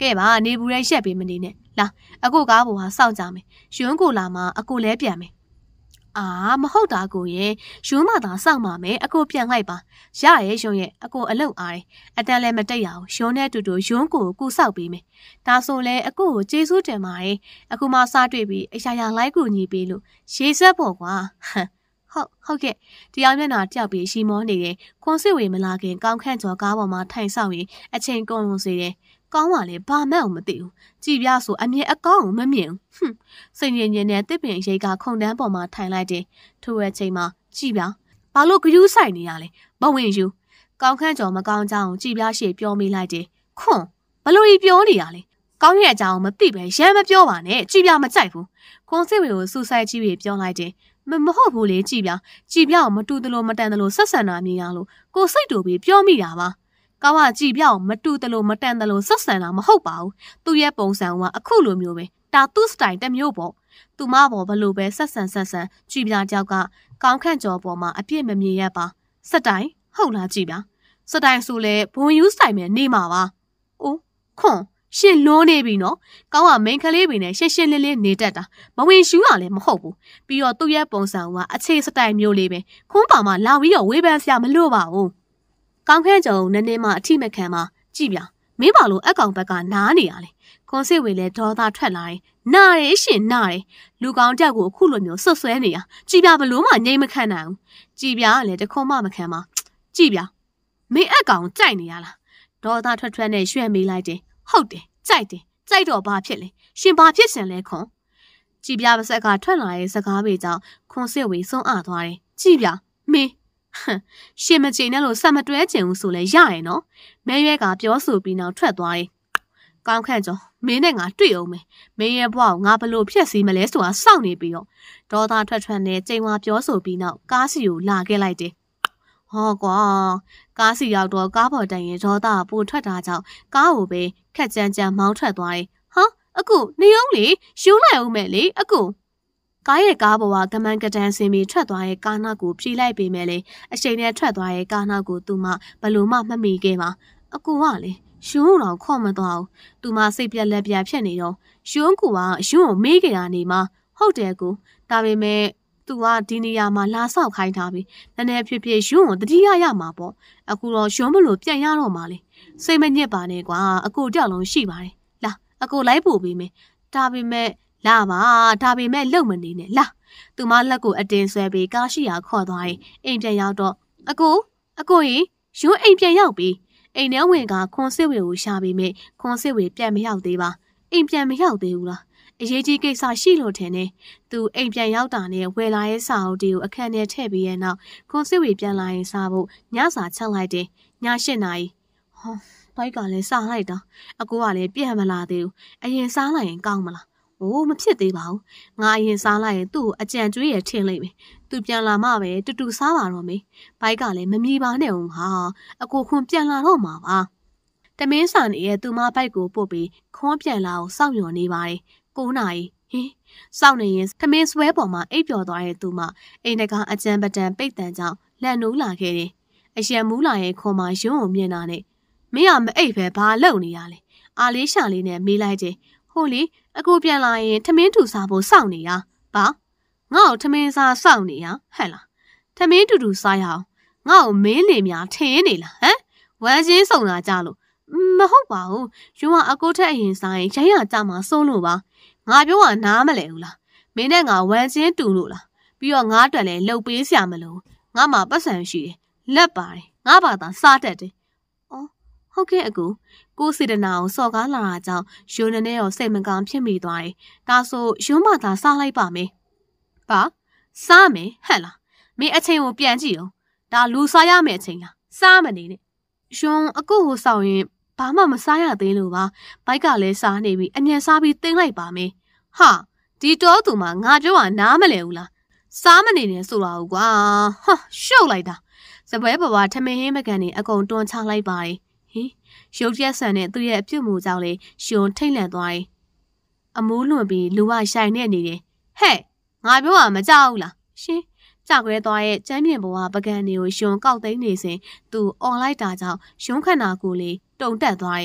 ကဲပါနေဘူးရဲရှက်ပေးမနေနဲ့လာအခုကားပေါ်ဟာစောင့်ကြမယ်ရွှန်းကိုလာမှအခုလဲပြန်မယ်အာမဟုတ်တာကိုရဲ့ရွှန်းမသာစောင့်ပါမယ်အခုပြန်လိုက်ပါရရဲ့ရွှန်းရဲ့အခုအလုတ်အားတယ်အတန်လည်းမတိတ်ရအောင်ရွှန်းနဲ့တူတူရွှန်းကိုကူဆောက်ပေးမယ်ဒါဆိုလဲအခုကိုကျေးဇူးတင်ပါတယ်အခုမှစားတွေ့ပြီးအရာရာလိုက်ကူညီပေးလို့ရေးဆက်ပေါ့ကွာဟုတ်ဟုတ်ကဲ့တရားမျက်နှာတောက်ပြီးရှီမောနေတယ်ခွန်စစ်ဝေမလာခင်ကောင်းခန့်ကျော်ကားပေါ်မှာထိုင်ဆောင်ရင်အချိန်ကုန်လုံးစေတယ်ကောင်းပါလေဘာမှမသိဘူးကြည်ပြဆိုအမြင်အကောင်းမမြင်ဘူးဟွန်းစိတ်ညင်ညင်နဲ့တစ်ပင်ရိတ်ကခုံတန်းပေါ်မှာထိုင်လိုက်တယ်ထို့ရဲ့ချိန်မှာကြည်ပြဘာလို့ဂယူးဆိုင်နေရလဲမဝင်ယူကောင်းခန့်ကျော်မကောင်းကြောင်းကြည်ပြရှေ့ပြောမိလိုက်တယ်ခွန်းဘလို့ကြီးပြောနေရလဲကောင်းရဲ့အကြောင်းမသိပဲရမ်းမပြောပါနဲ့ကြည်ပြမကြိုက်ဘူးခွန်စစ်ဝေကိုစူဆိုင်ကြီးပြီးပြောလိုက်တယ်မမဟုတ်ဘူးလေကြည်ပြကြည်ပြကိုမတူတလို့မတန်တလို့ဆက်ဆံတာမြင်ရလို့ကိုစိတ်တူပြီးပြောမိတာပါကောင်းကကြည်ပြကိုမတူတလို့မတန်တလို့ဆက်ဆံတာမဟုတ်ပါဘူးသူ့ရဲ့ပုံစံကအခုလိုမျိုးပဲဒါသူ့စတိုင်တစ်မျိုးပေါ့သူမပေါ်ဘလို့ပဲဆက်ဆံဆက်ဆံကြည်ပြကြောက်ကကောင်းခန့်ကျော်ပေါ်မှာအပြစ်မမြင်ရပါစတိုင်ဟုတ်လားကြည်ပြစတိုင်ဆိုလဲဘုံယူးဆိုင်မယ်နေမှာပါအိုးခွန်းရှင်လွန်းနေပြီနော်ကောင်းကမိန်ကလေးပင်နဲ့ရှင်းရှင်းလင်းလင်းနေတတ်တာမဝင်ရှူးရလည်းမဟုတ်ဘူးပြီးတော့သူ့ရဲ့ပုံစံကအခြေစတိုင်မျိုးလေးပဲခွန်းပါမှလာပြီးတော့ဝေးပန်းစရာမလို့ပါဘူးကောင်းခန့်ကျော်နည်းနည်းမှအထိမခံမှကြည့်ပြမင်းပါလို့အကောင်ဘက်ကနားနေရလေခွန်စစ်ဝေလည်းဒေါသထွက်လာရင်နားတယ်ရှင်နားတယ်လူကောင်းတက်ကိုအခုလိုမျိုးဆွတ်ဆွဲနေရကြည်ပြဘလို့မှငြိမ်မခံနိုင်ဘူးကြည်ပြကလည်းတခွန်းမှမခံပါကြည်ပြမင်းအကောင်ကြိုက်နေရလားဒေါသထွက်ထွက်နဲ့ရွှဲမိလိုက်တယ်ဟုတ်တယ်ကြိုက်တယ်ကြိုက်တော့ဘာဖြစ်လဲရှင်ဘာဖြစ်ရှင်လဲခွန်ကြည်ပြပါဆက်ကထွက်လာတဲ့စကားပေကြောင့်ခွန်စစ်ဝေဆုံးအားသွားတယ်ကြည်ပြမင်းရှင်မကြိမ်နဲ့လို့ဆက်မတွဲချင်ဘူးဆိုလဲရရယ်နော်မဲရွက်ကပြောဆိုပြီးနောက်ထွက်သွားတယ်ကောင်းခန့်ကျော်မင်းနဲ့ငါတွေ့အောင်မယ်မင်းရဲ့ဘဝကိုငါဘလို့ဖျက်ဆီးမလဲဆိုတာစောင့်နေပြီးတော့ဒေါသထွက်ထွက်နဲ့ကြိမ်ဝါပြောဆိုပြီးနောက်ကားစီကိုလာခဲ့လိုက်တယ်ဟောကွာကားစီရောက်တော့ကားပေါ်တိုင်ရင်ဒေါသပိုထွက်တာကြောင့်ကားကိုပဲခက်ကြမ်းကြမ်းမောင်းထွက်သွားတယ်ဟာအခုနေအောင်လေယူလိုက်အောင်မယ်လေအခုကားရဲ့ကားပေါ်ကကမန်ကတန်ဆင်းပြီးထွက်သွားရဲ့ကားနောက်ကိုပြေးလိုက်ပေမဲ့လေအချိန်နဲ့ထွက်သွားရဲ့ကားနောက်ကိုသူမဘလို့မှမမီခဲ့ပါအကူကလေရှုံးတော့ခေါ့မသွားဘူးသူမစိတ်ပြက်လက်ပြက်ဖြစ်နေတော့ရှုံးကူကရှုံးကိုမေးကြတာနေမှာဟုတ်တယ်ကူဒါပေမဲ့သူကဒီနေရာမှာလာဆောက်ခိုင်းထားပြီးနည်းနည်းဖြစ်ဖြစ်ရှုံးကိုတတိယရမှာပေါ့အခုတော့ရှုံးမလို့ပြန်ရတော့မှာလေစိတ်မညစ်ပါနဲ့ကွာအကူတောက်လုံးရှိပါတယ်လာအကူလိုက်ပို့ပေးမယ်ဒါပေမဲ့လာပါဒါပေမဲ့လုံမနေနဲ့လာသူမလက်ကိုအတင်ဆွဲပြီးကားရှိရာခေါ်သွားရင်အိမ်ပြန်ရောက်တော့အကူအကူရင်ရုံးအိမ်ပြန်ရောက်ပြီအိမ်ထဲဝင်ကခွန်စစ်ဝေကိုရှာပြီးမြခွန်စစ်ဝေပြန်မရောက်သေးပါအိမ်ပြန်မရောက်သေးဘူးလားအရေးကြီးကိစ္စရှိလို့ထင်တယ်သူအိမ်ပြန်ရောက်တာနဲ့ဝယ်လာရဲ့စာအုပ်တွေကိုအခန်းထဲထည့်ပြီးရဲ့နောက်ခွန်စစ်ဝေပြန်လာရင်စားဖို့ညစာချက်လိုက်တယ်ည၈နာရီဟောဘိုက်ကလည်းစားလိုက်တာအကူကလည်းပြန်မလာသေးဘူးအရင်စားလိုက်ရင်ကောင်းမလားအိုးမဖြစ်သေးပါဘူးငါအရင်စားလိုက်ရင်သူ့ကိုအကြံကျွေးရထင်လိမ့်မယ်သူပြန်လာမှပဲတူတူစားပါတော့မေဘိုက်ကလည်းမမြည်ပါနဲ့ဦးဟာအကိုခွန်ပြန်လာတော့မှာပါတမင်းဆန်ရဲ့သူမဘိုက်ကိုပို့ပြီးခွန်ပြန်လာအောင်စောင့်မျှော်နေပါတယ်ကိုးနာရီဟင်းစောင့်နေရင်တမင်းဆွဲပေါ်မှာအိပ်ပျော်သွားတဲ့သူမအိမ်တကအကြံပတန်ပိတ်တန်ကြောင့်လက်နိုးလာခဲ့တယ်အရံမူးလာရဲ့ခွန်မှာရုံးကိုမြင်တာနဲ့မင်းကမအိပ်ပဲဘာလုပ်နေရလဲအာလေးရှာလေးနဲ့မေးလိုက်တယ်ဟိုလေအကူပြန်လာရင်ထမင်းတူစားဖို့စောင့်နေရဘာငါ့ကိုထမင်းစားစောင့်နေရဟဲ့လားထမင်းတူတူစားရအောင်ငါ့ကိုမင်းနေများထင်းနေလားဟမ်ဝမ်းချင်းစုံလာကြလို့မဟုတ်ပါဘူးယူကအကူထက်အရင်စားရင်ရိုင်းရကြမှာစိုးလို့ပါငါပြောကနားမလဲဘူးလားမင်းနဲ့ငါဝမ်းချင်းတူလို့လားပြီးတော့ငါအတွက်လည်းလှုပ်ပေးစရာမလိုငါမှပတ်စံရှိတယ်လက်ပါတယ်ငါဘာသာစားတတ်တယ်အော်ဟုတ်ကဲ့အကူကိုစေတနာကိုစော်ကားလာတာကြောင့်ယူနနဲ့ရောစိတ်မကောင်းဖြစ်မိသွားတယ်ဒါဆိုယူမသာစားလိုက်ပါမယ်ဘာစားမယ်ဟဲ့လားမင်းအချိန်ကိုပြန်ကြည့်အောင်ဒါလူစားရမယ်အချိန်လားစားမနေနဲ့ယူအကူကိုစောင့်ရင်ဘာမှမစားရသေးလို့ပါဘိုက်ကလည်းစားနေပြီအမြန်စားပြီးတင်းလိုက်ပါမယ်ဟာဒီတော့သူမှငါပြောတာနားမလဲဘူးလားစားမနေနဲ့ဆိုတာဟုတ်ကွာဟာရှုပ်လိုက်တာစပွဲဘဝထမင်းဟင်းမကန်နေအကုန်တွန်းချလိုက်ပါတယ်ဟင်ရုပ်ရက်ဆန်တဲ့သူ့ရဲ့အပြုတ်မှုကြောင့်လေရှင်ထိတ်လန့်သွားတယ်အမိုးလွန်ပြီးလူကရှိုင်နေနေတယ်ဟဲ့ငါပြောတာမကြောက်ဘူးလားရှင်ကြောက်ရဲသွားရဲ့ကျမ်းပြင်ဘဝပကံတွေကိုရှင်ကောက်သိမ်းနေစဉ်သူអော်လိုက်တာကြောင့်ရှင်ခန္ဓာကိုယ်လေးတုန်တက်သွားတယ်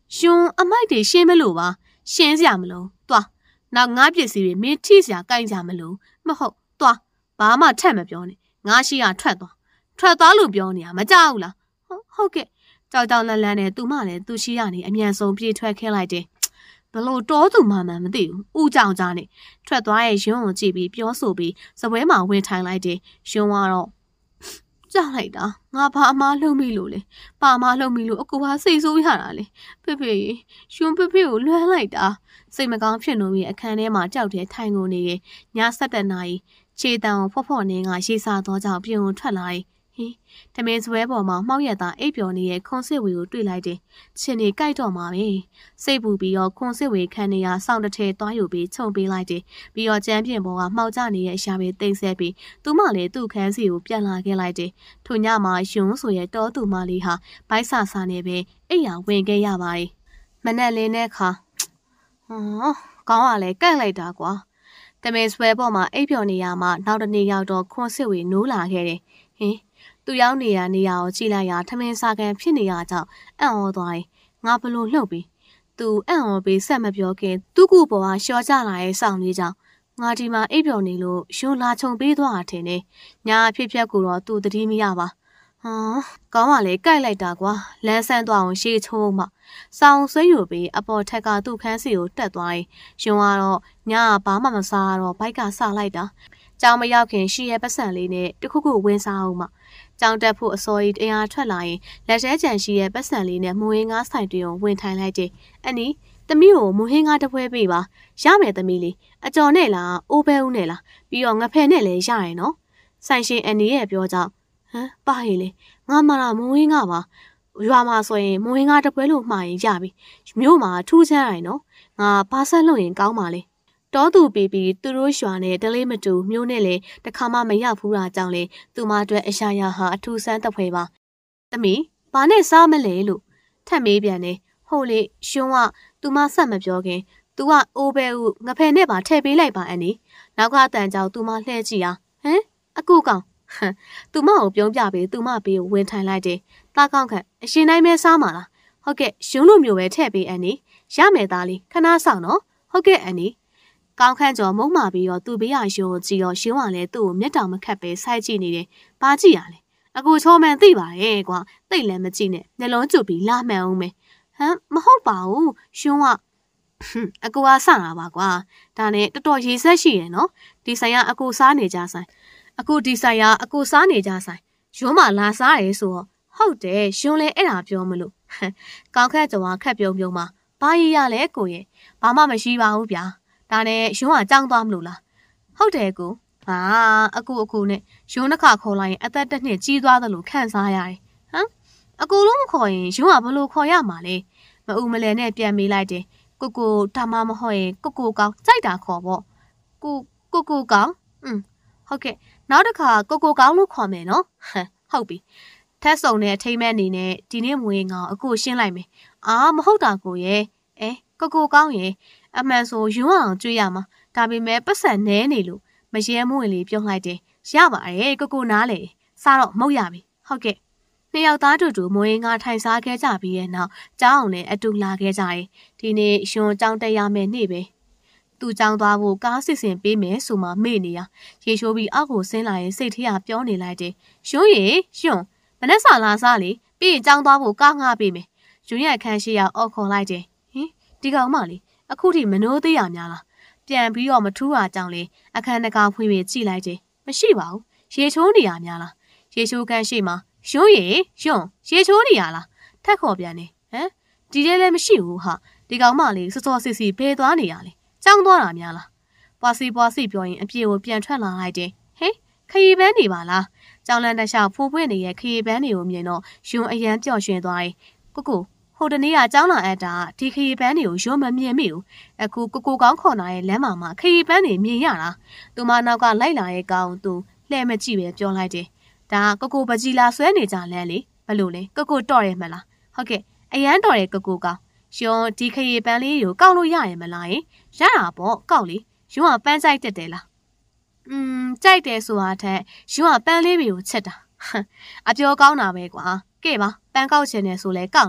熊阿麦的先没路吧，先下没路，对，那俺别是没提下干下没路，没好，对，爸妈太没标呢，俺是要穿多，穿多路标呢，没招了，好好嘅，找到了来呢，都嘛呢，都是让你一面送别穿开来的。不老早都慢慢的乌张张的，穿多爱熊这边表手边是为嘛会抬来的熊娃咯？咋来的？我爸妈老没路嘞，爸妈老没路，我哥话谁说下来嘞？佩佩，熊佩佩有乱来的，谁么讲骗农民看你嘛照的太牛呢？伢实在那伊，这当婆婆呢我是啥多照片出来。嘿，他们是外婆嘛，猫也打一表呢，空社会有对来的，前年改到嘛咩？谁不必要空社会看你呀，上的车多有比冲比来的，比要占便宜啊，猫家呢下面等些比，都嘛嘞都看是有变哪个来的，同样嘛，熊所也多都嘛厉害，白沙沙那边，哎呀，问个呀吧，没那里那看，哦，讲话嘞改来的瓜，他们是外婆嘛，一表呢呀嘛，闹得你要到空社会努哪个嘞，嘿。都要你呀，你要起来呀，他们啥个骗你呀？就按我多，我不如老比，都按我比什么标给，都顾不啊，小家来上你讲，我这嘛一表你路，想拉从别多少天呢？伢偏偏过了都得听咪呀吧？啊，讲话嘞，该来打过，两三段写错嘛，上水有比阿婆大家都看是有得多，想话咯，伢爸妈妈啥咯，白家啥来的？咱们要看事业不顺利呢，这可可为啥嘛？张德普所以哎呀出来，那些件事业不顺利呢，莫因俺晒对用问题来的。安尼，得没有莫因俺的会比吧？下面的米哩，啊叫你啦，五百五你啦，比我俺陪你来下来喏。三星安尼也表着，嗯，巴伊哩，俺妈啦莫因俺吧，原嘛所以莫因俺的会路买一家比，没嘛出钱来喏，俺巴山路人搞嘛哩。多度 baby 都罗选呢，得嘞么做苗呢嘞，得看嘛没要铺啦张嘞，都嘛对一下呀哈出山的会吧？得没？把那啥么来路？他没变呢，后来熊啊，都嘛什么标根？都啊五百五，我陪你把特别来吧安尼，那个单招都嘛来几啊？嗯，阿姑讲，哼，都嘛有标标呗，都嘛比问题来的，大讲看，现在没啥嘛啦？好嘅，熊路苗为特别安尼，下面大哩，看哪上喏？好嘅安尼。刚看着木马比哟，都比亚熊只要熊完嘞都没当么看被塞进你的八几呀嘞，阿个超蛮对吧？哎，光对来么进呢？那龙就比拉蛮欧没，嗯，没好吧哦，熊啊，哼，阿个话上啊吧瓜，但呢，这多些些些喏，第三样阿个啥你家噻，阿个第三样阿个啥你家噻，熊嘛拉啥来说，好的，熊嘞一拉标么路，哼，刚看着话看标标嘛，八一呀嘞个耶，爸妈没希望标。但呢，熊啊长大唔路啦，好的个啊，阿姑阿姑呢，熊那卡考来，阿得得呢，几多的路看啥呀？啊，阿姑拢考因，熊啊不路考呀嘛嘞，嘛乌么嘞呢，变没来的，姑姑他妈妈好因，姑姑讲再打考不？姑姑姑讲，嗯，好嘅，那的卡姑姑讲路考没喏，哼，好比，他送呢，提咩你呢？今年冇人啊，阿姑先来没？啊，冇好大个耶，诶，姑姑讲耶。阿妹说熊啊追呀嘛，但被妹不是奶奶路，没些木里表来的，下吧哎，哥哥哪里？啥了冇呀呗？好嘅，你要打住住，莫因俺太傻个咋比呢？长呢一度拉个咋的？今年熊长得呀没你呗？都长大后，假设性比妹数嘛没你呀，也说比阿哥生来身体也表你来的，熊爷熊，本来啥拉啥哩，比长大后刚阿比没，熊爷看是要二考来的，嗯，这个嘛哩？အခုထိမနိုးသေးရများလားပြန်ပြီးတော့မထူးတာကြောင့်လေအခန်းတကာဖွင့်ပြီးကြည့်လိုက်တယ်မရှိပါဘူးရေချိုးနေရများလားရေချိုးခန်းရှိမှာရှုံးရည်ရှုံးရေချိုးနေရလားထက်ခေါ်ပြန်နေဟမ်ဒီထဲလည်းမရှိဘူးဟာဒီကောင်မလေးစောစောစစ်စစ်ဘဲသွားနေရလေကြောင်းသွားတာများလားပွားစီပွားစီပြောရင်အပြေကိုပြန်ထွက်လာလိုက်တယ်ဟဲ့ခရီးပန်းနေပါလားကြောင်းလန်းတခြားဖိုးပွင့်နေတဲ့ခရီးပန်းတွေကိုမြင်တော့ယွန်းအရန်ပျော်ရွှင်သွားတယ်ကိုကိုဟိုတနေ့ကကျောင်းလာအပ်တာဒီခရီးပန်းတွေကိုရုံးမမြင်မိဘူးအခုကိုကိုကောင်းခေါ်လာရဲ့လမ်းမှာမှာခရီးပန်းတွေမြင်ရတာသူမနောက်ကလိုက်လာရဲ့ကောင်သူလှဲ့မကြည့်ပဲပြောလိုက်တယ်ဒါကိုကိုပကြီးလာဆွဲနေကြလမ်းလေဘလို့လဲကိုကိုတော့ရမလားဟုတ်ကဲ့အရန်တော်ရဲ့ကိုကိုကောင်ရုံးဒီခရီးပန်းလေးကိုကောက်လို့ရရမလားယင်ရတာပေါ့ကောက်လေရုံးကပန်းကြိုက်တက်တယ်လားอืมကြိုက်တယ်ဆိုတာထက်ရုံးကပန်းလေးတွေကိုချက်တာအပြောကောင်းတာပဲကွာကဲပါပန်းကောက်ချင်တယ်ဆိုလဲကောက်လေ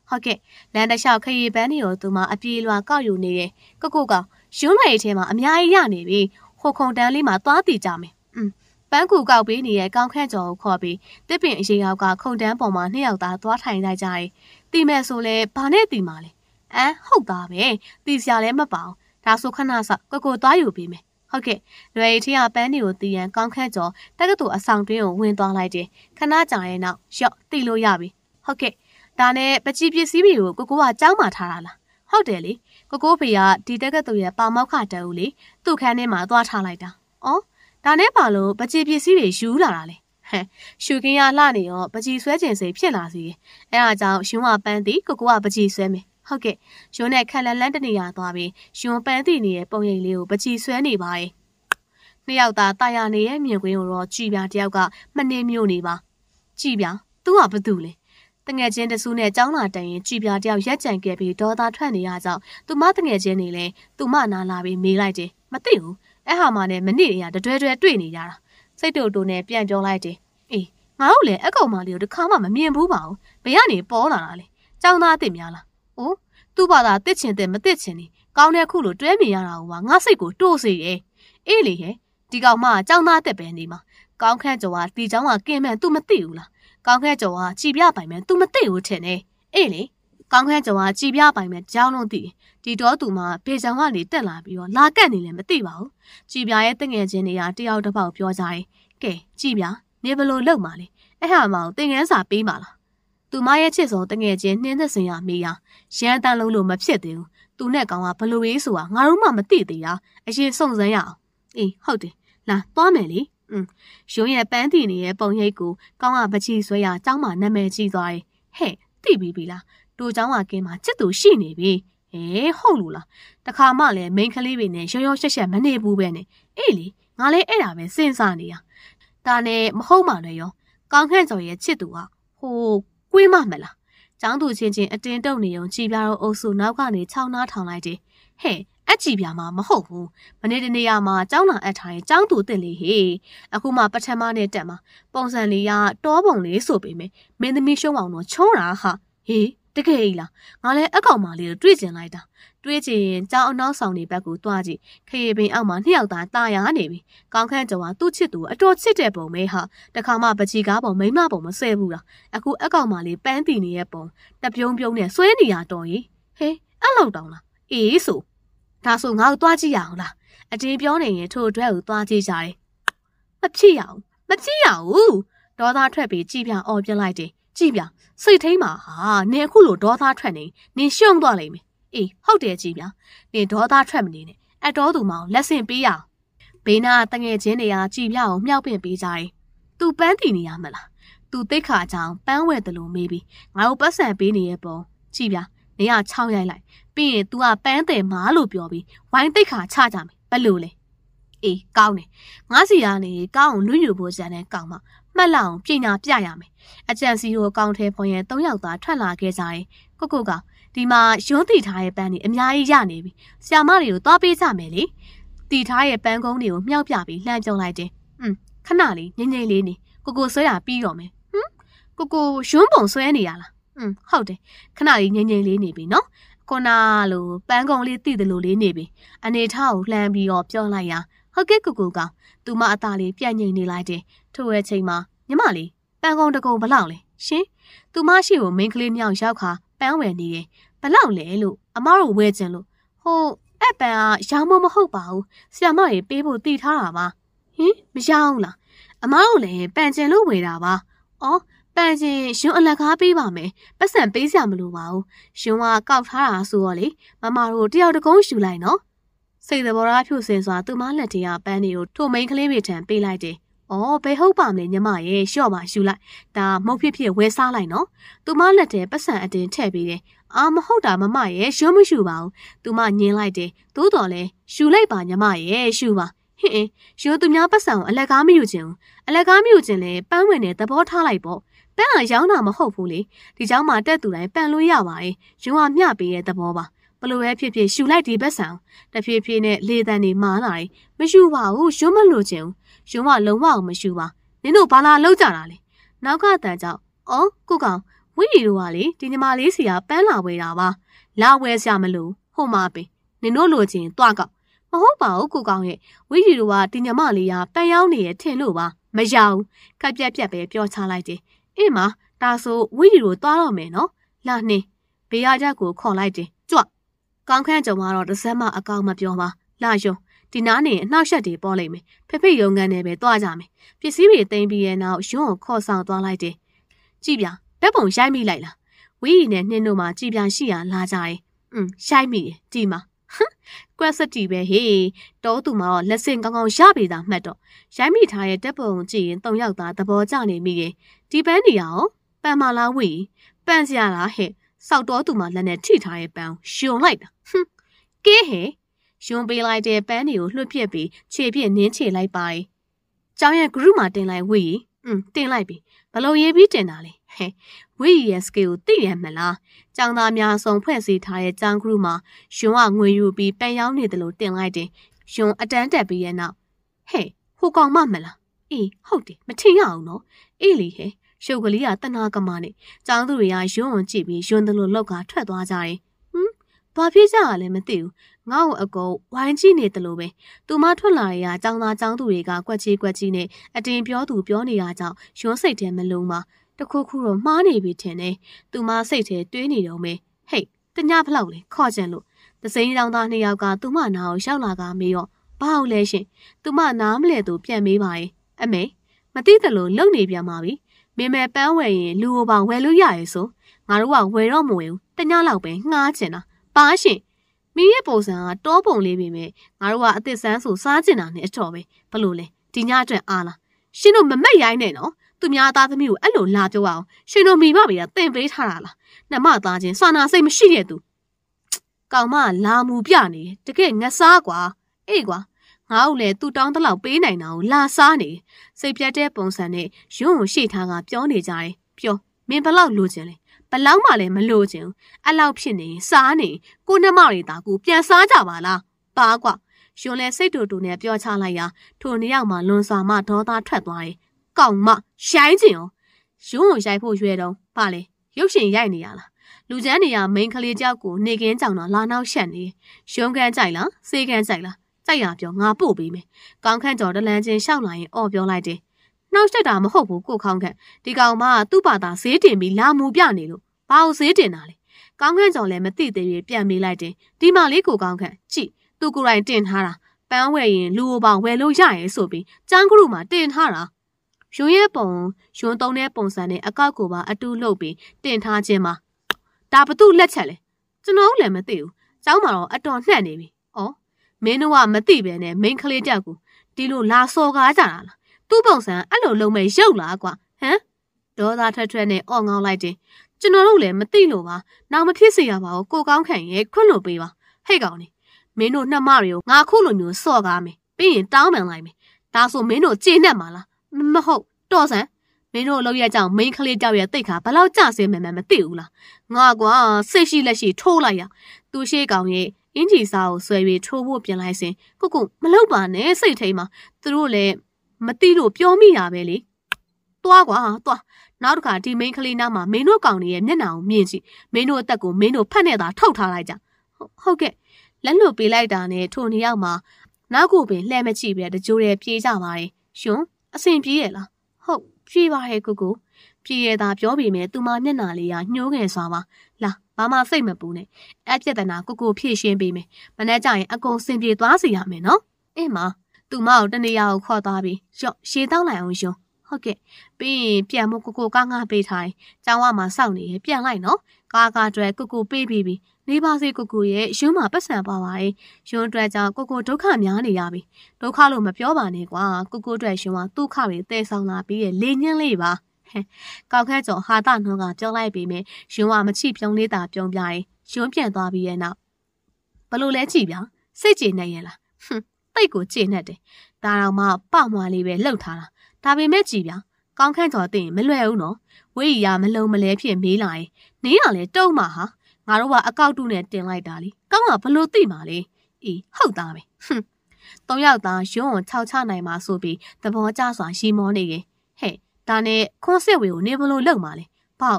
ဟုတ်ကဲ့လန်တလျှောက်ခရီးပန်းတွေကိုသူမအပြေးလွှာကောက်ယူနေတယ်ကိုကိုကောင်ရွှန်းလွှဲထဲမှာအများကြီးရနေပြီဟိုခုံတန်းလေးမှာသွားတည်ကြမယ်อืมပန်းကူကောက်ပေးနေတဲ့ကောင်းခန့်ကျော်ကိုခေါ်ပြီးတစ်ပင်အရေရောက်ကခုံတန်းပေါ်မှာနှစ်ယောက်သားသွားထိုင်လိုက်ကြတယ်တီမဲ့ဆိုလဲဘာနဲ့တီမှာလဲအမ်ဟုတ်သားပဲတီစရာလည်းမပေါဒါဆိုခဏဆော့ကိုကိုသွားယူပေးမယ်ဟုတ်ကဲ့လွယ်ရီထီကပန်းတွေကိုတီးရန်ကောင်းခန့်ကျော်တက္ကသိုလ်အဆောင်တွင်းကိုဝင်သွားလိုက်တယ်ခဏကြာရဲ့နောက်ရော့တီလို့ရပြီဟုတ်ကဲ့ဒါနဲ့ပကြီးပစ္စည်းတွေကိုကိုကိုကကြောင်းမာထားတာလားဟုတ်တယ်လေကိုကိုဖေကဒီတက္ကသိုလ်ရဲ့ပါမောက္ခတက်ဦးလေသူ့ခန်းထဲမှာသွားထားလိုက်တာအော်ဒါနဲ့ပါလို့ပကြီးပစ္စည်းတွေယူလာတာလေဟမ်ရှူကင်းရလှနေရောပကြီးဆွဲကျင်စိဖြစ်လာစီရဲ့အဲအားကြောင့်ရှင်ကပန်းတီကိုကိုကပကြီးဆွဲမယ်ဟုတ်ကဲ့ရွှန်းနဲ့ခက်လန်လန်းတနေရသွားပြီးရွှန်းပန်းတီနေတဲ့ပုံရိပ်လေးကိုပကြီးဆွဲနေပါရဲ့နှစ်ယောက်သားတာယာနေရဲ့မြင်ကွင်းကိုတော့ကြည်ပြတယောက်ကမနှင်းမြို့နေပါကြည်ပြသူကဘာတူလဲတငယ်ချင်းတစုနဲ့ကြောင်းလာတိုင်ရင်ကြည်ပြတယောက်ရက်ကြံခဲ့ပြီးဒေါသထွက်နေရကြောင်းသူမတငယ်ချင်းနေလဲသူမနာလာပြီးမေးလိုက်တယ်မသိဘူးအဲ့ဟာမှနဲ့မနေ့ကတတွဲတွဲတွေ့နေကြတာစိတ်တူတူနဲ့ပြန်ပြောလိုက်တယ်အေးငါတို့လည်းအကောင်မလေးကိုတခါမှမမြင်ဘူးပါဘူးဘယ်ကနေပေါ်လာတာလဲကြောင်းသားအစ်စ်များလားအိုးသူ့ဘာသာတစ်ချင်တဲ့မတစ်ချင်နေကောင်းတဲ့ခုလိုတွဲမြင်ရတာကငါစိတ်ကိုတိုးစေရဲ့အေးလေဟဲ့ဒီကောင်မကြောင်းသားတက်ပဲနေမှာကောင်းခန့်ကျော်ကဒီကြောင်းကကင်းမဲ့ तू မသိဘူးလားကောင်းခန့်ကျော်ကကြည်ပြပိုင်မဲ့ तू မသိဘူးထင်နေအေးလေကောင်းခန့်ကျော်ကကြည်ပြပိုင်မဲ့ကြောင်းလုံးသိဒီတော့သူမှဘေချောင်ကနေတက်လာပြီးတော့လာကတ်နေလည်းမသိပါဘူးကြည်ပြရဲ့တငယ်ချင်းတွေကတယောက်တစ်ပေါက်ပြောကြတယ်ကဲကြည်ပြနေဘလို့လောက်မှာလဲအဲ့ဟာမှသင်ငန်းစာပေးပါလားသူမရဲ့ချစ်ဆုံးတငယ်ချင်းနှင်းသက်စင်ရမေးရရန်တန်လုံးလို့မဖြစ်သေးဘူးသူနဲ့ကောင်ကဘလို့ရေးဆိုတာငါတို့မှမသိသေးတာအရင်စုံစမ်းရအောင်အေးဟုတ်တယ်လာသွားမယ်လေอืมရုံးရဲ့ပန်းတီနေရဲ့ပုံရိပ်ကိုကောင်းကပချီဆွဲရအเจ้าမှာနာမည်ကြီးသွားတယ်ဟဲ့သိပြီပြီလားတို့เจ้าကကင်းမှာချစ်သူရှိနေပြီဟဲဟုတ်လို့လားတခါမှလည်းမိန်းကလေးတွေနဲ့ရောရောရှက်ရှက်မနေဘူးပဲနဲ့အေးလေငါလည်းအဲ့ဒါပဲစဉ်းစားနေရဒါနဲ့မဟုတ်မှလည်းရောကောင်းခန့်ကျော်ရဲ့ချစ်သူကဟိုကွေးမမလားကျောင်းသူချင်းချင်းအတင်းတုပ်နေုံကြည်ပြတော့အုပ်စုနောက်ကနေခြောက်နှားထောင်လိုက်တယ်ဟဲ့အကြည်ပြမှာမဟုတ်ဘူးမနေ့တနေ့ကမှကျောင်းလာအပ်ထိုင်ကျောင်းသူတင်လေဟေးအခုမှပထမနဲ့တက်မှာပုံစံလေးကတောပုံလေးဆိုပေမဲ့မင်းသမီးရှုံးအောင်တော့ချောတာဟာဟေးတကယ်ကြီးလားငါလည်းအကောင်မလေးကိုတွေးကျင်လိုက်တာတွေးချင်ရင်ကျောင်းအနောက်ဆောင်နေဘက်ကိုတွားကြည့်ခရီးပင်အောက်မှာနှစ်ယောက်သားတာယာနေပြီကောင်းခန့်ကျော်ကသူ့ချစ်သူအတော်ချစ်တဲ့ပုံပဲဟာတခါမှပကြီးကားပုံမိမပုံမဆဲဘူးလားအခုအကောင်မလေးပန်းတီနေတဲ့ပုံတပြုံးပြုံးနဲ့ဆွဲနေရတော့ရေဟေးအဲ့လောက်တောင်လားအေးဆိုဒါဆိုငါ့ကိုတွားကြည့်ရအောင်လားအတင်းပြောနေရင်ထို့အတွက်ကိုတွားကြည့်ကြတယ်မဖြစ်ရအောင်မကြည့်ရဘူးဒေါသထွက်ပြီးကြည်ပြအော်ပြလိုက်တယ်ကြည်ပြစိတ်ထိန်မှာဟာနင်အခုလိုဒေါသထွက်နေနင်ရှုံသွားလိမ့်မယ်အေးဟုတ်တယ်ကြည်ပြနင်ဒေါသထွက်မနေနဲ့အတော်သူမောင်လက်ဆင့်ပေးရအောင်ဘေးနာတငယ်ချင်းတွေကကြည်ပြကိုမြှောက်ပင့်ပေးကြတယ်သူပန်းတည်နေရမလားသူတိတ်ခါကြောင်ပန်းဝဲတယ်လို့မေးပြီးငါတို့ပတ်စံပေးနေတဲ့ပုံကြည်ပြနေရချောင်းရိုက်လိုက်ပြီးရင် तू ကပန်းတယ်မားလို့ပြောပြီးဝိုင်းတိတ်ခါချကြမယ်ဘယ်လိုလဲအေးကောင်းတယ်ငါစီကနေကောင်းအောင်လွတ်ယူဖို့စံတဲ့ကောင်းမှမှတ်လောက်အောင်ပညာပြရမယ်အကြံစီကိုကောင်းထဲဖွင့်ရင်သုံးယောက်သားထွက်လာခဲ့ကြတယ်ကိုကိုကဒီမှာရုံးတီထားရဲ့ပန်းတွေအများကြီးရနေပြီဆရာမတွေကိုသွားပေးကြမယ်လေတီထားရဲ့ပန်းကုန်းတွေကိုမြှောက်ပြပြီးလှမ်းကြုံလိုက်တယ်อืมခဏလေးငိမ့်ငိမ့်လေးနေကိုကိုဆွဲရပြီးတော့မယ်ဟမ်ကိုကိုရွံးပုံဆွဲနေရလားอืมဟုတ်တယ်ခဏလေးငိမ့်ငိမ့်လေးနေပြီနော်ခုနလိုပန်းကုံလေးတည်တယ်လို့လေးနေပြီအနေထားကိုလှမ်းပြီးတော့ပြောလိုက်ရဟုတ်ကဲ့ကူကူကောင်သူမအသားလေးပြန့်ငိမ့်နေလိုက်တယ်ထို့ရဲ့ချိန်မှာညီမလေးပန်းကုံတကုံဘလောက်လဲရှင်သူမရှိကိုမိန်းကလေးမြောက်ရောက်ခါပန်းဝယ်နေတယ်ဘလောက်လဲလို့အမတို့ဝဲကျင်လို့ဟိုအဲ့ပန်းကရောင်းမမဟုတ်ပါဘူးဆရာမရေပေးဖို့တည်ထားတာပါဟင်မရောင်းလားအမတို့လည်းပန်းကျင်လို့ဝယ်တာပါအော်ပန်းချင်းရွှန်းအလက်ကားပေးပါမယ်ပတ်စံပေးစရာမလိုပါဘူးရွှန်းကကောက်ထားတာဆိုတော့လေမမတို့တယောက်တကုန်းယူလိုက်နော်စိတ်သဘောထားဖြူစင်စွာသူမလက်ထဲကပန်းတွေကိုထိုမိန်းကလေးတွေထံပေးလိုက်တယ်အော်ဘယ်ဟုတ်ပါမလဲညီမရဲ့ရှော့ပါယူလိုက်ဒါမဟုတ်ဖြစ်ဖြစ်ဝဲစားလိုက်နော်သူမလက်ထဲပတ်စံအတင်းထည့်ပေးတယ်အာမဟုတ်တာမမရဲ့ရွှန်းမယူပါဘူးသူမညင်းလိုက်တယ်သို့တော်လဲယူလိုက်ပါညီမရဲ့ယူပါဟင်ရွှန်းသူများပတ်စံကိုအလက်ကားမယူခြင်းအလက်ကားမယူခြင်းလဲပန်းဝင်တဲ့သဘောထားလိုက်ပေါ့ပန်းကရောင်းတာမဟုတ်ဘူးလေဒီเจ้าမှာတက်သူတိုင်းပန်းလို့ရပါတယ်ရွှန်းကမျှပေးတဲ့သဘောပါဘလို့ပဲဖြစ်ဖြစ်ရှူလိုက်ဒီဘက်ဆံတဖြည်းဖြည်းနဲ့လေတန်နေမာလာတယ်မရှူပါဘူးရွှန်းမလို့ခြင်းရွှန်းကလုံးဝမရှူပါနင်တို့ဘာလာလောက်ကြတာလဲနောက်ကတန်ကြောင့်အော်ကိုကောင်ဝဝီရီတို့ကလေဒီညီမလေးစီကပန်းလာဝဲတာပါလာဝဲစရာမလိုဟိုမှာပင်နင်တို့လိုချင်တွားကောက်မဟုတ်ပါဘူးကိုကောင်ရဲ့ဝီရီတို့ကဒီညီမလေးကပန်းရောက်နေရထင်လို့ပါမရဘူးခက်ပြက်ပြက်ပဲပြောချလိုက်တယ်အင်းမဒါဆိုဝီရီတို့တွားတော့မယ်နော်လာနှင်းဘေးရကြကိုခေါ်လိုက်တယ်ကြွကောင်းခန့်ကြုံကတော့တစ်စက်မှအကောင်မပြောပါလာယုံဒီနားနေအနှောက်ယှက်တွေပေါ်လိမ့်မယ်ဖေဖေရုံကန်နဲ့ပဲတွားကြမယ်ပစ္စည်းတွေသိမ်းပြီးရဲ့နောက်ယွန်းကိုခေါ်ဆောင်သွားလိုက်တယ်ကြည့်ပြဓာတ်ပုံရိုက်မိလိုက်လားဝီရီနဲ့နှင်းတို့မှကြည်ပြန်ရှိရလာကြတယ်อืมရိုက်မိတယ်ကြည်မှာကွက်စတီပဲဟေးတောသူမှာတော့လက်စင်ကောင်းကောင်းရပြီသာမှတ်တော့ရိုက်မိထားတဲ့ဓာတ်ပုံကြည့်ရင်၃ယောက်သားသဘောကျနေမိတယ်ဒီပန်းနေရအောင်ပန်မာလာဝီပန်စရာလားဟဲ့စောက်တော်သူမှာလက်နဲ့ထိထားတဲ့ပန်းရှင်လိုက်တာဟွန်းကဲဟဲ့ရှင်ပေးလိုက်တဲ့ပန်းတွေကိုလွှတ်ပြက်ပြီးခြေပြက်နင်းချေလိုက်ပါကျောင်းရဲ့ group မှာတင်လိုက်ဝီอืมတင်လိုက်ပြီဘလို့ရေးပြီးတင်တာလဲဟဲ့ဝီရဲ့ skill ကိုသိရမလားကျောင်းသားများဆုံးဖွဲ့စည်းထားတဲ့ကျောင်း group မှာရှင်ကငွေယူပြီးပန်းရောင်းနေတယ်လို့တင်လိုက်တယ်ရှင်အတန်းတက်ပြီးရဲ့နောက်ဟဲ့ဟိုကောင်မမလားအေးဟုတ်တယ်မထင်ရအောင်နော်အေးလေဟဲ့ရှုပ်ကလေးကတနာကမနဲ့ကျောင်းသူတွေကယွန်းအောင်ကြည့်ပြီးယွန်းတယ်လို့လောက်ကထွက်သွားကြတယ်ဟမ်ဘာဖြစ်ကြရလဲမသိဘူးငါ့ကိုအကုန်ဝိုင်းကြည့်နေတယ်လို့ပဲသူမထွက်လာရကျောင်းသားကျောင်းသူတွေကကွက်ကြီးကွက်ကြီးနဲ့အတင်ပြောသူပြောနေရကြောင်းယွန်းစိတ်ထဲမလုံးပါတခုခုတော့မှားနေပြီထင်တယ်သူမစိတ်ထဲတွေးနေတော့မယ်ဟေ့တညဖလောက်လေခေါ်ကြံလို့သစိမ်းတောင်သားနှစ်ယောက်ကသူမနာကိုရောက်လာကမေးတော့ဘာဟုတ်လဲရှင်သူမနားမလဲသူပြန်မေးပါရဲ့အမေမသိတယ်လို့လုံနေပြန်ပါပြီမင်းမဲပန်းဝယ်ရင်လူကိုပါဝယ်လို့ရရဲ့ဆိုငါတို့ကဝယ်တော့မဝယ်ဘူးတညလောက်ပဲငှားချင်တာပါရှင်မင်းရဲ့ပုံစံကတောပုံလေးပဲမဲ့ငါတို့ကအစ်စ်ဆန်းဆိုစားချင်တာနဲ့အတော်ပဲဘလို့လဲဒီညအတွက်အားလားရှင်တို့မမက်ရိုင်းနဲ့နော်သူများသားသမီးကိုအဲ့လိုလာပြောအောင်ရှင်တို့မိမတွေကတင်ပေးထားတာလားနှမသားချင်းစာနာစိတ်မရှိတဲ့သူကောင်မလာမူပြနေတကယ်ငစားကွာအေးကွာငါ့ကိုလည်းသူတောင်းတလောက်ပေးနိုင်တာကိုလာစားနေစိတ်ပြတ်တဲ့ပုံစံနဲ့ယွန်းကိုရှေ့ထားကပြောနေကြတယ်ပြောမင်းဘလောက်လိုချင်လဲဘလောက်မှလည်းမလိုချင်ဘူးအဲ့လောက်ဖြစ်နေစားနေကိုနှမတွေတာကိုပြန်စားကြပါလားပါကွာယွန်းလည်းစိတ်တူတူနဲ့ပြောချလိုက်ရာထိုနှစ်ယောက်မှလွန်စွာမှဒေါသထွက်သွားတယ်ကောင်မရိုင်းချင်အောင်ယွန်းကိုရိုက်ဖို့ရွယ်တော့ပါလေရုပ်ရှင်ရိုက်နေရလားလူချမ်းနေရမိန်ကလေးကြောက်ကိုနေကင်းကြောင်တော့လာနောက်ရှက်နေရုံးခန်းကြိုက်လားစေးခန်းကြိုက်လားကြိုက်ရပြောငါပို့ပေးမယ်ကောင်းခန့်ကျော်တလန်းချင်းရှောက်လာရင်အော်ပြောလိုက်တယ်နှောက်ရှက်တာမဟုတ်ဘူးကိုခေါင်းခန့်ဒီကောင်မကသူ့ဘာသာဈေးတင်ပြီးလာမူပြနေလို့ဘာလို့ဈေးတင်တာလဲကောင်းခန့်ကျော်လည်းမသိသေးရင်ပြန်မေးလိုက်တယ်ဒီမလေးကိုကောင်းခန့်ကြည့်သူကိုယ်တိုင်တင်ထားတာပန်းဝယ်ရင်လူကိုပါဝယ်လို့ရရဲဆိုပြီးကျန်းကရုမှာတင်ထားတာယွန်းရဲ့ပုံယွန်းသုံးတဲ့ပုံစံနဲ့အကောက်ကိုပါအတူလှုပ်ပြီးတင်ထားခြင်းမှာဒါဘသူလက်ချက်လဲကျွန်တော်လည်းမသိဘူးကျောင်းမှာတော့အတော်နှက်နေပြီဩမင်းတို့ကမသိပဲနဲ့မိန်းကလေးတက်ကိုဒီလိုလာစော်ကားကြတာလားသူ့ပုံစံအဲ့လိုလုံးမဲ့ရုပ်လားကွာဟမ်ဒေါသထွက်ထွက်နဲ့အော်ငေါလိုက်တယ်ကျွန်တော်တို့လည်းမသိလို့ပါနောက်မဖြစ်စေရပါဘူးကိုကောင်းခံရဲ့ခွင့်လို့ပေးပါဟဲ့ကောင်နေမင်းတို့နှမတွေကိုငါခုလိုမျိုးစော့ကားမယ်ပြီးရင်တောင်းပန်လိုက်မယ်ဒါဆိုမင်းတို့ကြေနှက်မှာလားမဟုတ်တော်စမ်းမင်းတို့လောက်ရကြောင်မိန်းကလေးကြောက်ရဲ့တိတ်ခါဘလောက်ကြဆင်းမှန်းမသိဘူးလားငါကွာစိတ်ရှိလက်ရှိထိုးလိုက်ရသူရှိကောင်ရဲ့အင်ဂျီစားကိုဆွဲပြီးထိုးဖို့ပြင်လိုက်စဉ်ကိုကိုမလောက်ပါနဲ့စိတ်ထိန်မှာသူတို့လည်းမသိလို့ပြောမိတာပဲလေတွားကွာတွားနောက်တစ်ခါဒီမိန်းကလေးနားမှာမင်းတို့ကောင်တွေရဲ့မျက်နှာကိုမြင်ကြည့်မင်းတို့အသက်ကိုမင်းတို့ဖတ်နေတာထုတ်ထားလိုက်ကြဟုတ်ကဲ့လက်လွတ်ပေးလိုက်တာနဲ့ထိုနှစ်ယောက်မှာနောက်ကိုပင်လှဲမကြည့်ပဲတကြိုးရဲပြေးကြပါတယ်ရှင်အဆင်ပြေးရဲ့လားဟုတ်ပြေးပါရဲ့ကိုကိုပြေးရတာပြောပေမဲ့သူမမျက်နှာလေးကညှိုးငယ်စွာပါလာဘာမှစိတ်မပူနဲ့အပြက်တနာကိုကိုဖြည့်ရှင်းပေးမယ်မနေ့ကျရင်အကုန်စင်ပြေသွားစီရမယ်နော်အင်းမသူမကိုတနေရာကိုခေါ်သွားပြီးရော့ရှည်တောင်းလိုက်အောင်ရှင်ဟုတ်ကဲ့ပြီးရင်ပြန်မို့ကိုကိုကားငါပေးထားရင်ကျောင်းဝမှာစောင့်နေရင်ပြန်လိုက်နော်ကားကားအတွက်ကိုကိုပေးပြီးပြီနေပါစေကိုကိုရဲ့ရုံးမှာပတ်စံပါပါတယ်ရုံးအတွက်ကြောင့်ကိုကိုဒုက္ခများနေရပြီဒုက္ခလို့မပြောပါနဲ့ကွာကိုကိုအတွက်ရုံးကဒုက္ခတွေတဲဆောင်လာပြီးရဲ့လေညင်းလေးပါကောက်ခက်ကျော်ဟာတာနှောကပြောလိုက်ပြီးမြရုံးကမချိပြုံးလေးတာပြုံးပြရင်ရုံးပြန်သွားပြီးရဲ့နောက်ဘလို့လဲကြည့်ဗျာစိတ်ကြည်နေရလားဟွန်းတိတ်ကိုကြည်နေတယ်ဒါတော့မှပမွားလေးပဲလှုပ်ထားတာဒါပေမဲ့ကြည်ဗျာကောင်းခန့်ကျော်သိရင်မလွယ်ဘူးနော်ဝေးရမလုံမလဲဖြစ်မေးလာရင်နင်းရလဲတုံးမှာဟာငါတို့ကအကောက်တုနဲ့တင်လိုက်တာလေကောင်းကဘလို့သိမှာလဲအေးဟုတ်သားပဲဟွန်းသုံးယောက်သားရုံးကိုခြောက်ချနိုင်မှာဆိုပြီးသဘောကျစွာရှီမောနေရင်ဟဲ့ဒါနဲ့ခွန်းစစ်ဝေကိုနေဘလို့လုံမှာလဲပေါ့လေင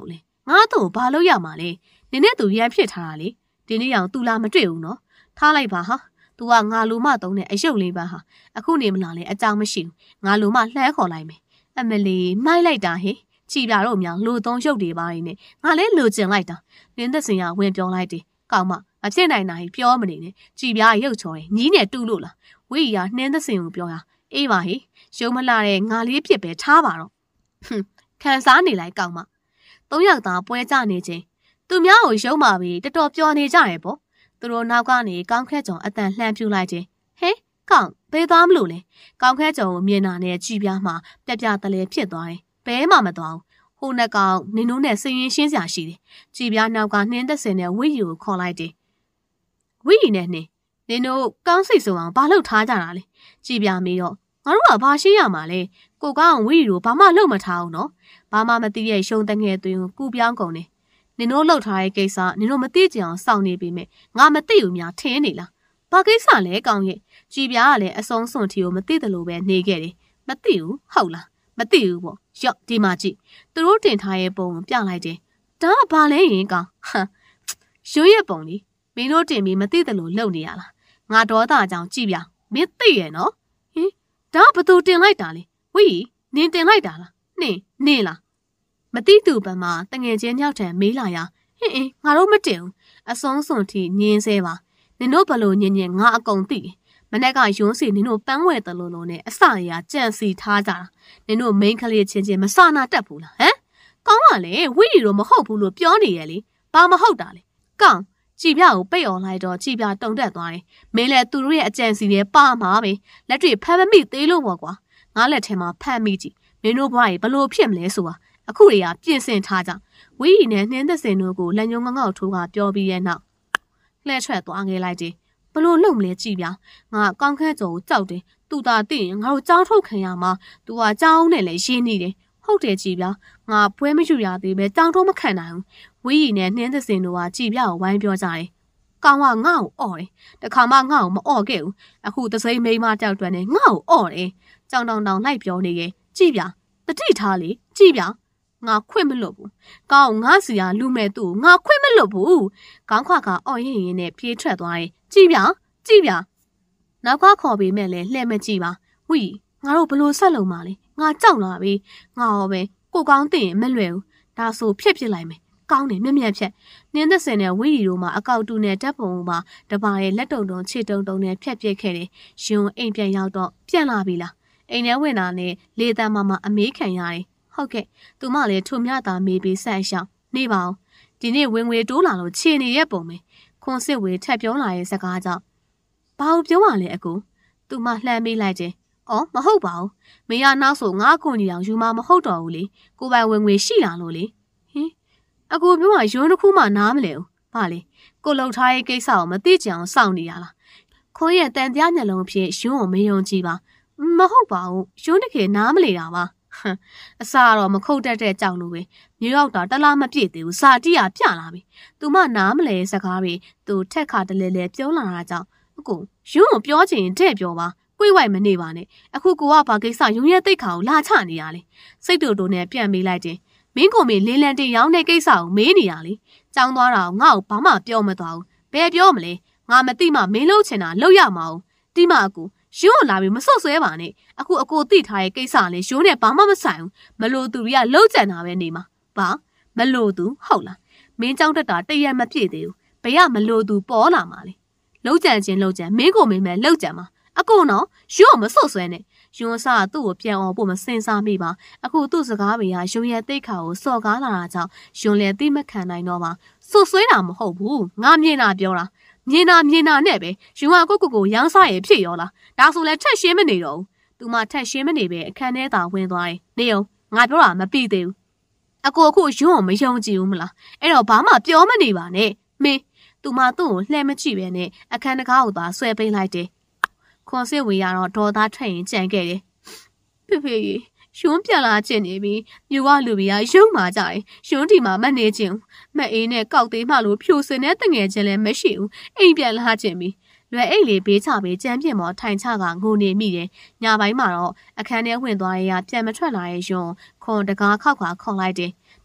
ငါတို့ဘာလို့ရမှာလဲနင်းနဲ့သူရန်ဖြစ်ထားတာလေဒီနေ့အောင်သူလာမတွေ့ဘူးနော်ထားလိုက်ပါဟာသူကငါလိုမသုံးတဲ့အယုတ်လေးပါဟာအခုနေမလာလဲအကြောင်းမရှိဘူးငါလိုမလှမ်းခေါ်လိုက်မယ်အမလီမိုက်လိုက်တာဟင်ကြည်ပြတော့မြောင်လိုသုံးရုပ်တွေပါနေနဲ့ငါလဲလိုချင်လိုက်တာနင်းသက်စင်ကဝင်ပြောလိုက်တယ်ကောင်းမအဖြစ်နိုင်နိုင်ပြောမနေနဲ့ကြည်ပြရုပ်ချော်တယ်ညီးနဲ့တူလို့လားဝိရနှင်းသက်စင်ကိုပြောတာအေးပါဟေရုံမလာတဲ့ငါလေးဖြစ်ပဲထားပါတော့ဟွန်းခံစားနေလိုက်ကောင်းမသုံးယောက်သားပွဲကြနေချင်းသူများကိုရုံမာပြီးတော်တော်ပျော်နေကြတယ်ပေါ့သူတို့နောက်ကနေကောင်းခက်ကြောင်အတန်လှမ်းပြူလိုက်ခြင်းဟဲကောင်းဘယ်သွားမလို့လဲကောင်းခက်ကြောင်ကိုမြင်တာနဲ့ကြည်ပြားမှပြက်ပြတလဲဖြစ်သွားတယ်ဘဲမှမသွားဘူးဟိုနှစ်ကောင်နင်တို့နဲ့စင်ရင်ရှင်းစရာရှိတယ်ကြည်ပြားနောက်ကနှင်းသက်စင်နဲ့ဝိရီကိုခေါ်လိုက်တယ်ဝိရီနဲ့နှင်းနင်တို့ကောင်းစိတ်ဆိုအောင်ဘာလို့ထားကြတာလဲကြည်ပြားမေးတော့ငါတို့ကဘာရှင်းရမှာလဲကိုကောင်းဝိရီတို့ဘာမှလုပ်မထားဘူးနော်ဘာမှမသိရဲ့ရှုံတငယ်သွင်းကိုကူပြောင်းကုန်တယ်နင်တို့လှုပ်ထားတဲ့ကိစ္စနင်တို့မသိကြအောင်စောင့်နေပြီမဲ့ငါမသိဘူးများထင်းနေလားဘာကိစ္စလဲကောင်းရဲ့ကြည်ပြားကလည်းအစုံစွန်ထီကိုမသိတယ်လို့ပဲနေခဲ့တယ်မသိဘူးဟုတ်လားမသိဘူးပေါ့ရော့ဒီမှာကြည့်သူတို့တင်ထားရဲ့ပုံကိုပြလိုက်တယ်ဒါကဘာလဲရင်ကောင်းဟမ်ရွှေရဲ့ပုံလေးမင်းတို့တင်ပြီးမသိတယ်လို့လုပ်နေရလားငါဒေါသကြောင့်ကြည်ပြားမင်းသိရဲ့နော်ဟင်ဒါကဘသူတင်လိုက်တာလဲဝီနင်တင်လိုက်တာလားနင်နင်လားမတိတူပံမှာတငယ်ချင်းညောက်ထံမေးလာရဟင်းအင်းငါတို့မတင်ဘူးအစုံစွန်ထိညင်းဆဲပါနင်တို့ဘလို့ညင်ညင်ငါအကုန်သိတယ်မနေ့ကယွန်းစီနင်တို့ပန်းဝဲတလို့လို့နဲ့အစရကြံစီထားကြတာနင်တို့မိန်းကလေးချင်းချင်းမစနာတက်ဘူးလားဟမ်ကောင်းပါလေဝိရီတို့မဟုတ်ဘူးလို့ပြောနေရဲ့လေဘာမဟုတ်တာလဲကောင်းကြည်ပြကိုပိတ်အောင်လိုက်တော့ကြည်ပြတုံတက်သွားတယ်မင်းလည်းသူတို့ရဲ့အကြံစီတွေပါမှာပဲလက်တွေဖမ်းမမိသေးလို့ပေါ့ကွာငါလက်ထဲမှာဖမ်းမိကြည့်မင်းတို့ဘွားကြီးဘလို့ဖြစ်မလဲဆိုတာအခုတွေကပြင်ဆင်ထားကြဝီရီနဲ့နှင်းသက်စင်တို့ကိုလက်ညှိုးငေါငေါထိုးကပြောပြီးရဲ့နောက်လှဲ့ထွက်သွားငယ်လိုက်တယ်ဘလို့လုံမလဲကြည်ပြငါကောင်းခန့်ကျော်ကိုကြောက်တယ်သူသာသိရင်ငါတို့ကြောင်းထုတ်ခံရမှာသူကကြောင်းနဲ့လည်းရင်းနေတယ်ဟုတ်တယ်ကြည်ပြငါပွဲမယူရသေးပဲကြောင်းထုတ်မခံနိုင်ဘူးဝီရီနဲ့နှင်းသက်စင်တို့ကကြည်ပြကိုဝိုင်းပြောကြတယ်ကောင်းကငါ့ကိုအော်တယ်တခါမှငါ့ကိုမအော်ခဲ့ဘူးအခုသစိမ့်မိန်းမကြောက်တွန်းနေငါ့ကိုအော်တယ်ကြောင်တောင်တောင်လိုက်ပြောနေရဲ့ကြည်ပြတတိထားလေကြည်ပြငါခွင့်မလွတ်ဘူးကောင်းငါစီရလူမဲ့သူ့ငါခွင့်မလွတ်ဘူးကောင်းခွာကအော်ရင်ရင်နဲ့ပြေးထွက်သွားတယ်ကြည်ပြကြည်ပြနောက်ကခေါ်ပေးမဲ့လဲလှဲ့မကြည့်ပါဝီငါတို့ဘလို့ဆက်လုံးပါလေငါကြောက်လာပြီငါရောပဲကိုကောင်းသိရင်မလွယ်ဘူးဒါဆိုဖြစ်ဖြစ်လိုက်မယ်ကောင်းတယ်မြက်မြက်ဖြက်နင်းသက်စင်နဲ့ဝီရီတို့မှာအကောက်တူနဲ့တက်ပုံမှာတပါးရဲ့လက်တုံတုံခြေတုံတုံနဲ့ဖြက်ပြစ်ခဲ့တယ်ရှင်အိမ်ပြန်ရောက်တော့ပြန်လာပြီလားအိမ်ထဲဝင်တာနဲ့လေတန်းမမအမေးခံရတယ်ဟုတ်ကဲ့သူမလည်းထုံမြတာမေးပြီးဆက်ရှောင်းနေပါအောင်ဒီနေ့ဝင်ငွေတိုးလာလို့ခြေနေရဲ့ပုံပဲခွန်စစ်ဝေထက်ပြောလာရဲ့စကားကြောင့်ဘာလို့ပြောရလဲအကူသူမလှမ်းမေးလိုက်တယ်အော်မဟုတ်ပါဘူးမင်းကနောက်ဆိုငါ့ကိုညီအောင်ယူမမဟုတ်တော့ဘူးလေကိုပိုင်ဝင်ငွေရှိလာလို့လေဟင်အကူပြောကရုံးတစ်ခုမှနားမလဲဘူးဘာလဲကိုလှုပ်ထားရဲ့ကိစ္စကိုမသိကြအောင်စောင့်နေရလားခွန်ရဲ့တန်တရားမျက်လုံးအဖြစ်ရုံးကိုမယုံကြည်ပါမဟုတ်ပါဘူးရုံးတကယ်နားမလဲတာပါအစားတော့မခုတ်တက်တဲ့ကြောင်လိုပဲမြေရောက်တာတလားမပြည့်သေးဘူးစာတိရပြလာပြီသူမနားမလဲစကားတွေသူထက်ခါတလဲလဲပြောလာတာကြောင့်အကိုရုံးကိုပြောချင်တဲ့ပြောပါကွေးဝိုက်မနေပါနဲ့အခုကိုကဘာကိစ္စရုံးရဲ့တိတ်ခါကိုလာချနေရလေစိတ်တူတူနဲ့ပြန်မေးလိုက်တယ်မင်းကိုမေလင်းလန်တင်ရောင်းတဲ့ကိစ္စကိုမေးနေရလေကြောင်းသွားတာကိုငါ့ကိုဘာမှပြောမသွားဘူးဘယ်ပြောမလဲငါမသိမှမင်းလုံးချင်တာလောက်ရမှာအောင်တိမအကူရုံးလာပြီးမဆုတ်ဆွဲပါနဲ့အခုအကိုသိထားရဲ့ကိစ္စလေရုံးနဲ့ဘာမှမဆိုင်ဘူးမလို့သူတွေကလှုပ်ကြံတာပဲနေမှာဘာမလို့သူဟုတ်လားမင်းကြောင်းတက်တာတရက်မပြည့်သေးဘူးဘယ်ကမလို့သူပေါ်လာမှာလေလှုပ်ကြံခြင်းလှုပ်ကြံမင်းကိုမင်းမဲလှုပ်ကြံမှာအကိုနော်ရုံးမဆုတ်ဆွဲနဲ့ရုံးစားသူ့ကိုပြန်အောင်ဖို့မစင်စားမိပါအခုသူ့စကားတွေကရုံးရဲ့တိတ်ခါကိုစော်ကားလာတာကြောင့်ရုံးလည်းသိမခံနိုင်တော့ပါဆုတ်ဆွဲတာမဟုတ်ဘူးငါမြင်တာပြောတာမြင်တာမြင်တာနဲ့ပဲယူဟာကိုကိုကိုရောင်းစားရဖြစ်ရောလားဒါဆိုလဲထက်ရှင်းမနေတော့ဘူးသူမထက်ရှင်းမနေပဲအခန်းထဲသာဝင်သွားတယ်နေအောင်ငါပြောတာမပြီးသေးဘူးအကိုအခုရုံးကိုမယုံကြည်ဘူးမလားအဲ့တော့ဘာမှပြောမနေပါနဲ့မင်းသူမသူ့ကိုလှဲမကြည့်ပဲနဲ့အခန်းတကားကိုသာဆွဲပိတ်လိုက်တယ်ခွန်စစ်ဝေရတော့ဒေါ်သားထွက်ရင်ကြံခဲ့တယ်ဖေဖေရုံးပြန်လာကျင်နေပြီမြို့ကလူတွေကရုံးမာကြတယ်ရုံးဒီမှာမနေချင်မအေးနဲ့ကောက်သေးမှလို့ဖြိုစင်တဲ့တငယ်ချင်းလည်းမရှိဘူးအိမ်ပြန်လာကျင်ပြီလွယ်အိတ်လေးဘေးချပေးကြမ်းပြင်ပေါ်ထိုင်ချကငိုနေမိတယ်ညပိုင်းမှာတော့အခန်းထဲဝင်သွားရပြန်မထွက်လာရဲ့ရုံးခွန်တကားခောက်ခါခေါ်လိုက်တယ်တ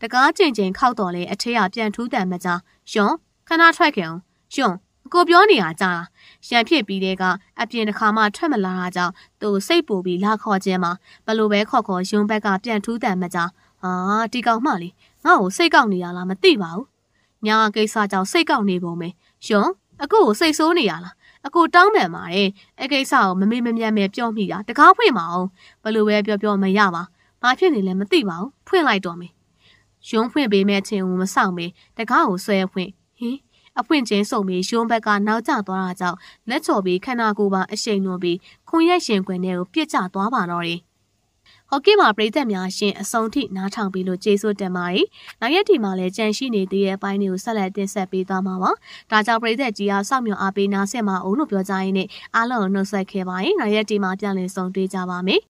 တကားကျင်ကျင်ခောက်တော်လေအထက်ရပြန်ထူးတန်မကြရှင်ခဏထွက်ခင်ရှင်ကိုပြောနေရကြတာရံဖြစ်ပြီးတဲ့ကအပြင်တစ်ခါမှထွက်မလာတာကြောင့်သူစိတ်ပူပြီးလာခေါ်ခြင်းမှာဘလို့ပဲခေါ်ခေါ်ယွန်းဘက်ကပြန်ထူးတန်မကြဟာဒီကောင်မှလေငါ့ကိုစိတ်ကောက်နေရလားမသိပါဘူးညာကိစ္စကြောင့်စိတ်ကောက်နေပုံပဲရှင်အခုကိုစိတ်ဆိုးနေရလားအခုတောင်းပန်ပါတယ်အကိစ္စကိုမမေ့မမြတ်မဲပြောမိတာတကားဖွင့်မအောင်ဘလို့ပဲပြောပြောမရပါဘာဖြစ်နေလဲမသိပါဘူးဖွင့်လိုက်တော့မယ်ရုံးဖွင့်ပေးမဲ့ချင်းကိုမဆောင်မေတကားကိုဆွဲဖွင့်ဟင်းအဖွင့်ချင်းစုံပြီးရုံးဘက်ကနောက်ကျသွားတာကြောင့်လက်ချော်ပြီးခန္ဓာကိုယ်ပါအရှိန်လွန်ပြီးခွန်ရက်ရှင်ခွင်ထဲကိုပြစ်ကျသွားပါတော့တယ်ဟော့ကီမှာပြည်သက်များရှင်အစုံထိနားထောင်ပြီးလို့ကျေးဇူးတင်ပါတယ်။နောက်ရက်ဒီမှာလည်းကြန့်ရှိနေသေးတဲ့အပိုင်းတွေကိုဆက်လက်တင်ဆက်ပေးသွားမှာပါ။ဒါကြောင့်ပြည်သက်ကြီးအားစောင့်မျှော်အားပေးနားဆင်ပါအောင်လို့ပြောကြရင်းနဲ့အားလုံးနှုတ်ဆက်ခဲ့ပါတယ်။နောက်ရက်ဒီမှာပြန်လည်ဆုံတွေ့ကြပါမယ်။